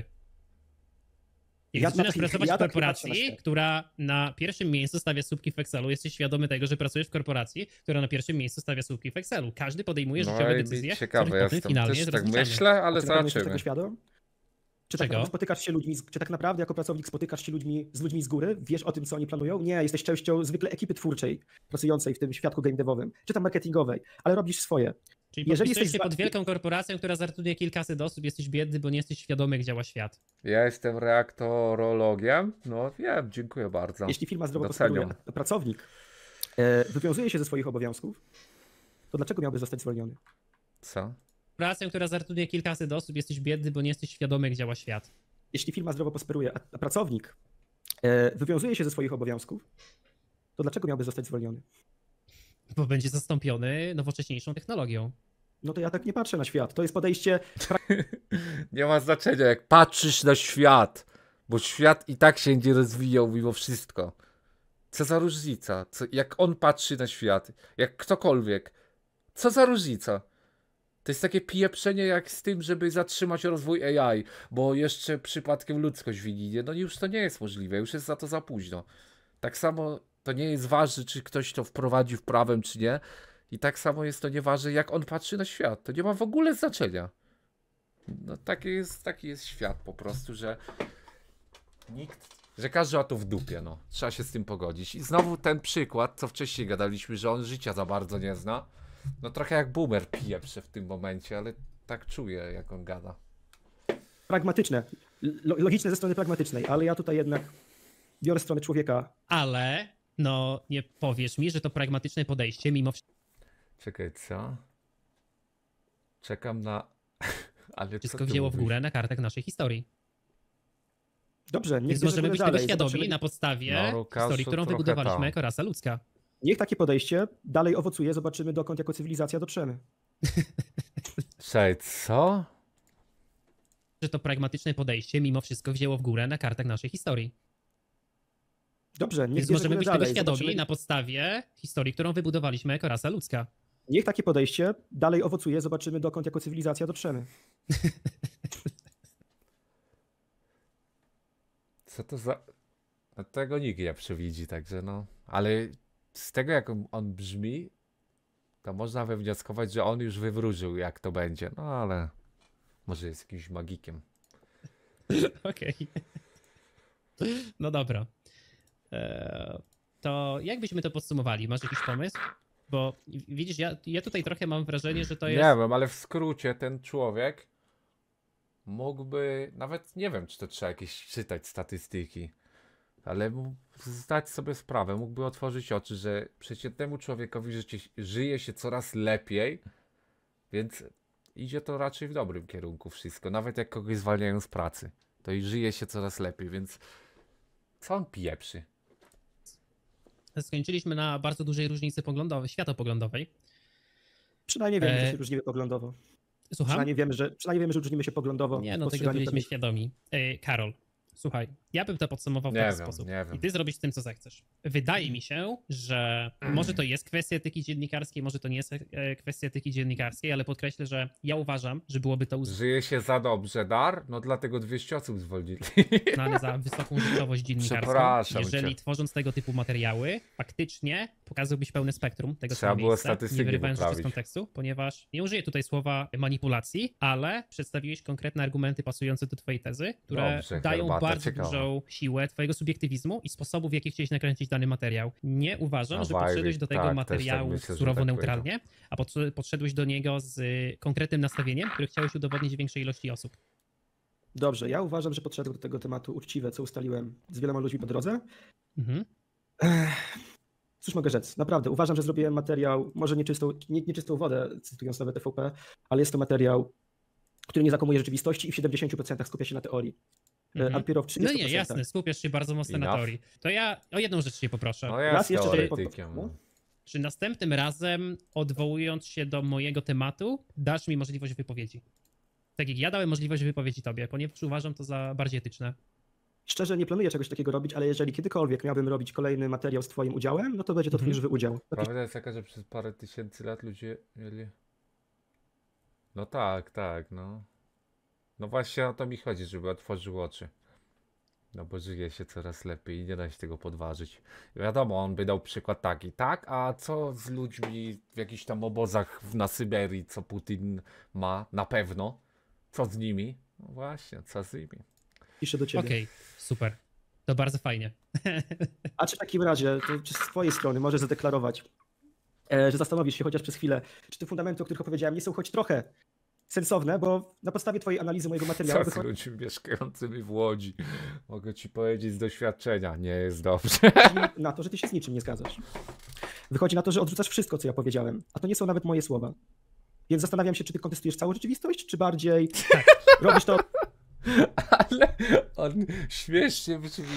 Jak Ja zaczynasz tak- pracować ja w tak nie patrzę na korporacji, świat. która na pierwszym miejscu stawia słupki w Excelu, jesteś świadomy tego, że pracujesz w korporacji, która na pierwszym miejscu stawia słupki w Excelu. Każdy podejmuje życiowe No i decyzje, ciekawe, których potem jestem finalnie też jest tak rozliczany. myślę, ale Czy naprawdę jesteś tego zobaczymy. świadom? Czy tak Czego? naprawdę spotykasz się ludźmi, czy tak naprawdę jako pracownik spotykasz się z ludźmi z góry? Wiesz o tym, co oni planują? Nie, jesteś częścią zwykle ekipy twórczej, pracującej w tym świadku game devowym, czy tam marketingowej, ale robisz swoje. Czyli Jeżeli podpisujesz jesteś się pod za- wielką korporacją, która zatrudnia kilkaset osób, jesteś biedny, bo nie jesteś świadomy, jak działa świat. Ja jestem reaktorologiem, no wiem, dziękuję bardzo. Jeśli firma zdrowo Doceniam. prosperuje, a pracownik wywiązuje się ze swoich obowiązków, to dlaczego miałby zostać zwolniony? Co? Korporacją, która zatrudnia kilkaset osób, jesteś biedny, bo nie jesteś świadomy, jak działa świat. Jeśli firma zdrowo prosperuje, a pracownik wywiązuje się ze swoich obowiązków, to dlaczego miałby zostać zwolniony? Bo będzie zastąpiony nowocześniejszą technologią. No to ja tak nie patrzę na świat. To jest podejście Nie ma znaczenia, jak patrzysz na świat, bo świat i tak się nie rozwijał mimo wszystko. Co za różnica? Jak on patrzy na świat, jak ktokolwiek. Co za różnica? To jest takie pieprzenie jak z tym, żeby zatrzymać rozwój AI, bo jeszcze przypadkiem ludzkość wyginie. No już to nie jest możliwe, już jest za to za późno. Tak samo to nie jest ważne, czy ktoś to wprowadził prawem, czy nie. I tak samo jest to nieważne, jak on patrzy na świat. To nie ma w ogóle znaczenia. No taki jest świat po prostu, że że każdy ma to w dupie, no. Trzeba się z tym pogodzić. I znowu ten przykład, co wcześniej gadaliśmy, że on życia za bardzo nie zna. No trochę jak boomer pieprze w tym momencie, ale tak czuję, jak on gada. pragmatyczne, logiczne ze strony pragmatycznej, ale ja tutaj jednak biorę stronę człowieka. Ale, no, nie powiesz mi, że to pragmatyczne podejście, mimo Czekaj, co? Czekam na... Ale wszystko co ty wzięło w mówisz? górę na kartach naszej historii. Dobrze, niech Więc bierze możemy górę być dalej. tego świadomi Zobaczymy. na podstawie No, Łukaszu, historii, którą trochę wybudowaliśmy tak. jako rasa ludzka. Niech takie podejście dalej owocuje, zobaczymy dokąd jako cywilizacja dotrzemy. Czekaj, co? że to pragmatyczne podejście mimo wszystko wzięło w górę na kartach naszej historii. Dobrze, niech Więc bierze możemy górę być tego dalej. świadomi Zobaczymy. na podstawie historii, którą wybudowaliśmy jako rasa ludzka. Niech takie podejście dalej owocuje, zobaczymy dokąd jako cywilizacja dotrzemy. Co to za... No, tego nikt nie przewidzi, także no. Ale z tego, jak on brzmi, to można wywnioskować, że on już wywróżył, jak to będzie. No ale może jest jakimś magikiem. Okej. No dobra. To jak byśmy to podsumowali? Masz jakiś pomysł? Bo widzisz, ja tutaj trochę mam wrażenie, że to jest... Nie wiem, ale w skrócie ten człowiek mógłby, nawet nie wiem, czy to trzeba jakieś czytać statystyki, ale zdać sobie sprawę, mógłby otworzyć oczy, że przeciętnemu człowiekowi żyje się coraz lepiej, więc idzie to raczej w dobrym kierunku wszystko. Nawet jak kogoś zwalniają z pracy, to i żyje się coraz lepiej, więc co on pieprzy? Skończyliśmy na bardzo dużej różnicy światopoglądowej. Przynajmniej wiemy, że się różnimy poglądowo. Słucham? Przynajmniej wiemy, że różnimy się poglądowo. Nie, w no tego postrzeganiu byliśmy pewnych- świadomi. Karol, słuchaj, ja bym to podsumował w Nie taki wiem, sposób. nie wiem. I ty zrobisz z tym, co zechcesz. Wydaje mi się, że może to jest kwestia etyki dziennikarskiej, może to nie jest kwestia etyki dziennikarskiej, ale podkreślę, że ja uważam, że byłoby to Żyje się za dobrze, dar? No dlatego 200 osób zwolnili. uznane za wysoką rzeczowość dziennikarską. Przepraszam Jeżeli cię. tworząc tego typu materiały, faktycznie pokazałbyś pełne spektrum tego, co Trzeba ma było miejsce, nie statystyki wyrywając rzeczy z poprawić. kontekstu, ponieważ nie użyję tutaj słowa manipulacji, ale przedstawiłeś konkretne argumenty pasujące do twojej tezy, które Dobrze, dają herbata bardzo ciekawa. dużą siłę twojego subiektywizmu i sposobu, w jaki chciałeś nakręcić dany materiał. Nie uważam, że Dawaj, podszedłeś do tego tak, też tak materiału myślę, że surowo tak neutralnie, a podszedłeś do niego z konkretnym nastawieniem, które chciałeś udowodnić większej ilości osób. Dobrze, ja uważam, że podszedłem do tego tematu uczciwe, co ustaliłem z wieloma ludźmi po drodze. Mhm. Cóż mogę rzec? Naprawdę, uważam, że zrobiłem materiał, może nieczystą wodę, cytując nawet TVP, ale jest to materiał, który nie zakłamuje rzeczywistości i w 70% skupia się na teorii. Mhm. A dopiero w 30%. No nie, jasne, skupiasz się bardzo mocno na Enough. teorii. To ja o jedną rzecz cię poproszę. No Raz jest jeszcze, żeby teoretykiem. no. Czy następnym razem, odwołując się do mojego tematu, dasz mi możliwość wypowiedzi? Tak jak ja dałem możliwość wypowiedzi tobie, ponieważ uważam to za bardziej etyczne. Szczerze nie planuję czegoś takiego robić, ale jeżeli kiedykolwiek miałbym robić kolejny materiał z twoim udziałem, no to będzie to twój żywy udział. Prawda jest taka, że przez parę tysięcy lat ludzie mieli... No tak, no. No właśnie o to mi chodzi, żeby otworzył oczy. No bo żyje się coraz lepiej i nie da się tego podważyć. Wiadomo, on by dał przykład taki, tak? A co z ludźmi w jakichś tam obozach na Syberii, co Putin ma? Na pewno. Co z nimi? No właśnie, co z nimi? Piszę do ciebie. Okej, super. To bardzo fajnie. A czy w takim razie, to czy z twojej strony możesz zadeklarować, że zastanowisz się chociaż przez chwilę, czy te fundamenty, o których opowiedziałem, nie są choć trochę sensowne, bo na podstawie twojej analizy mojego materiału Co z wychodzi ludźmi mieszkającymi w Łodzi? Mogę ci powiedzieć z doświadczenia, nie jest dobrze. na to, że ty się z niczym nie zgadzasz. Wychodzi na to, że odrzucasz wszystko, co ja powiedziałem, a to nie są nawet moje słowa. Więc zastanawiam się, czy ty kontestujesz całą rzeczywistość, czy bardziej robisz to... Ale on śmiesznie brzmi,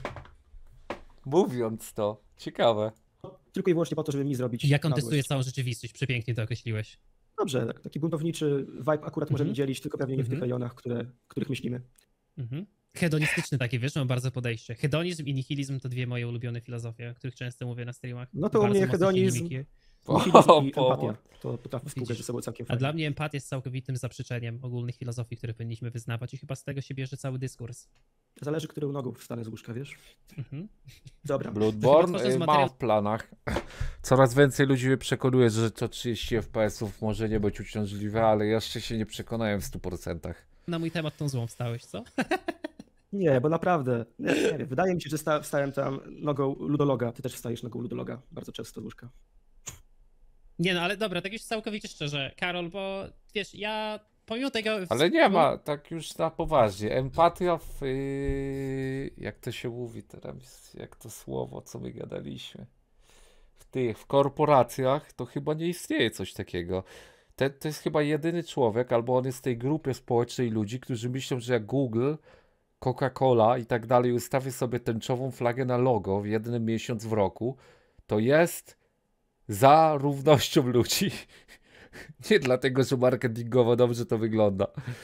mówiąc to. Ciekawe. Tylko i wyłącznie po to, żeby mi zrobić Ja kontestuję radość. całą rzeczywistość, przepięknie to określiłeś. Dobrze, taki buntowniczy vibe akurat możemy Mhm. dzielić, tylko pewnie nie w tych rejonach, których myślimy. Mhm. Hedonistyczny taki, wiesz, mam bardzo podejście. Hedonizm i nihilizm to dwie moje ulubione filozofie, o których często mówię na streamach. No to u Bardzo mnie mocno hedonizm, filmiki. nihilizm i empatia. To potrafi współgrać ze sobą całkiem A fajnie. dla mnie empatia jest całkowitym zaprzeczeniem ogólnych filozofii, które powinniśmy wyznawać i chyba z tego się bierze cały dyskurs. Zależy, który u nogą wstanę z łóżka, wiesz? Mhm. Dobra. Bloodborne Tworząc ma materiał- w planach. Coraz więcej ludzi mnie przekonuje, że to 30 FPS-ów może nie być uciążliwe, ale jeszcze się nie przekonałem w 100%. Na mój temat tą złą wstałeś, co? Nie, bo naprawdę, nie wiem, wydaje mi się, że wstałem tam nogą ludologa. Ty też wstajesz nogą ludologa bardzo często z łóżka. Nie no, ale dobra, tak już całkowicie szczerze, Karol, bo wiesz, ja pomimo tego... Ale nie ma, tak już na poważnie. Empatia w... jak to się mówi teraz? Jak to słowo, co my gadaliśmy? W korporacjach to chyba nie istnieje coś takiego. To jest chyba jedyny człowiek, albo on jest w tej grupie społecznej ludzi, którzy myślą, że jak Google, Coca-Cola i tak dalej ustawi sobie tęczową flagę na logo w jeden miesiąc w roku, to jest za równością ludzi. Nie dlatego, że marketingowo dobrze to wygląda.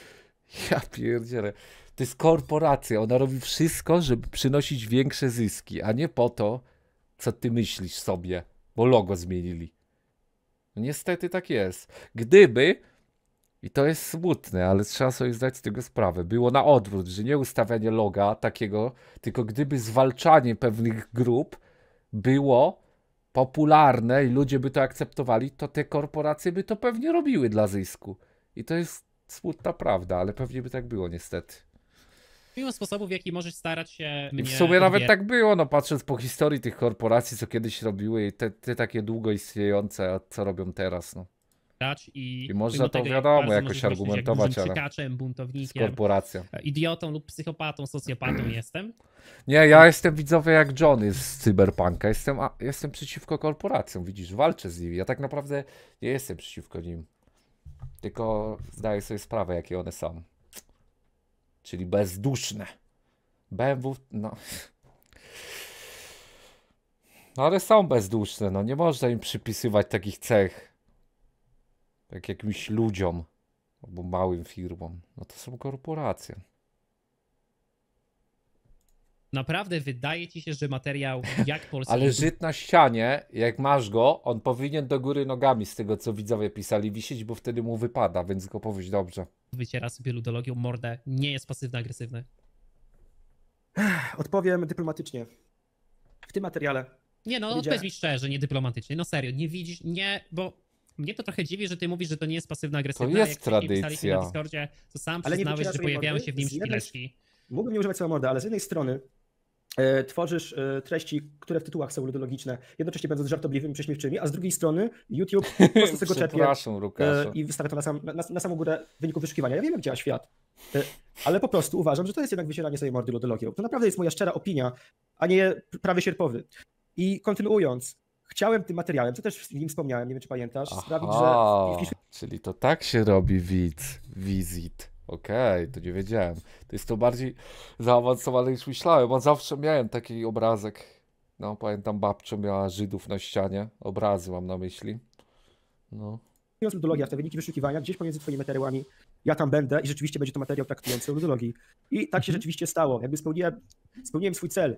Ja pierdzielę. To jest korporacja, ona robi wszystko, żeby przynosić większe zyski, a nie po to, co ty myślisz sobie, bo logo zmienili. No niestety tak jest. Gdyby, i to jest smutne, ale trzeba sobie zdać z tego sprawę, było na odwrót, że nie ustawianie loga takiego, tylko gdyby zwalczanie pewnych grup było popularne i ludzie by to akceptowali, to te korporacje by to pewnie robiły dla zysku. I to jest smutna prawda, ale pewnie by tak było niestety. Mimo sposobu, w jaki możesz starać się I mnie w sumie nawet odbierać, tak było, no patrząc po historii tych korporacji, co kiedyś robiły i te takie długo istniejące, a co robią teraz, no. i można mimo to tego, jak wiadomo, bardzo jakoś możesz myśleć, jak argumentować, dużym ale krzykaczem, z buntownikiem, korporacją. idiotą lub psychopatą, socjopatą jestem. Nie, ja jestem widzowie jak Johnny z Cyberpunka, jestem przeciwko korporacjom, widzisz, walczę z nimi, ja tak naprawdę nie jestem przeciwko nim, tylko zdaję sobie sprawę, jakie one są, czyli bezduszne. BMW, no ale są bezduszne, no nie można im przypisywać takich cech, jak jakimś ludziom, albo małym firmom, no to są korporacje. Naprawdę wydaje ci się, że materiał jak polski Ale YouTube Żyd na ścianie, jak masz go, on powinien do góry nogami, z tego co widzowie pisali, wisieć, bo wtedy mu wypada, więc go powiedz dobrze. wyciera sobie ludologią mordę, nie jest pasywno-agresywny? Odpowiem dyplomatycznie. W tym materiale Nie no, odpowiedz mi szczerze, nie dyplomatycznie, no serio, nie widzisz, nie, bo mnie to trochę dziwi, że ty mówisz, że to nie jest pasywno-agresywne, To jest a jak wcześniej tradycja. pisaliśmy na Discordzie, to sam Ale nie przyznałeś, wyciera że swojej pojawiają mordy? się w nim Z jednej szpileczki. mógłbym nie używać słowa morda, ale z jednej strony tworzysz treści, które w tytułach są ludologiczne, jednocześnie będąc żartobliwymi, prześmiewczymi, a z drugiej strony YouTube po prostu z tego czerpie Przepraszam, Łukaszu. i wystawia to na samą górę w wyniku wyszukiwania. Ja wiem, jak działa świat, ale po prostu uważam, że to jest jednak wycieranie sobie mordy ludologią. To naprawdę jest moja szczera opinia, a nie prawy sierpowy. I kontynuując, chciałem tym materiałem, co też w nim wspomniałem, nie wiem, czy pamiętasz, sprawić, że Aha, czyli to tak się robi wizyt. Okej, to nie wiedziałem. To jest to bardziej zaawansowane niż myślałem, bo zawsze miałem taki obrazek. No, pamiętam, babcia miała Żydów na ścianie. Obrazy mam na myśli. No. ludologia, w te wyniki wyszukiwania, gdzieś pomiędzy twoimi materiałami ja tam będę i rzeczywiście będzie to materiał traktujący o ludologii. I tak się rzeczywiście stało. Jakby spełniłem swój cel.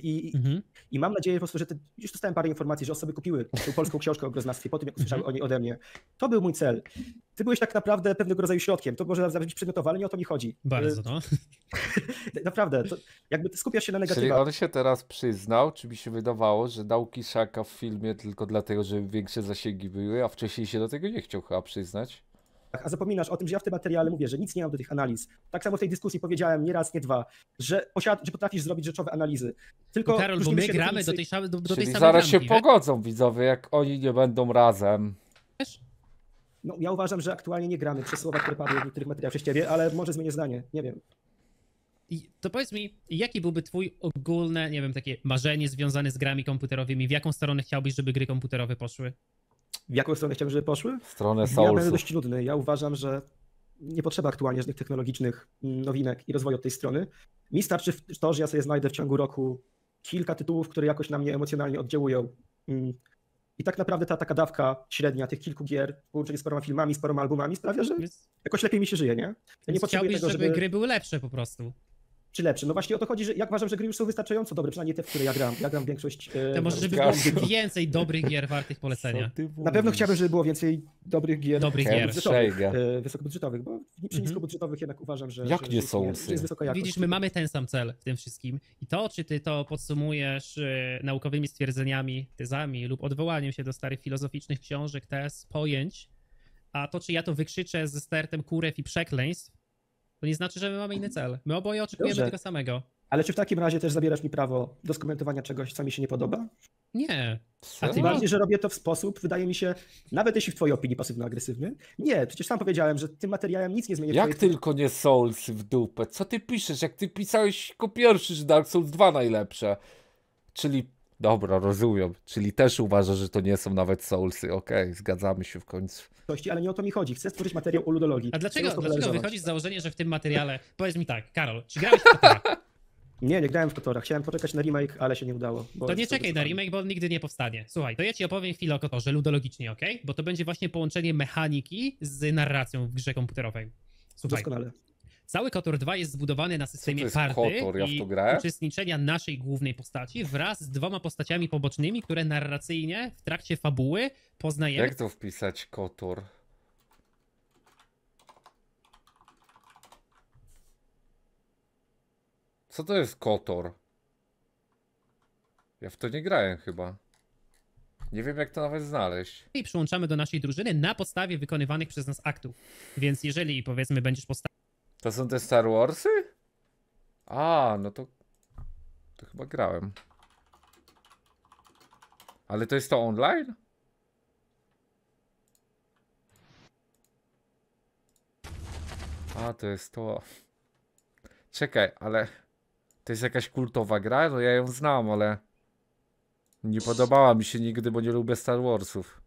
I mam nadzieję po prostu, że już dostałem parę informacji, że osoby kupiły tą polską książkę o groznastwie po tym, jak usłyszały o niej ode mnie. To był mój cel. Ty byłeś tak naprawdę pewnego rodzaju środkiem. To może nawet być przedmiotowe, ale nie o to mi chodzi. Bardzo, no. Naprawdę, to jakby ty skupiasz się na Czyli negatywach. on się teraz przyznał, czy mi się wydawało, że dał Kiszaka w filmie tylko dlatego, żeby większe zasięgi były, a wcześniej się do tego nie chciał chyba przyznać. A zapominasz o tym, że ja w tym materiale mówię, że nic nie mam do tych analiz. Tak samo w tej dyskusji powiedziałem nie raz, nie dwa, że potrafisz zrobić rzeczowe analizy. Tylko Karol, bo różnimy my się gramy do definicji. tej Czyli samej zaraz się bramki, wiesz? pogodzą widzowie, jak oni nie będą razem. No, ja uważam, że aktualnie nie gramy przez słowa, które padły w niektórych materiałach przez ciebie, ale może zmienię zdanie, nie wiem. I to powiedz mi, jaki byłby twój ogólne, nie wiem, takie marzenie związane z grami komputerowymi? W jaką stronę chciałbyś, żeby gry komputerowe poszły? W jaką stronę chciałbym, żeby poszły? W stronę Ja będę Soulsów. dość nudny. Ja uważam, że nie potrzeba aktualnie żadnych technologicznych nowinek i rozwoju od tej strony. Mi starczy to, że ja sobie znajdę w ciągu roku kilka tytułów, które jakoś na mnie emocjonalnie oddziałują. I tak naprawdę ta taka dawka średnia tych kilku gier w połączeniu z paroma filmami, z paroma albumami sprawia, że Więc, jakoś lepiej mi się żyje, nie? Ja nie więc potrzebuję chciałbyś, tego, żeby gry były lepsze po prostu. Czy lepsze. No właśnie o to chodzi, że ja uważam, że gry już są wystarczająco dobre, przynajmniej te, w które ja gram. Ja gram większość... To może, żeby Zgadzam. było więcej dobrych gier wartych polecenia. Na pewno chciałbym, żeby było więcej dobrych gier. Dobrych Kevin gier. budżetowych, Shayga. wysokobudżetowych, bo przy niskobudżetowych jednak uważam, że... Jak że nie jest, Soulsy? że jest wysoka jakość. Widzisz, my mamy ten sam cel w tym wszystkim. I to, czy ty to podsumujesz naukowymi stwierdzeniami, tezami lub odwołaniem się do starych filozoficznych książek, tez, pojęć, a to, czy ja to wykrzyczę ze stertem kurew i przekleństw, to nie znaczy, że my mamy inny cel. My oboje oczekujemy Dobrze. tego samego. Ale czy w takim razie też zabierasz mi prawo do skomentowania czegoś, co mi się nie podoba? Nie. A ty Tym No. bardziej, że robię to w sposób, wydaje mi się, nawet jeśli w twojej opinii pasywno-agresywny. Nie, przecież sam powiedziałem, że tym materiałem nic nie zmienię. w Jak twojej- tylko nie Soulsy w dupę? Co ty piszesz? Jak ty pisałeś jako pierwszy, że Dark Souls 2 najlepsze. Czyli, dobra, rozumiem. Czyli też uważasz, że to nie są nawet Soulsy. Okej, zgadzamy się w końcu. wartości, ale nie o to mi chodzi. Chcę stworzyć materiał o ludologii. A Chcę dlaczego spopularyzować. wychodzi z założenia, że w tym materiale... Powiedz mi tak, Karol, czy grałeś w Kotora? Nie grałem w Kotora. Chciałem poczekać na remake, ale się nie udało. bo To nie jest czekaj na wycofany. remake, bo on nigdy nie powstanie. Słuchaj, to ja ci opowiem chwilę o Kotorze, ludologicznie, ok? Bo to będzie właśnie połączenie mechaniki z narracją w grze komputerowej. Słuchaj, Doskonale. Cały KOTOR 2 jest zbudowany na systemie jest party KOTOR? Ja w i to grałem? uczestniczenia naszej głównej postaci wraz z 2 postaciami pobocznymi, które narracyjnie w trakcie fabuły poznajemy. Jak to wpisać KOTOR? Co to jest KOTOR? Ja w to nie grałem chyba. Nie wiem jak to nawet znaleźć. I przyłączamy do naszej drużyny na podstawie wykonywanych przez nas aktów. Więc jeżeli, powiedzmy, będziesz postacią, To są te Star Warsy? A, no to... To chyba grałem. Ale to jest to online? A, to jest to... Czekaj, ale... To jest jakaś kultowa gra? No ja ją znam, ale... Nie podobała mi się nigdy, bo nie lubię Star Warsów.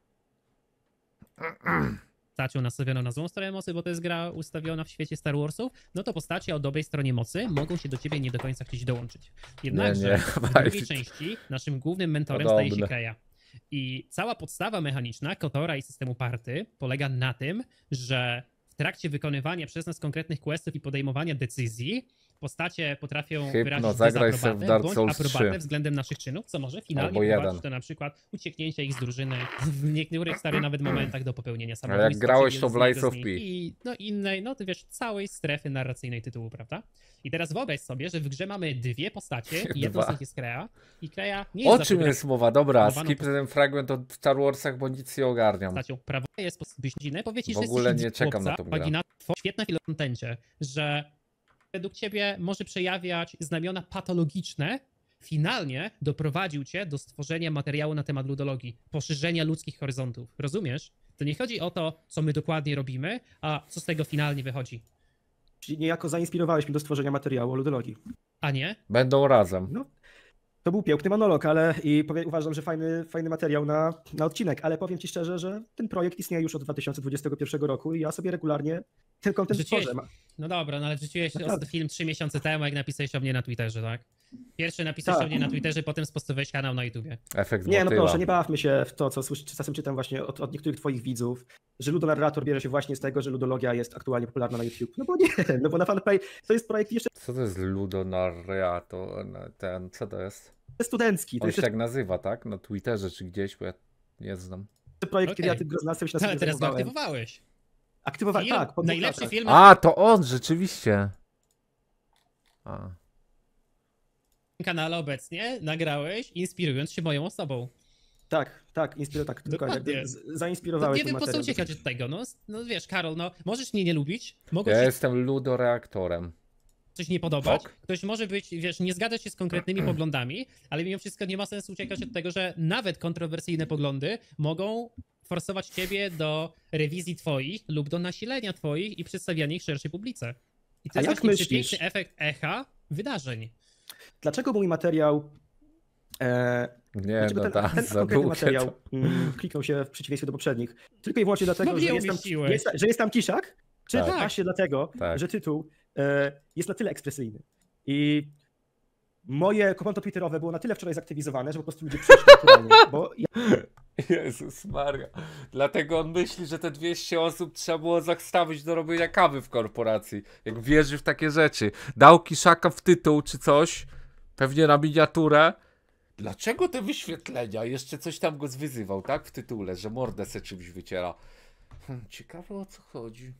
nastawioną na złą stronę mocy, bo to jest gra ustawiona w świecie Star Warsów, no to postacie o dobrej stronie mocy mogą się do ciebie nie do końca chcieć dołączyć. Jednakże w drugiej części naszym głównym mentorem staje się Kreia. I cała podstawa mechaniczna KOTORa i systemu party polega na tym, że w trakcie wykonywania przez nas konkretnych questów i podejmowania decyzji postacie potrafią wyrazić zagraj se w dezaprobatę Dark bądź Souls 3. aprobatę względem naszych czynów, co może finalnie Albo prowadzić jeden. do na przykład ucieknięcia ich z drużyny, w niektórych starych nawet momentach do popełnienia Ale samobójstwa. jak grałeś czy to w jednego Lies z of nich P. I no innej, no ty wiesz, całej strefy narracyjnej tytułu, prawda? I teraz wyobraź sobie, że w grze mamy 2 postacie i jedną z nich jest Kreia i Kreia nie jest O czym jest mowa? Dobra, zaprogramowaną skip ten fragment o Star Warsach, bo nic nie ogarniam. postacią. Prawo jest postacią, powie ci, W że ogóle jesteś nie czekam na chłopca, tą grę. wagina, świetna chwila w kontencie, że według ciebie może przejawiać znamiona patologiczne, finalnie doprowadził cię do stworzenia materiału na temat ludologii, poszerzenia ludzkich horyzontów. Rozumiesz? To nie chodzi o to, co my dokładnie robimy, a co z tego finalnie wychodzi. Czyli niejako zainspirowałeś mnie do stworzenia materiału o ludologii. A nie? Będą razem. No, to był piękny monolog, ale uważam, że fajny materiał na odcinek, ale powiem ci szczerze, że ten projekt istnieje już od 2021 roku i ja sobie regularnie ten content Wrzuciłeś- tworzę. No dobra, no ale wrzuciłeś Naprawdę. film 3 miesiące temu, jak napisałeś o mnie na Twitterze, tak? Pierwszy napisałeś Tak. o mnie na Twitterze, potem spostowałeś kanał na YouTubie. Efekt Nie, no motyla. proszę, nie bawmy się w to, co czasem czytam właśnie od niektórych twoich widzów, że ludonarrator bierze się właśnie z tego, że ludologia jest aktualnie popularna na YouTube. No bo nie, no bo na fanpage to jest projekt jeszcze Co to jest ludonarrator? Co to jest? studencki. To On jest się tak nazywa, tak? Na Twitterze czy gdzieś, bo ja nie znam. projekt, kiedy ja Okej. tym groznawstwem się na Ale sobie teraz go zajmowałem. aktywowałeś. Aktywowałem, Film, tak. po 2 najlepszy latach. film A, to on, rzeczywiście. A. kanale obecnie nagrałeś, inspirując się moją osobą. Tak, tak, dokładnie. Dokładnie. Jakby No, zainspirowałeś nie ten wiem, po co materiał. uciekać od tego. No wiesz, Karol, no możesz mnie nie lubić, mogę Ja ci jestem ludoreaktorem. coś nie podobać, Ok. ktoś może być, wiesz, nie zgadzać się z konkretnymi poglądami, ale mimo wszystko nie ma sensu uciekać od tego, że nawet kontrowersyjne poglądy mogą forsować ciebie do rewizji twoich lub do nasilenia twoich i przedstawiania ich szerszej publice. I to A jest jak właśnie myślisz- przepiękny efekt echa wydarzeń. Dlaczego mój materiał Nie, dlaczego no ten konkretny zabukę materiał to. kliknął się w przeciwieństwie do poprzednich? Tylko i wyłącznie dlatego, No że nie jest, umieściłeś. że jest tam Kiszak? Czy Tak. właśnie dlatego, Tak. że tytuł jest na tyle ekspresyjny? I moje konto twitterowe było na tyle wczoraj zaktywizowane, że po prostu ludzie przyszli naturalnie, bo ja Jezus Maria. Dlatego on myśli, że te 200 osób trzeba było zastawić do robienia kawy w korporacji. Jak wierzy w takie rzeczy. Dał Kiszaka w tytuł czy coś, pewnie na miniaturę. Dlaczego te wyświetlenia? Jeszcze coś tam go zwyzywał, tak? W tytule, że mordę se czymś wyciera. Ciekawe o co chodzi.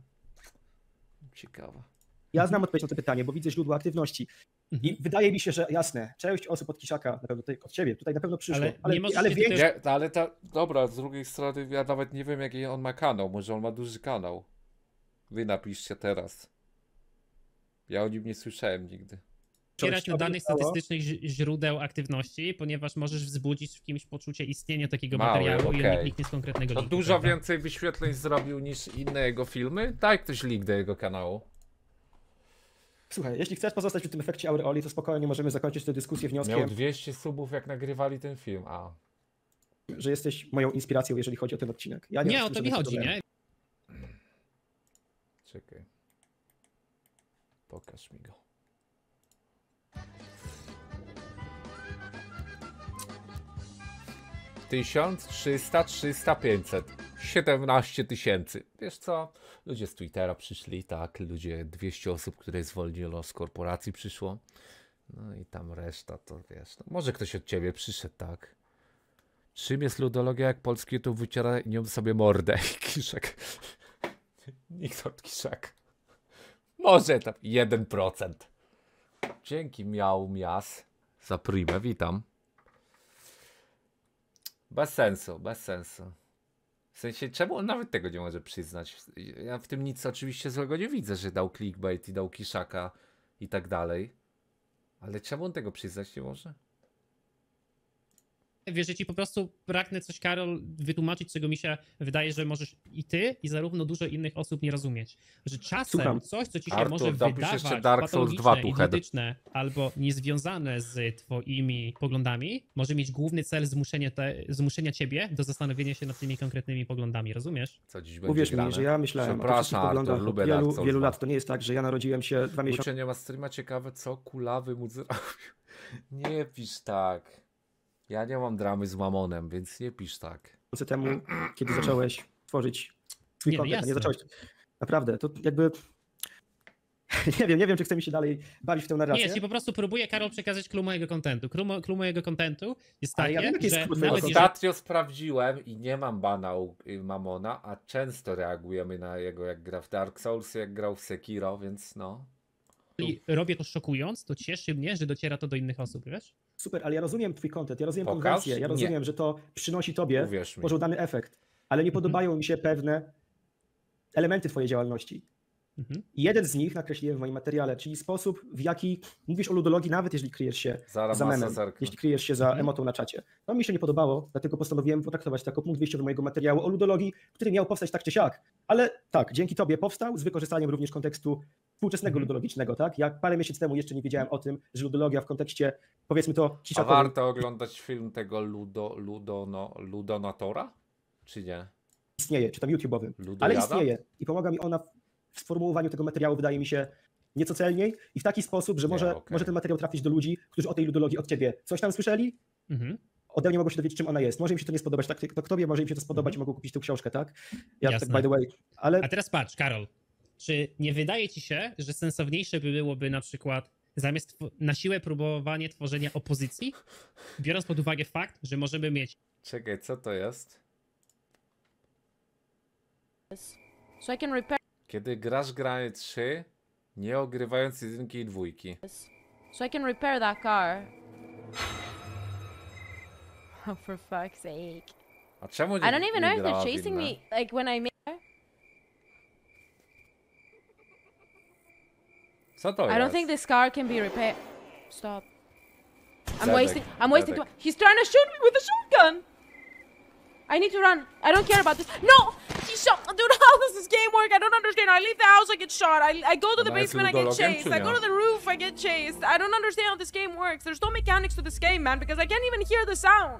Ciekawe. znam odpowiedź na to pytanie, bo widzę źródło aktywności. I wydaje mi się, że jasne, część osób od Kiszaka, na pewno tutaj od ciebie, tutaj na pewno przyszło, Ale nie możesz ale się większość... Nie, ale dobra, z drugiej strony ja nawet nie wiem jaki on ma kanał. Może on ma duży kanał. Wy napiszcie teraz. Ja o nim nie słyszałem nigdy. Opierać na danych Stało. statystycznych źródeł aktywności, ponieważ możesz wzbudzić w kimś poczucie istnienia takiego Mały, materiału i on nie okej. kliknie z konkretnego To linku. dużo prawda? więcej wyświetleń zrobił niż inne jego filmy? Daj ktoś link do jego kanału. Słuchaj, jeśli chcesz pozostać przy tym efekcie aureoli, to spokojnie możemy zakończyć tę dyskusję wnioskiem, Miał 200 subów jak nagrywali ten film. A. że jesteś moją inspiracją, jeżeli chodzi o ten odcinek. Ja Nie, mam o z tym to mi żadnego chodzi, problemu. nie? Czekaj. Pokaż mi go. Tysiąc, 300, 300, 500. 17 000. Wiesz co? Ludzie z Twittera przyszli, tak, ludzie 200 osób, które zwolniono z korporacji przyszło. No i tam reszta to wiesz, no, może ktoś od ciebie przyszedł, tak. Czym jest ludologia jak polski, to wyciera nią sobie mordę. Kiszek. Nikt od kiszek. Może tam 1%. Dzięki miał mias za primę, witam. Bez sensu, bez sensu. W sensie, czemu on nawet tego nie może przyznać? Ja w tym nic oczywiście złego nie widzę, że dał clickbait i dał kiszaka i tak dalej. Ale czemu on tego przyznać nie może? Wiesz, że ci po prostu pragnę coś, Karol, wytłumaczyć, czego mi się wydaje, że możesz i ty, i zarówno dużo innych osób nie rozumieć. Że czasem Słucham. coś, co ci się Artur, może dopisz jeszcze wydawać Dark Souls 2 patologiczne, tu, head. idiotyczne, albo niezwiązane z twoimi poglądami, może mieć główny cel zmuszenia ciebie do zastanowienia się nad tymi konkretnymi poglądami, rozumiesz? Co dziś będzie Uwierz grane? mi, że ja myślałem o tych Przepraszam, wszystkich Artur, poglądach od lubię Dark wielu, Souls wielu 2. lat. To nie jest tak, że ja narodziłem się 2 miesiące. Kurczę, nie ma streama, ciekawe co kulawy mu zrobił. Nie pisz tak. Ja nie mam dramy z Mamonem, więc nie pisz tak. temu, kiedy zacząłeś tworzyć swój Nie, no content, a nie jasne. zacząłeś. Naprawdę, to jakby. Nie wiem, czy chce mi się dalej bawić w tę Nie, narrację. ja ci po prostu próbuję, Karol, przekazać clue mojego kontentu. Clue mojego kontentu jest Ale ja takie, wiem, jaki jest że clue twojego nawet kontentu. jeżeli... Ostatnio sprawdziłem i nie mam bana u Mamona, a często reagujemy na jego, jak gra w Dark Souls, jak grał w Sekiro, więc no. robię to szokując, to cieszy mnie, że dociera to do innych osób, wiesz? Super, ale ja rozumiem twój content, ja rozumiem Pokaż? konwencję, ja Nie. rozumiem, że to przynosi tobie Uwierz mi. pożądany efekt, ale nie podobają mi się pewne elementy twojej działalności. Mhm. I jeden z nich nakreśliłem w moim materiale, czyli sposób, w jaki mówisz o ludologii, nawet jeżeli kryjesz się Zaraz za masa memem, zerknę. jeśli kryjesz się za emotą na czacie. To mi się nie podobało, dlatego postanowiłem potraktować to jako punkt wyjścia do mojego materiału o ludologii, który miał powstać tak czy siak. Ale tak, dzięki tobie powstał, z wykorzystaniem również kontekstu współczesnego ludologicznego, tak? Jak parę miesięcy temu jeszcze nie wiedziałem o tym, że ludologia w kontekście, powiedzmy to, A ciszakowym warto oglądać film tego Ludonatora? Czy nie? istnieje, czy tam YouTube'owym, ale Ludojada? istnieje i pomaga mi ona w sformułowaniu tego materiału, wydaje mi się, nieco celniej i w taki sposób, że Nie, może, okej. może ten materiał trafić do ludzi, którzy o tej ludologii od ciebie coś tam słyszeli, Mhm. ode mnie mogą się dowiedzieć, czym ona jest. Może im się to nie spodobać, tak to tobie może im się to spodobać i mogą kupić tę książkę, tak? Ja Jasne. tak by the way, ale A teraz patrz, Karol, czy nie wydaje ci się, że sensowniejsze by byłoby na przykład zamiast na siłę próbowanie tworzenia opozycji, biorąc pod uwagę fakt, że możemy mieć Czekaj, co to jest? So I can repair Kiedy grasz granie 3, nie ogrywając jedynki i dwójki. so I can repair that car. Oh, for fuck's sake. A czemu nie I don't even know nie if grała they're w chasing inne? me like when I make Co to I jest? don't think this car can be repaired. Stop. I'm Zedek, wasting Zedek. He's trying to shoot me with a shotgun. I need to run. I don't care about this. No! He shot. Dude, how does this game work? I don't understand. I leave the house, I get shot. I go to the Ona jest basement, I get ludologiem, chased. czy I go nie? to the roof, I get chased. I don't understand how this game works. There's no mechanics to this game, man, because I can't even hear the sound.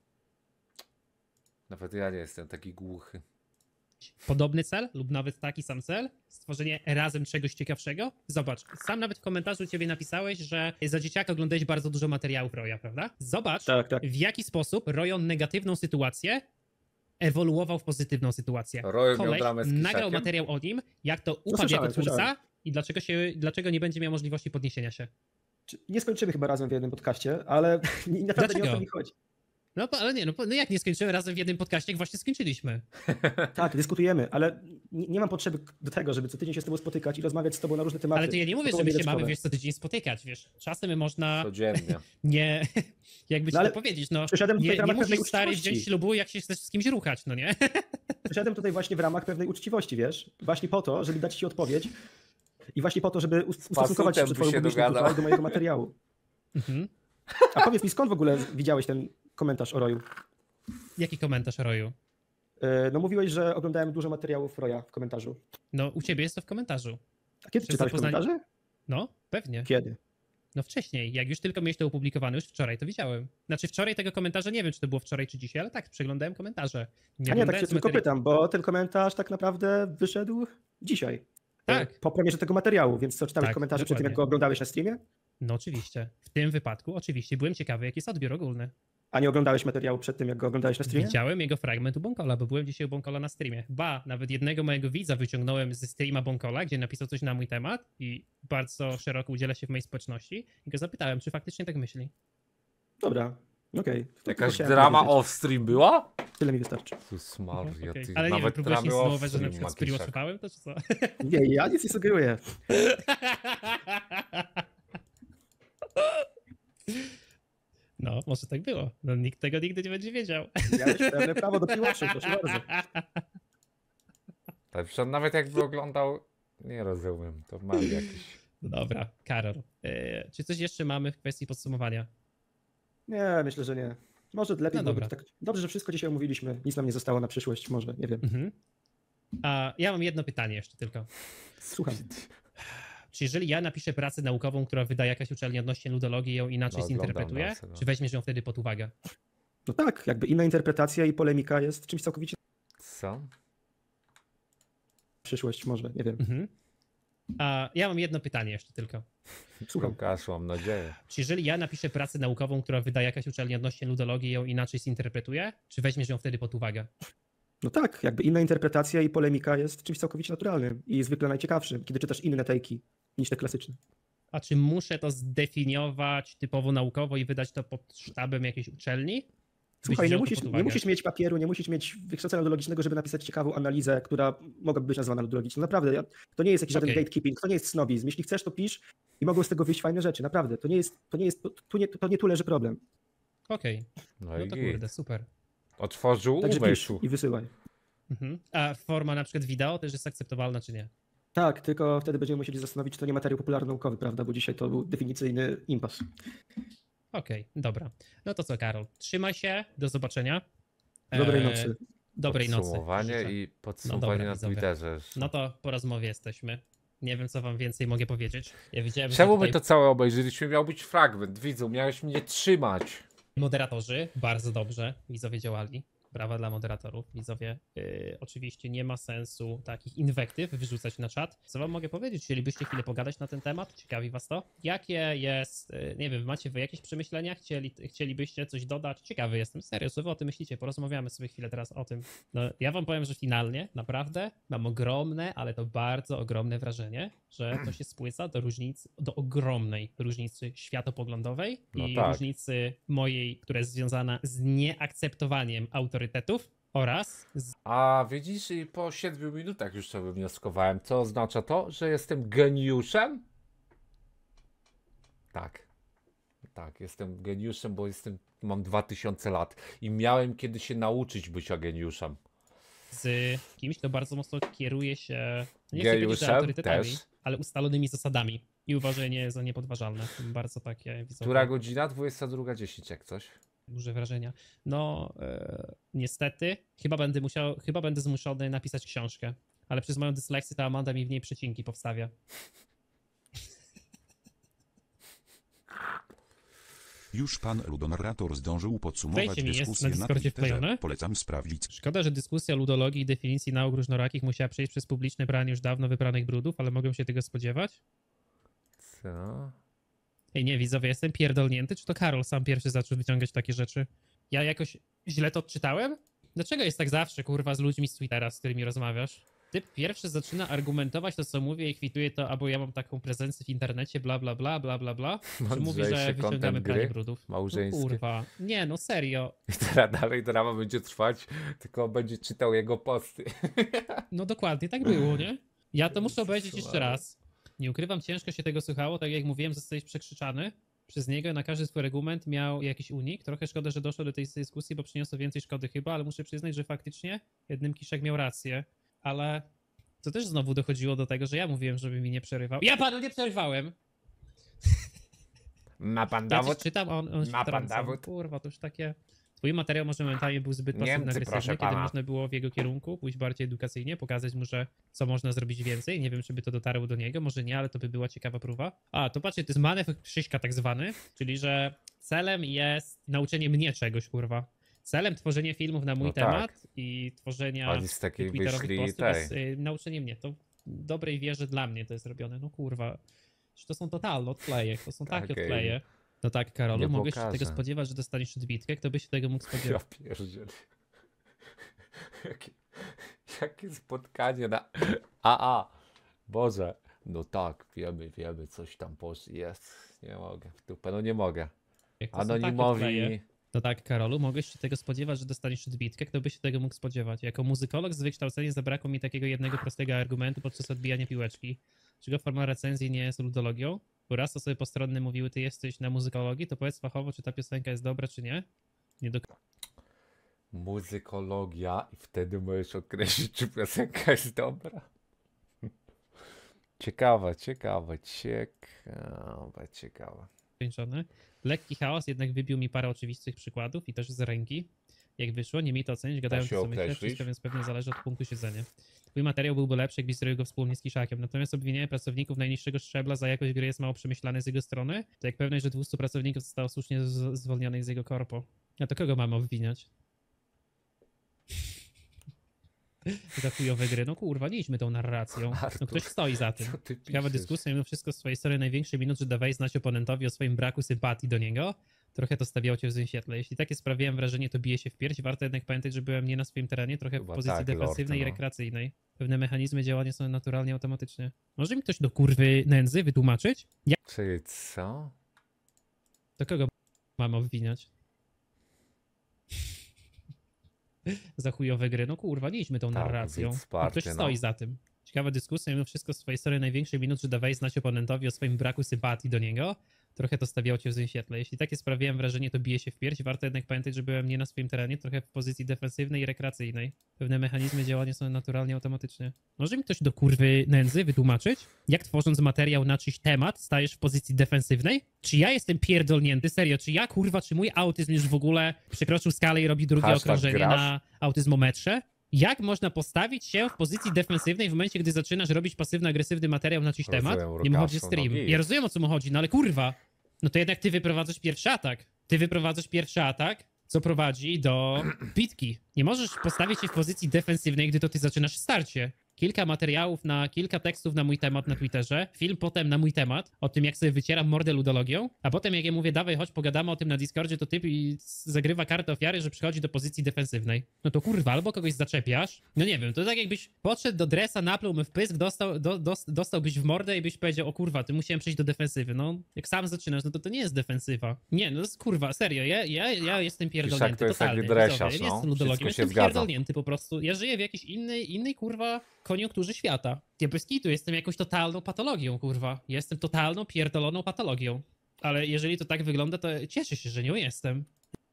Nawet ja nie jestem taki głuchy. podobny cel lub nawet taki sam cel, stworzenie razem czegoś ciekawszego. Zobacz, sam nawet w komentarzu u ciebie napisałeś, że za dzieciaka oglądałeś bardzo dużo materiałów Roya, prawda? Zobacz, Tak, tak. w jaki sposób Royon negatywną sytuację ewoluował w pozytywną sytuację. Roy miał Koleś dramę z nagrał Kiszakiem? materiał o nim, jak to upadł słyszałem, jako twórca słyszałem. i dlaczego nie będzie miał możliwości podniesienia się. Nie skończymy chyba razem w jednym podcaście, ale naprawdę nie o to Dlaczego? mi chodzi. Ale nie, no jak nie skończymy razem w jednym podcaście, jak właśnie skończyliśmy. Tak, dyskutujemy, ale nie mam potrzeby do tego, żeby co tydzień się z tobą spotykać i rozmawiać z tobą na różne tematy. Ale to ja nie mówię, To że my się beczkowe. mamy, wiesz, co tydzień spotykać, wiesz. Czasem można Codziennie. nie, jakby ci No ale to powiedzieć, no. przyszedłem tutaj w Nie ramach pewnej musisz stary uczciwości. wziąć ślubu, jak się chcesz z kimś ruchać, no nie? Przyszedłem tutaj właśnie w ramach pewnej uczciwości, wiesz? Właśnie po to, żeby dać ci odpowiedź i właśnie po to, żeby ustosunkować się pasutem przed by twoją się publiczną dogadał. kulturą do mojego materiału. Mhm. A powiedz mi, skąd w ogóle widziałeś ten komentarz o Roju? Jaki komentarz, Roju? No mówiłeś, że oglądałem dużo materiałów Roja w komentarzu. No, u ciebie jest to w komentarzu. A kiedy Przez czytałeś zapoznanie- komentarze? No, pewnie. Kiedy? No wcześniej, jak już tylko miałeś to opublikowane, już wczoraj to widziałem. Znaczy wczoraj tego komentarza, nie wiem, czy to było wczoraj, czy dzisiaj, ale tak, przeglądałem komentarze. A nie, tak oglądając się tylko materi- pytam, bo ten komentarz tak naprawdę wyszedł dzisiaj. Tak. Po premierze tego materiału, więc co, czytałeś Tak, komentarze przed tym, jak dokładnie. go oglądałeś na streamie? No oczywiście. W tym wypadku oczywiście byłem ciekawy, jaki jest odbiór ogólny. A nie oglądałeś materiału przed tym, jak go oglądałeś na streamie? Widziałem jego fragment u Bonkola, bo byłem dzisiaj u Bonkola na streamie. Ba, nawet jednego mojego widza wyciągnąłem ze streama Bonkola, gdzie napisał coś na mój temat i bardzo szeroko udziela się w mojej społeczności i go zapytałem, czy faktycznie tak myśli. Dobra, okej. To Jakaś chciałem drama powiedzieć. off-stream była? Tyle mi wystarczy. Sus Maria, Okej. ty, Ale nie wiem, nawet próbujesz dramy insynuować, że na off-stream przykład ma Spirit Kiszak. Watchowałem to, czy co? Nie, ja nic nie sugeruję. No, może tak było. No, nikt tego nigdy nie będzie wiedział. Miałeś pełne prawo do piłoszy, proszę bardzo. Tak, przecież nawet jakby oglądał, nie rozumiem, to mam jakiś... No dobra, Karol. Czy coś jeszcze mamy w kwestii podsumowania? Nie, myślę, że nie. Może lepiej No byłoby dobra. to tak. Dobrze, że wszystko dzisiaj omówiliśmy. Nic nam nie zostało na przyszłość, może, nie wiem. Mhm. A ja mam jedno pytanie jeszcze tylko. Słucham. Czy jeżeli ja napiszę pracę naukową, która wyda jakaś uczelnia odnośnie ludologii, ją inaczej No, oglądam zinterpretuje, pracę, no. czy weźmiesz ją wtedy pod uwagę? No tak, jakby inna interpretacja i polemika jest czymś całkowicie Co? na przyszłość, może, nie wiem. Mhm. A ja mam jedno pytanie jeszcze tylko. Słucham. Łukasz, mam nadzieję. Czy jeżeli ja napiszę pracę naukową, która wyda jakaś uczelnia odnośnie ludologii, ją inaczej zinterpretuje, czy weźmiesz ją wtedy pod uwagę? No tak, jakby inna interpretacja i polemika jest czymś całkowicie naturalnym i zwykle najciekawszym, kiedy czytasz inne tejki niż te klasyczne. A czy muszę to zdefiniować typowo naukowo i wydać to pod sztabem jakiejś uczelni? Słuchaj, Byś nie wziął to musisz, pod nie uwagę? musisz mieć papieru, nie musisz mieć wykształcenia ludologicznego, żeby napisać ciekawą analizę, która mogłaby być nazwana ludologiczną. Naprawdę, to nie jest jakiś żaden Okej. gatekeeping, to nie jest snobizm. Jeśli chcesz, to pisz i mogą z tego wyjść fajne rzeczy. Naprawdę, to nie tu leży problem. Okej, No no i to git. kurde, super. Otworzył Także pisz umysł. i wysyłaj. Mhm. A forma na przykład wideo też jest akceptowalna, czy nie? Tak, tylko wtedy będziemy musieli zastanowić, czy to nie materiał popularno-naukowy, prawda? Bo dzisiaj to był definicyjny impas. Okej, dobra. No to co, Karol? Trzymaj się, do zobaczenia. Dobrej Eee, nocy. Dobrej nocy. Podsumowanie życzę. i podsumowanie dobra, na widzowie. Twitterze. jeszcze. No to po rozmowie jesteśmy. Nie wiem, co wam więcej mogę powiedzieć. Ja widziałem, Czemu że my tutaj to całe obejrzeliśmy? Miał być fragment. Widzu, miałeś mnie trzymać. moderatorzy bardzo dobrze, widzowie działali. Brawa dla moderatorów, widzowie. Oczywiście nie ma sensu takich inwektyw wyrzucać na czat. Co wam mogę powiedzieć? Chcielibyście chwilę pogadać na ten temat? Ciekawi was to? Jakie jest, nie wiem, macie wy jakieś przemyślenia? Chcielibyście coś dodać? Ciekawy jestem, serio, co wy o tym myślicie? Porozmawiamy sobie chwilę teraz o tym. No, ja wam powiem, że finalnie, naprawdę, mam ogromne, ale to bardzo ogromne wrażenie, że to się spłyca do różnicy, do ogromnej różnicy światopoglądowej No i tak. różnicy mojej, która jest związana z nieakceptowaniem autorytetów oraz z... A widzisz, i po 7 minutach już to wywnioskowałem. Co oznacza to? Że jestem geniuszem? Tak. Tak, jestem geniuszem, bo mam 2000 lat i miałem kiedy się nauczyć bycia geniuszem. kimś, kto bardzo mocno kieruje się nie chcę powiedzieć, że Geniuszem autorytetami, też. ale ustalonymi zasadami i uważanie za niepodważalne. Bardzo takie widzowie, Która godzina? 22:10 jak coś. duże wrażenia. No, niestety, chyba będę zmuszony napisać książkę, ale przez moją dysleksję ta Amanda mi w niej przecinki powstawia. Już pan ludonarrator zdążył podsumować Wejście mi jest dyskusję na na Discordzie Twitterze. wklejone. Polecam sprawdzić. Szkoda, że dyskusja o ludologii i definicji nauk różnorakich musiała przejść przez publiczne branie już dawno wypranych brudów, ale mogłem się tego spodziewać. Co? Ej, nie, widzowie, jestem pierdolnięty, czy to Karol sam pierwszy zaczął wyciągać takie rzeczy? Ja jakoś źle to odczytałem? Dlaczego jest tak zawsze, kurwa, z ludźmi z Twittera, z którymi rozmawiasz? Typ pierwszy zaczyna argumentować to, co mówię i kwituje to, albo ja mam taką prezencję w internecie, bla, bla, bla, bla, bla, bla. Czy mówi, Mądrzejszy że wyciągamy content pranie gry brudów? No, małżeńskie. kurwa. Nie, no serio. I teraz dalej drama będzie trwać, tylko będzie czytał jego posty. No dokładnie, tak było, nie? Ja to muszę Jezus obejrzeć jeszcze Maria. raz. Nie ukrywam, ciężko się tego słuchało, tak jak mówiłem, zostałeś przekrzyczany przez niego, na każdy swój argument miał jakiś unik. Trochę szkoda, że doszło do tej dyskusji, bo przyniosło więcej szkody chyba, ale muszę przyznać, że faktycznie jednym Kiszek miał rację, ale to też znowu dochodziło do tego, że ja mówiłem, żeby mi nie przerywał. Ja panu nie przerywałem! Ma pan Ja coś dowód? czytam, a on się Ma pan wtrąca. dowód? Kurwa, to już takie... Twój materiał może momentami był zbyt Niemcy, pasywno-agresywny, proszę kiedy pana. można było w jego kierunku pójść bardziej edukacyjnie, pokazać mu, że co można zrobić więcej. Nie wiem, czy by to dotarło do niego, może nie, ale to by była ciekawa próba. A, to patrzcie, to jest manewr Krzyśka tak zwany, czyli że celem jest nauczenie mnie czegoś, kurwa. Celem tworzenia filmów na mój No tak. temat i tworzenia Oni z takiej twitterowych wyszli postów tej. jest nauczenie mnie. To w dobrej wierze dla mnie to jest robione. No kurwa, to są totalne odkleje, to są takie Okej. odkleje. No tak, Karolu, Nie mogę się tego pokażę. spodziewać, że dostaniesz odbitkę, kto by się tego mógł Ja spodziewać? pierdzielę. Jakie, jakie spotkanie na AA. Boże. No tak, wiemy, coś tam jest. Nie mogę, w dupę, no nie mogę. Jak to są takie wkleje. Anonimowi. No tak, Karolu, mogę się tego spodziewać, że dostaniesz odbitkę, kto by się tego mógł spodziewać? Jako muzykolog z wykształcenia zabrakło mi takiego jednego prostego argumentu podczas odbijania piłeczki. Czego forma recenzji nie jest ludologią? Bo raz osoby postronne mówiły, ty jesteś na muzykologii, to powiedz fachowo, czy ta piosenka jest dobra, czy nie? Nie do Muzykologia i wtedy możesz określić, czy piosenka jest dobra. Ciekawe. kończone. Lekki chaos jednak wybił mi parę oczywistych przykładów i też z ręki. Jak wyszło, nie mi to ocenić, gadają się to co myślę, określić? wszystko, więc pewnie zależy od punktu siedzenia. Twój materiał byłby lepszy, jakbyś zrobił go wspólnie z Kiszakiem, natomiast obwinienie pracowników najniższego szczebla za jakość gry jest mało przemyślane z jego strony, to jak pewność, że 200 pracowników zostało słusznie zwolnionych z jego korpo. A to kogo mamy obwiniać? Za chujowe gry. No kurwa, nie idźmy tą narracją. No Artur, ktoś stoi za tym. Co ty Ciekawa piszesz? dyskusja, mimo wszystko z swojej strony największy minut, że dawaj znać oponentowi o swoim braku sympatii do niego. Trochę to stawiało cię w złym świetle. Jeśli takie sprawiałem wrażenie, to bije się w pierś. Warto jednak pamiętać, że byłem nie na swoim terenie, trochę w Chyba pozycji tak, defensywnej Lord, i no. rekreacyjnej. Pewne mechanizmy działania są naturalnie automatycznie. Może mi ktoś do kurwy nędzy wytłumaczyć? Jak Czyli co? to kogo mam obwiniać? Za chujowe gry. No kurwa, nie idźmy tą Tak, narracją. widz No wsparty, ktoś stoi no. za tym. Ciekawa dyskusja, mimo wszystko z swojej strony największy minut, że dawaj znać oponentowi o swoim braku sympatii do niego. Trochę to stawiało cię w złym świetle. Jeśli takie sprawiałem wrażenie, to bije się w pierś. Warto jednak pamiętać, że byłem nie na swoim terenie, trochę w pozycji defensywnej i rekreacyjnej. Pewne mechanizmy działania są naturalnie automatycznie. Może mi ktoś do kurwy nędzy wytłumaczyć? Jak tworząc materiał na czyjś temat stajesz w pozycji defensywnej? Czy ja jestem pierdolnięty? Serio, czy ja kurwa, czy mój autyzm już w ogóle przekroczył skalę i robi drugie Hashtag okrążenie grasz? na autyzmometrze? Jak można postawić się w pozycji defensywnej w momencie, gdy zaczynasz robić pasywno-agresywny materiał na czyjś temat? Rozumiem, Nie mu chodzi Rukaszu, stream. no git. Ja rozumiem, o co mu chodzi, no ale kurwa. No to jednak ty wyprowadzasz pierwszy atak. Ty wyprowadzasz pierwszy atak, co prowadzi do bitki. Nie możesz postawić się w pozycji defensywnej, gdy to ty zaczynasz starcie. Kilka materiałów kilka tekstów na mój temat na Twitterze, film potem na mój temat, o tym jak sobie wycieram mordę ludologią, a potem jak ja mówię, dawaj, chodź pogadamy o tym na Discordzie, to typ i zagrywa kartę ofiary, że przychodzi do pozycji defensywnej. No to kurwa, albo kogoś zaczepiasz, no nie wiem, to tak jakbyś podszedł do dresa, napluł mu w pysk, dostałbyś w mordę i byś powiedział, o kurwa, ty musiałem przejść do defensywy. No, jak sam zaczynasz, no to nie jest defensywa. Nie, no to jest kurwa, serio, ja jestem pierdolnięty, to jest taki totalny. dresiarz, widzowie, ja nie no. jestem ludologiem, Wszystko się jestem zgadza. pierdolnięty po prostu. Ja żyję w jakiejś innej kurwa koniunkturze świata. Ja bez kitu jestem jakąś totalną patologią, kurwa. Ja jestem totalną, pierdoloną patologią. Ale jeżeli to tak wygląda, to cieszę się, że nią jestem.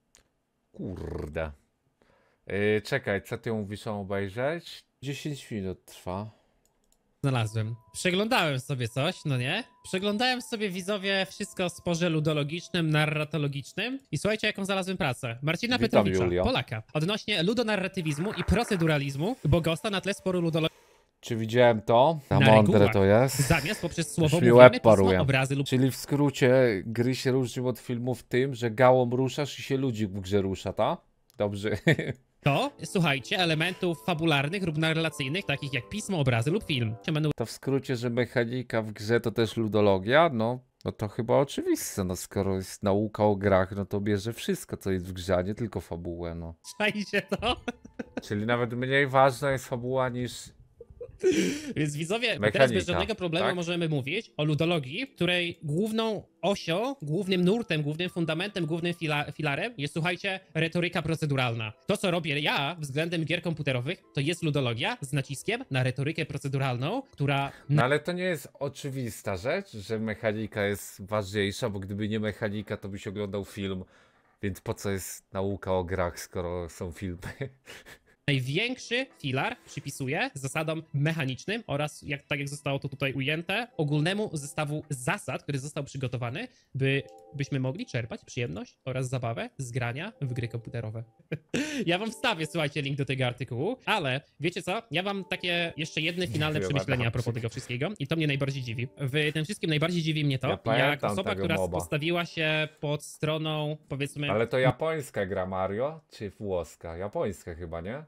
Kurde. Czekaj, co ty mówisz, mam obejrzeć? 10 minut trwa. Znalazłem. Przeglądałem sobie coś, no nie? Przeglądałem sobie, widzowie, wszystko w sporze ludologicznym, narratologicznym i słuchajcie, jaką znalazłem pracę. Marcina Witam, Petrowicza, Julio. Polaka. Odnośnie ludonarratywizmu i proceduralizmu Bogosta na tle sporu ludologii Czy widziałem to? Za Na mądre regułach. to jest. zamiast poprzez słowo Już mi mówione, łeb pismo, paruje. obrazy lub Czyli w skrócie gry się różnią od filmów tym, że gałą ruszasz i się ludzik w grze rusza, ta? Dobrze. to, słuchajcie, elementów fabularnych lub narracyjnych, takich jak pismo, obrazy lub film. Będą To w skrócie, że mechanika w grze to też ludologia? No to chyba oczywiste, no skoro jest nauka o grach, no to bierze wszystko, co jest w grze, a nie tylko fabułę, no. czajcie to. Czyli nawet mniej ważna jest fabuła niż... Więc widzowie, teraz Mechanika, bez żadnego problemu tak? możemy mówić o ludologii, której główną osią, głównym nurtem, głównym fundamentem, głównym filarem jest, słuchajcie, retoryka proceduralna. To, co robię ja względem gier komputerowych, to jest ludologia z naciskiem na retorykę proceduralną, która No ale to nie jest oczywista rzecz, że mechanika jest ważniejsza, bo gdyby nie mechanika, to byś oglądał film, więc po co jest nauka o grach, skoro są filmy? największy filar przypisuje zasadom mechanicznym oraz, tak jak zostało to tutaj ujęte, ogólnemu zestawu zasad, który został przygotowany, byśmy mogli czerpać przyjemność oraz zabawę z grania w gry komputerowe. Ja wam wstawię, słuchajcie, link do tego artykułu, ale wiecie co? Ja wam takie jeszcze jedne finalne Chyba przemyślenia a tak. propos tego wszystkiego i to mnie najbardziej dziwi. W tym wszystkim najbardziej dziwi mnie to, Ja jak pamiętam osoba, tego która moba. postawiła się pod stroną, powiedzmy, Ale to japońska gra Mario, czy włoska? Japońska chyba, nie?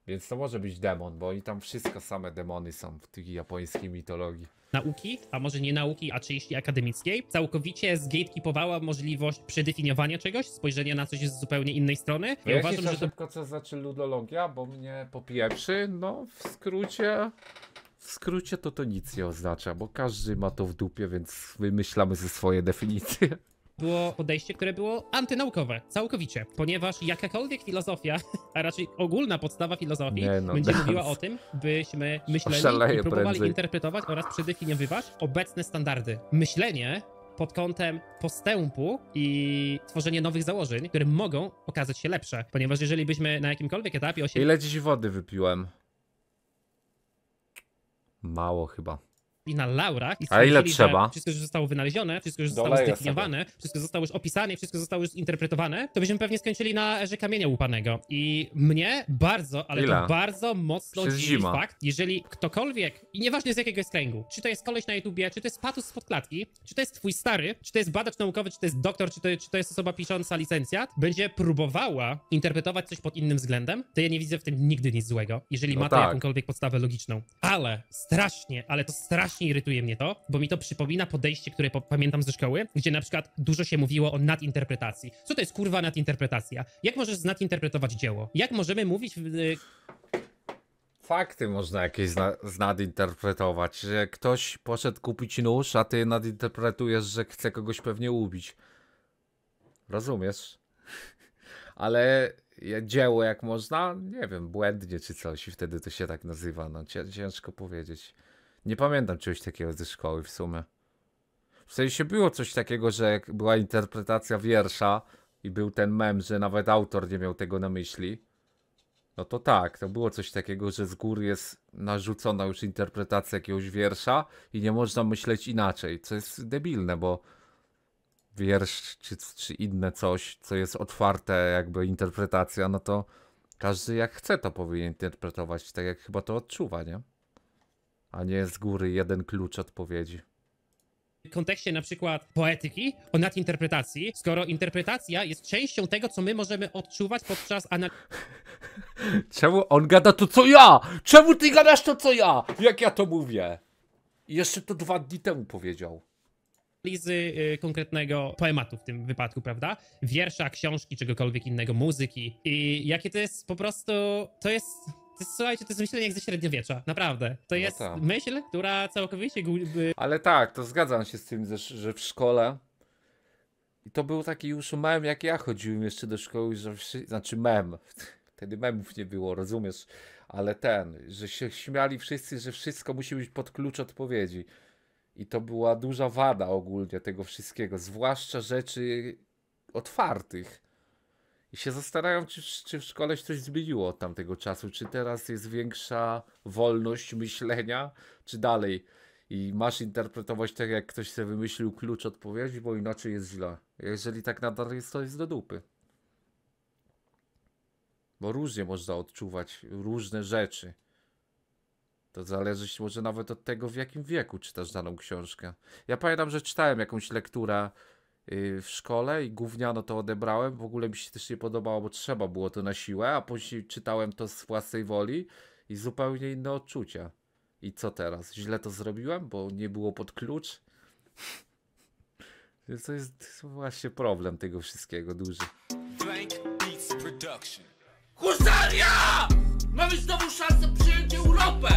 Więc to może być demon, bo oni tam wszystko same demony są w tej japońskiej mitologii. nauki, a może nie nauki, a części akademickiej, całkowicie zgatekeepowała możliwość przedefiniowania czegoś, spojrzenia na coś z zupełnie innej strony. Ja Wyjaśnij uważam, że to szybko, co znaczy ludologia, bo mnie popieprzy. No, w skrócie to nic nie oznacza, bo każdy ma to w dupie, więc wymyślamy ze swoje definicje. było podejście, które było antynaukowe, całkowicie, ponieważ jakakolwiek filozofia, a raczej ogólna podstawa filozofii Nie no, będzie dance. mówiła o tym, byśmy myśleli Oszaleję i próbowali prędzej. interpretować oraz przedefiniowywać obecne standardy. Myślenie pod kątem postępu i tworzenie nowych założeń, które mogą okazać się lepsze, ponieważ jeżeli byśmy na jakimkolwiek etapie osiedli Ile dziś wody wypiłem? Mało chyba. na laurach i A ile stwierdzili, że trzeba? wszystko już zostało wynalezione, wszystko już zostało Doleję zdefiniowane, wszystko zostało już opisane, wszystko zostało już zinterpretowane, to byśmy pewnie skończyli na erze kamienia łupanego. I mnie bardzo, ale Ile? to bardzo mocno Przez dziwi zima. fakt, jeżeli ktokolwiek, i nieważne z jakiego jest kręgu, czy to jest koleś na YouTubie, czy to jest patus spod klatki, czy to jest twój stary, czy to jest badacz naukowy, czy to jest doktor, czy to jest osoba pisząca licencjat, będzie próbowała interpretować coś pod innym względem, to ja nie widzę w tym nigdy nic złego, jeżeli No ma to tak. jakąkolwiek podstawę logiczną. Ale strasznie, ale to strasznie irytuje mnie to, bo mi to przypomina podejście, które pamiętam ze szkoły, gdzie na przykład dużo się mówiło o nadinterpretacji. Co to jest kurwa nadinterpretacja? Jak możesz nadinterpretować dzieło? Jak możemy mówić Fakty można jakieś nadinterpretować, że ktoś poszedł kupić nóż, a ty nadinterpretujesz, że chce kogoś pewnie ubić. Rozumiesz? Ale dzieło jak można, nie wiem, błędnie czy coś i wtedy to się tak nazywa, no ciężko powiedzieć. Nie pamiętam czegoś takiego ze szkoły w sumie. W sensie było coś takiego, że jak była interpretacja wiersza i był ten mem, że nawet autor nie miał tego na myśli. No to tak, to było coś takiego, że z góry jest narzucona już interpretacja jakiegoś wiersza i nie można myśleć inaczej, co jest debilne, bo wiersz czy inne coś, co jest otwarte jakby interpretacja, no to każdy jak chce to powinien interpretować, tak jak chyba to odczuwa, nie? A nie z góry jeden klucz odpowiedzi. w kontekście na przykład poetyki o nadinterpretacji, skoro interpretacja jest częścią tego, co my możemy odczuwać podczas Czemu on gada to co ja? Czemu ty gadasz to co ja? Jak ja to mówię? I jeszcze to 2 dni temu powiedział. analizy konkretnego poematu w tym wypadku, prawda? Wiersza, książki, czegokolwiek innego, muzyki. I jakie to jest po prostu, to jest, słuchajcie, to jest myślenie jak ze średniowiecza, naprawdę. To jest tak. myśl, która całkowicie Ale tak, to zgadzam się z tym, że w szkole i to był taki już mem, jak ja chodziłem jeszcze do szkoły, że znaczy mem, wtedy memów nie było, rozumiesz, ale że się śmiali wszyscy, że wszystko musi być pod klucz odpowiedzi i to była duża wada ogólnie tego wszystkiego, zwłaszcza rzeczy otwartych. I się zastanawiam, czy w szkole się coś zmieniło od tamtego czasu, czy teraz jest większa wolność myślenia, czy dalej. I masz interpretować tak, jak ktoś sobie wymyślił klucz odpowiedzi, bo inaczej jest źle. Jeżeli tak nadal jest, to jest do dupy. Bo różnie można odczuwać różne rzeczy. To zależy może nawet od tego, w jakim wieku czytasz daną książkę. Ja pamiętam, że czytałem jakąś lekturę w szkole i gówniano to odebrałem. W ogóle mi się też nie podobało, bo trzeba było to na siłę, a później czytałem to z własnej woli i zupełnie inne odczucia. I co teraz? Źle to zrobiłem, bo nie było pod klucz? To jest właśnie problem tego wszystkiego duży. Husaria! Mamy znowu szansę przyjąć Europę!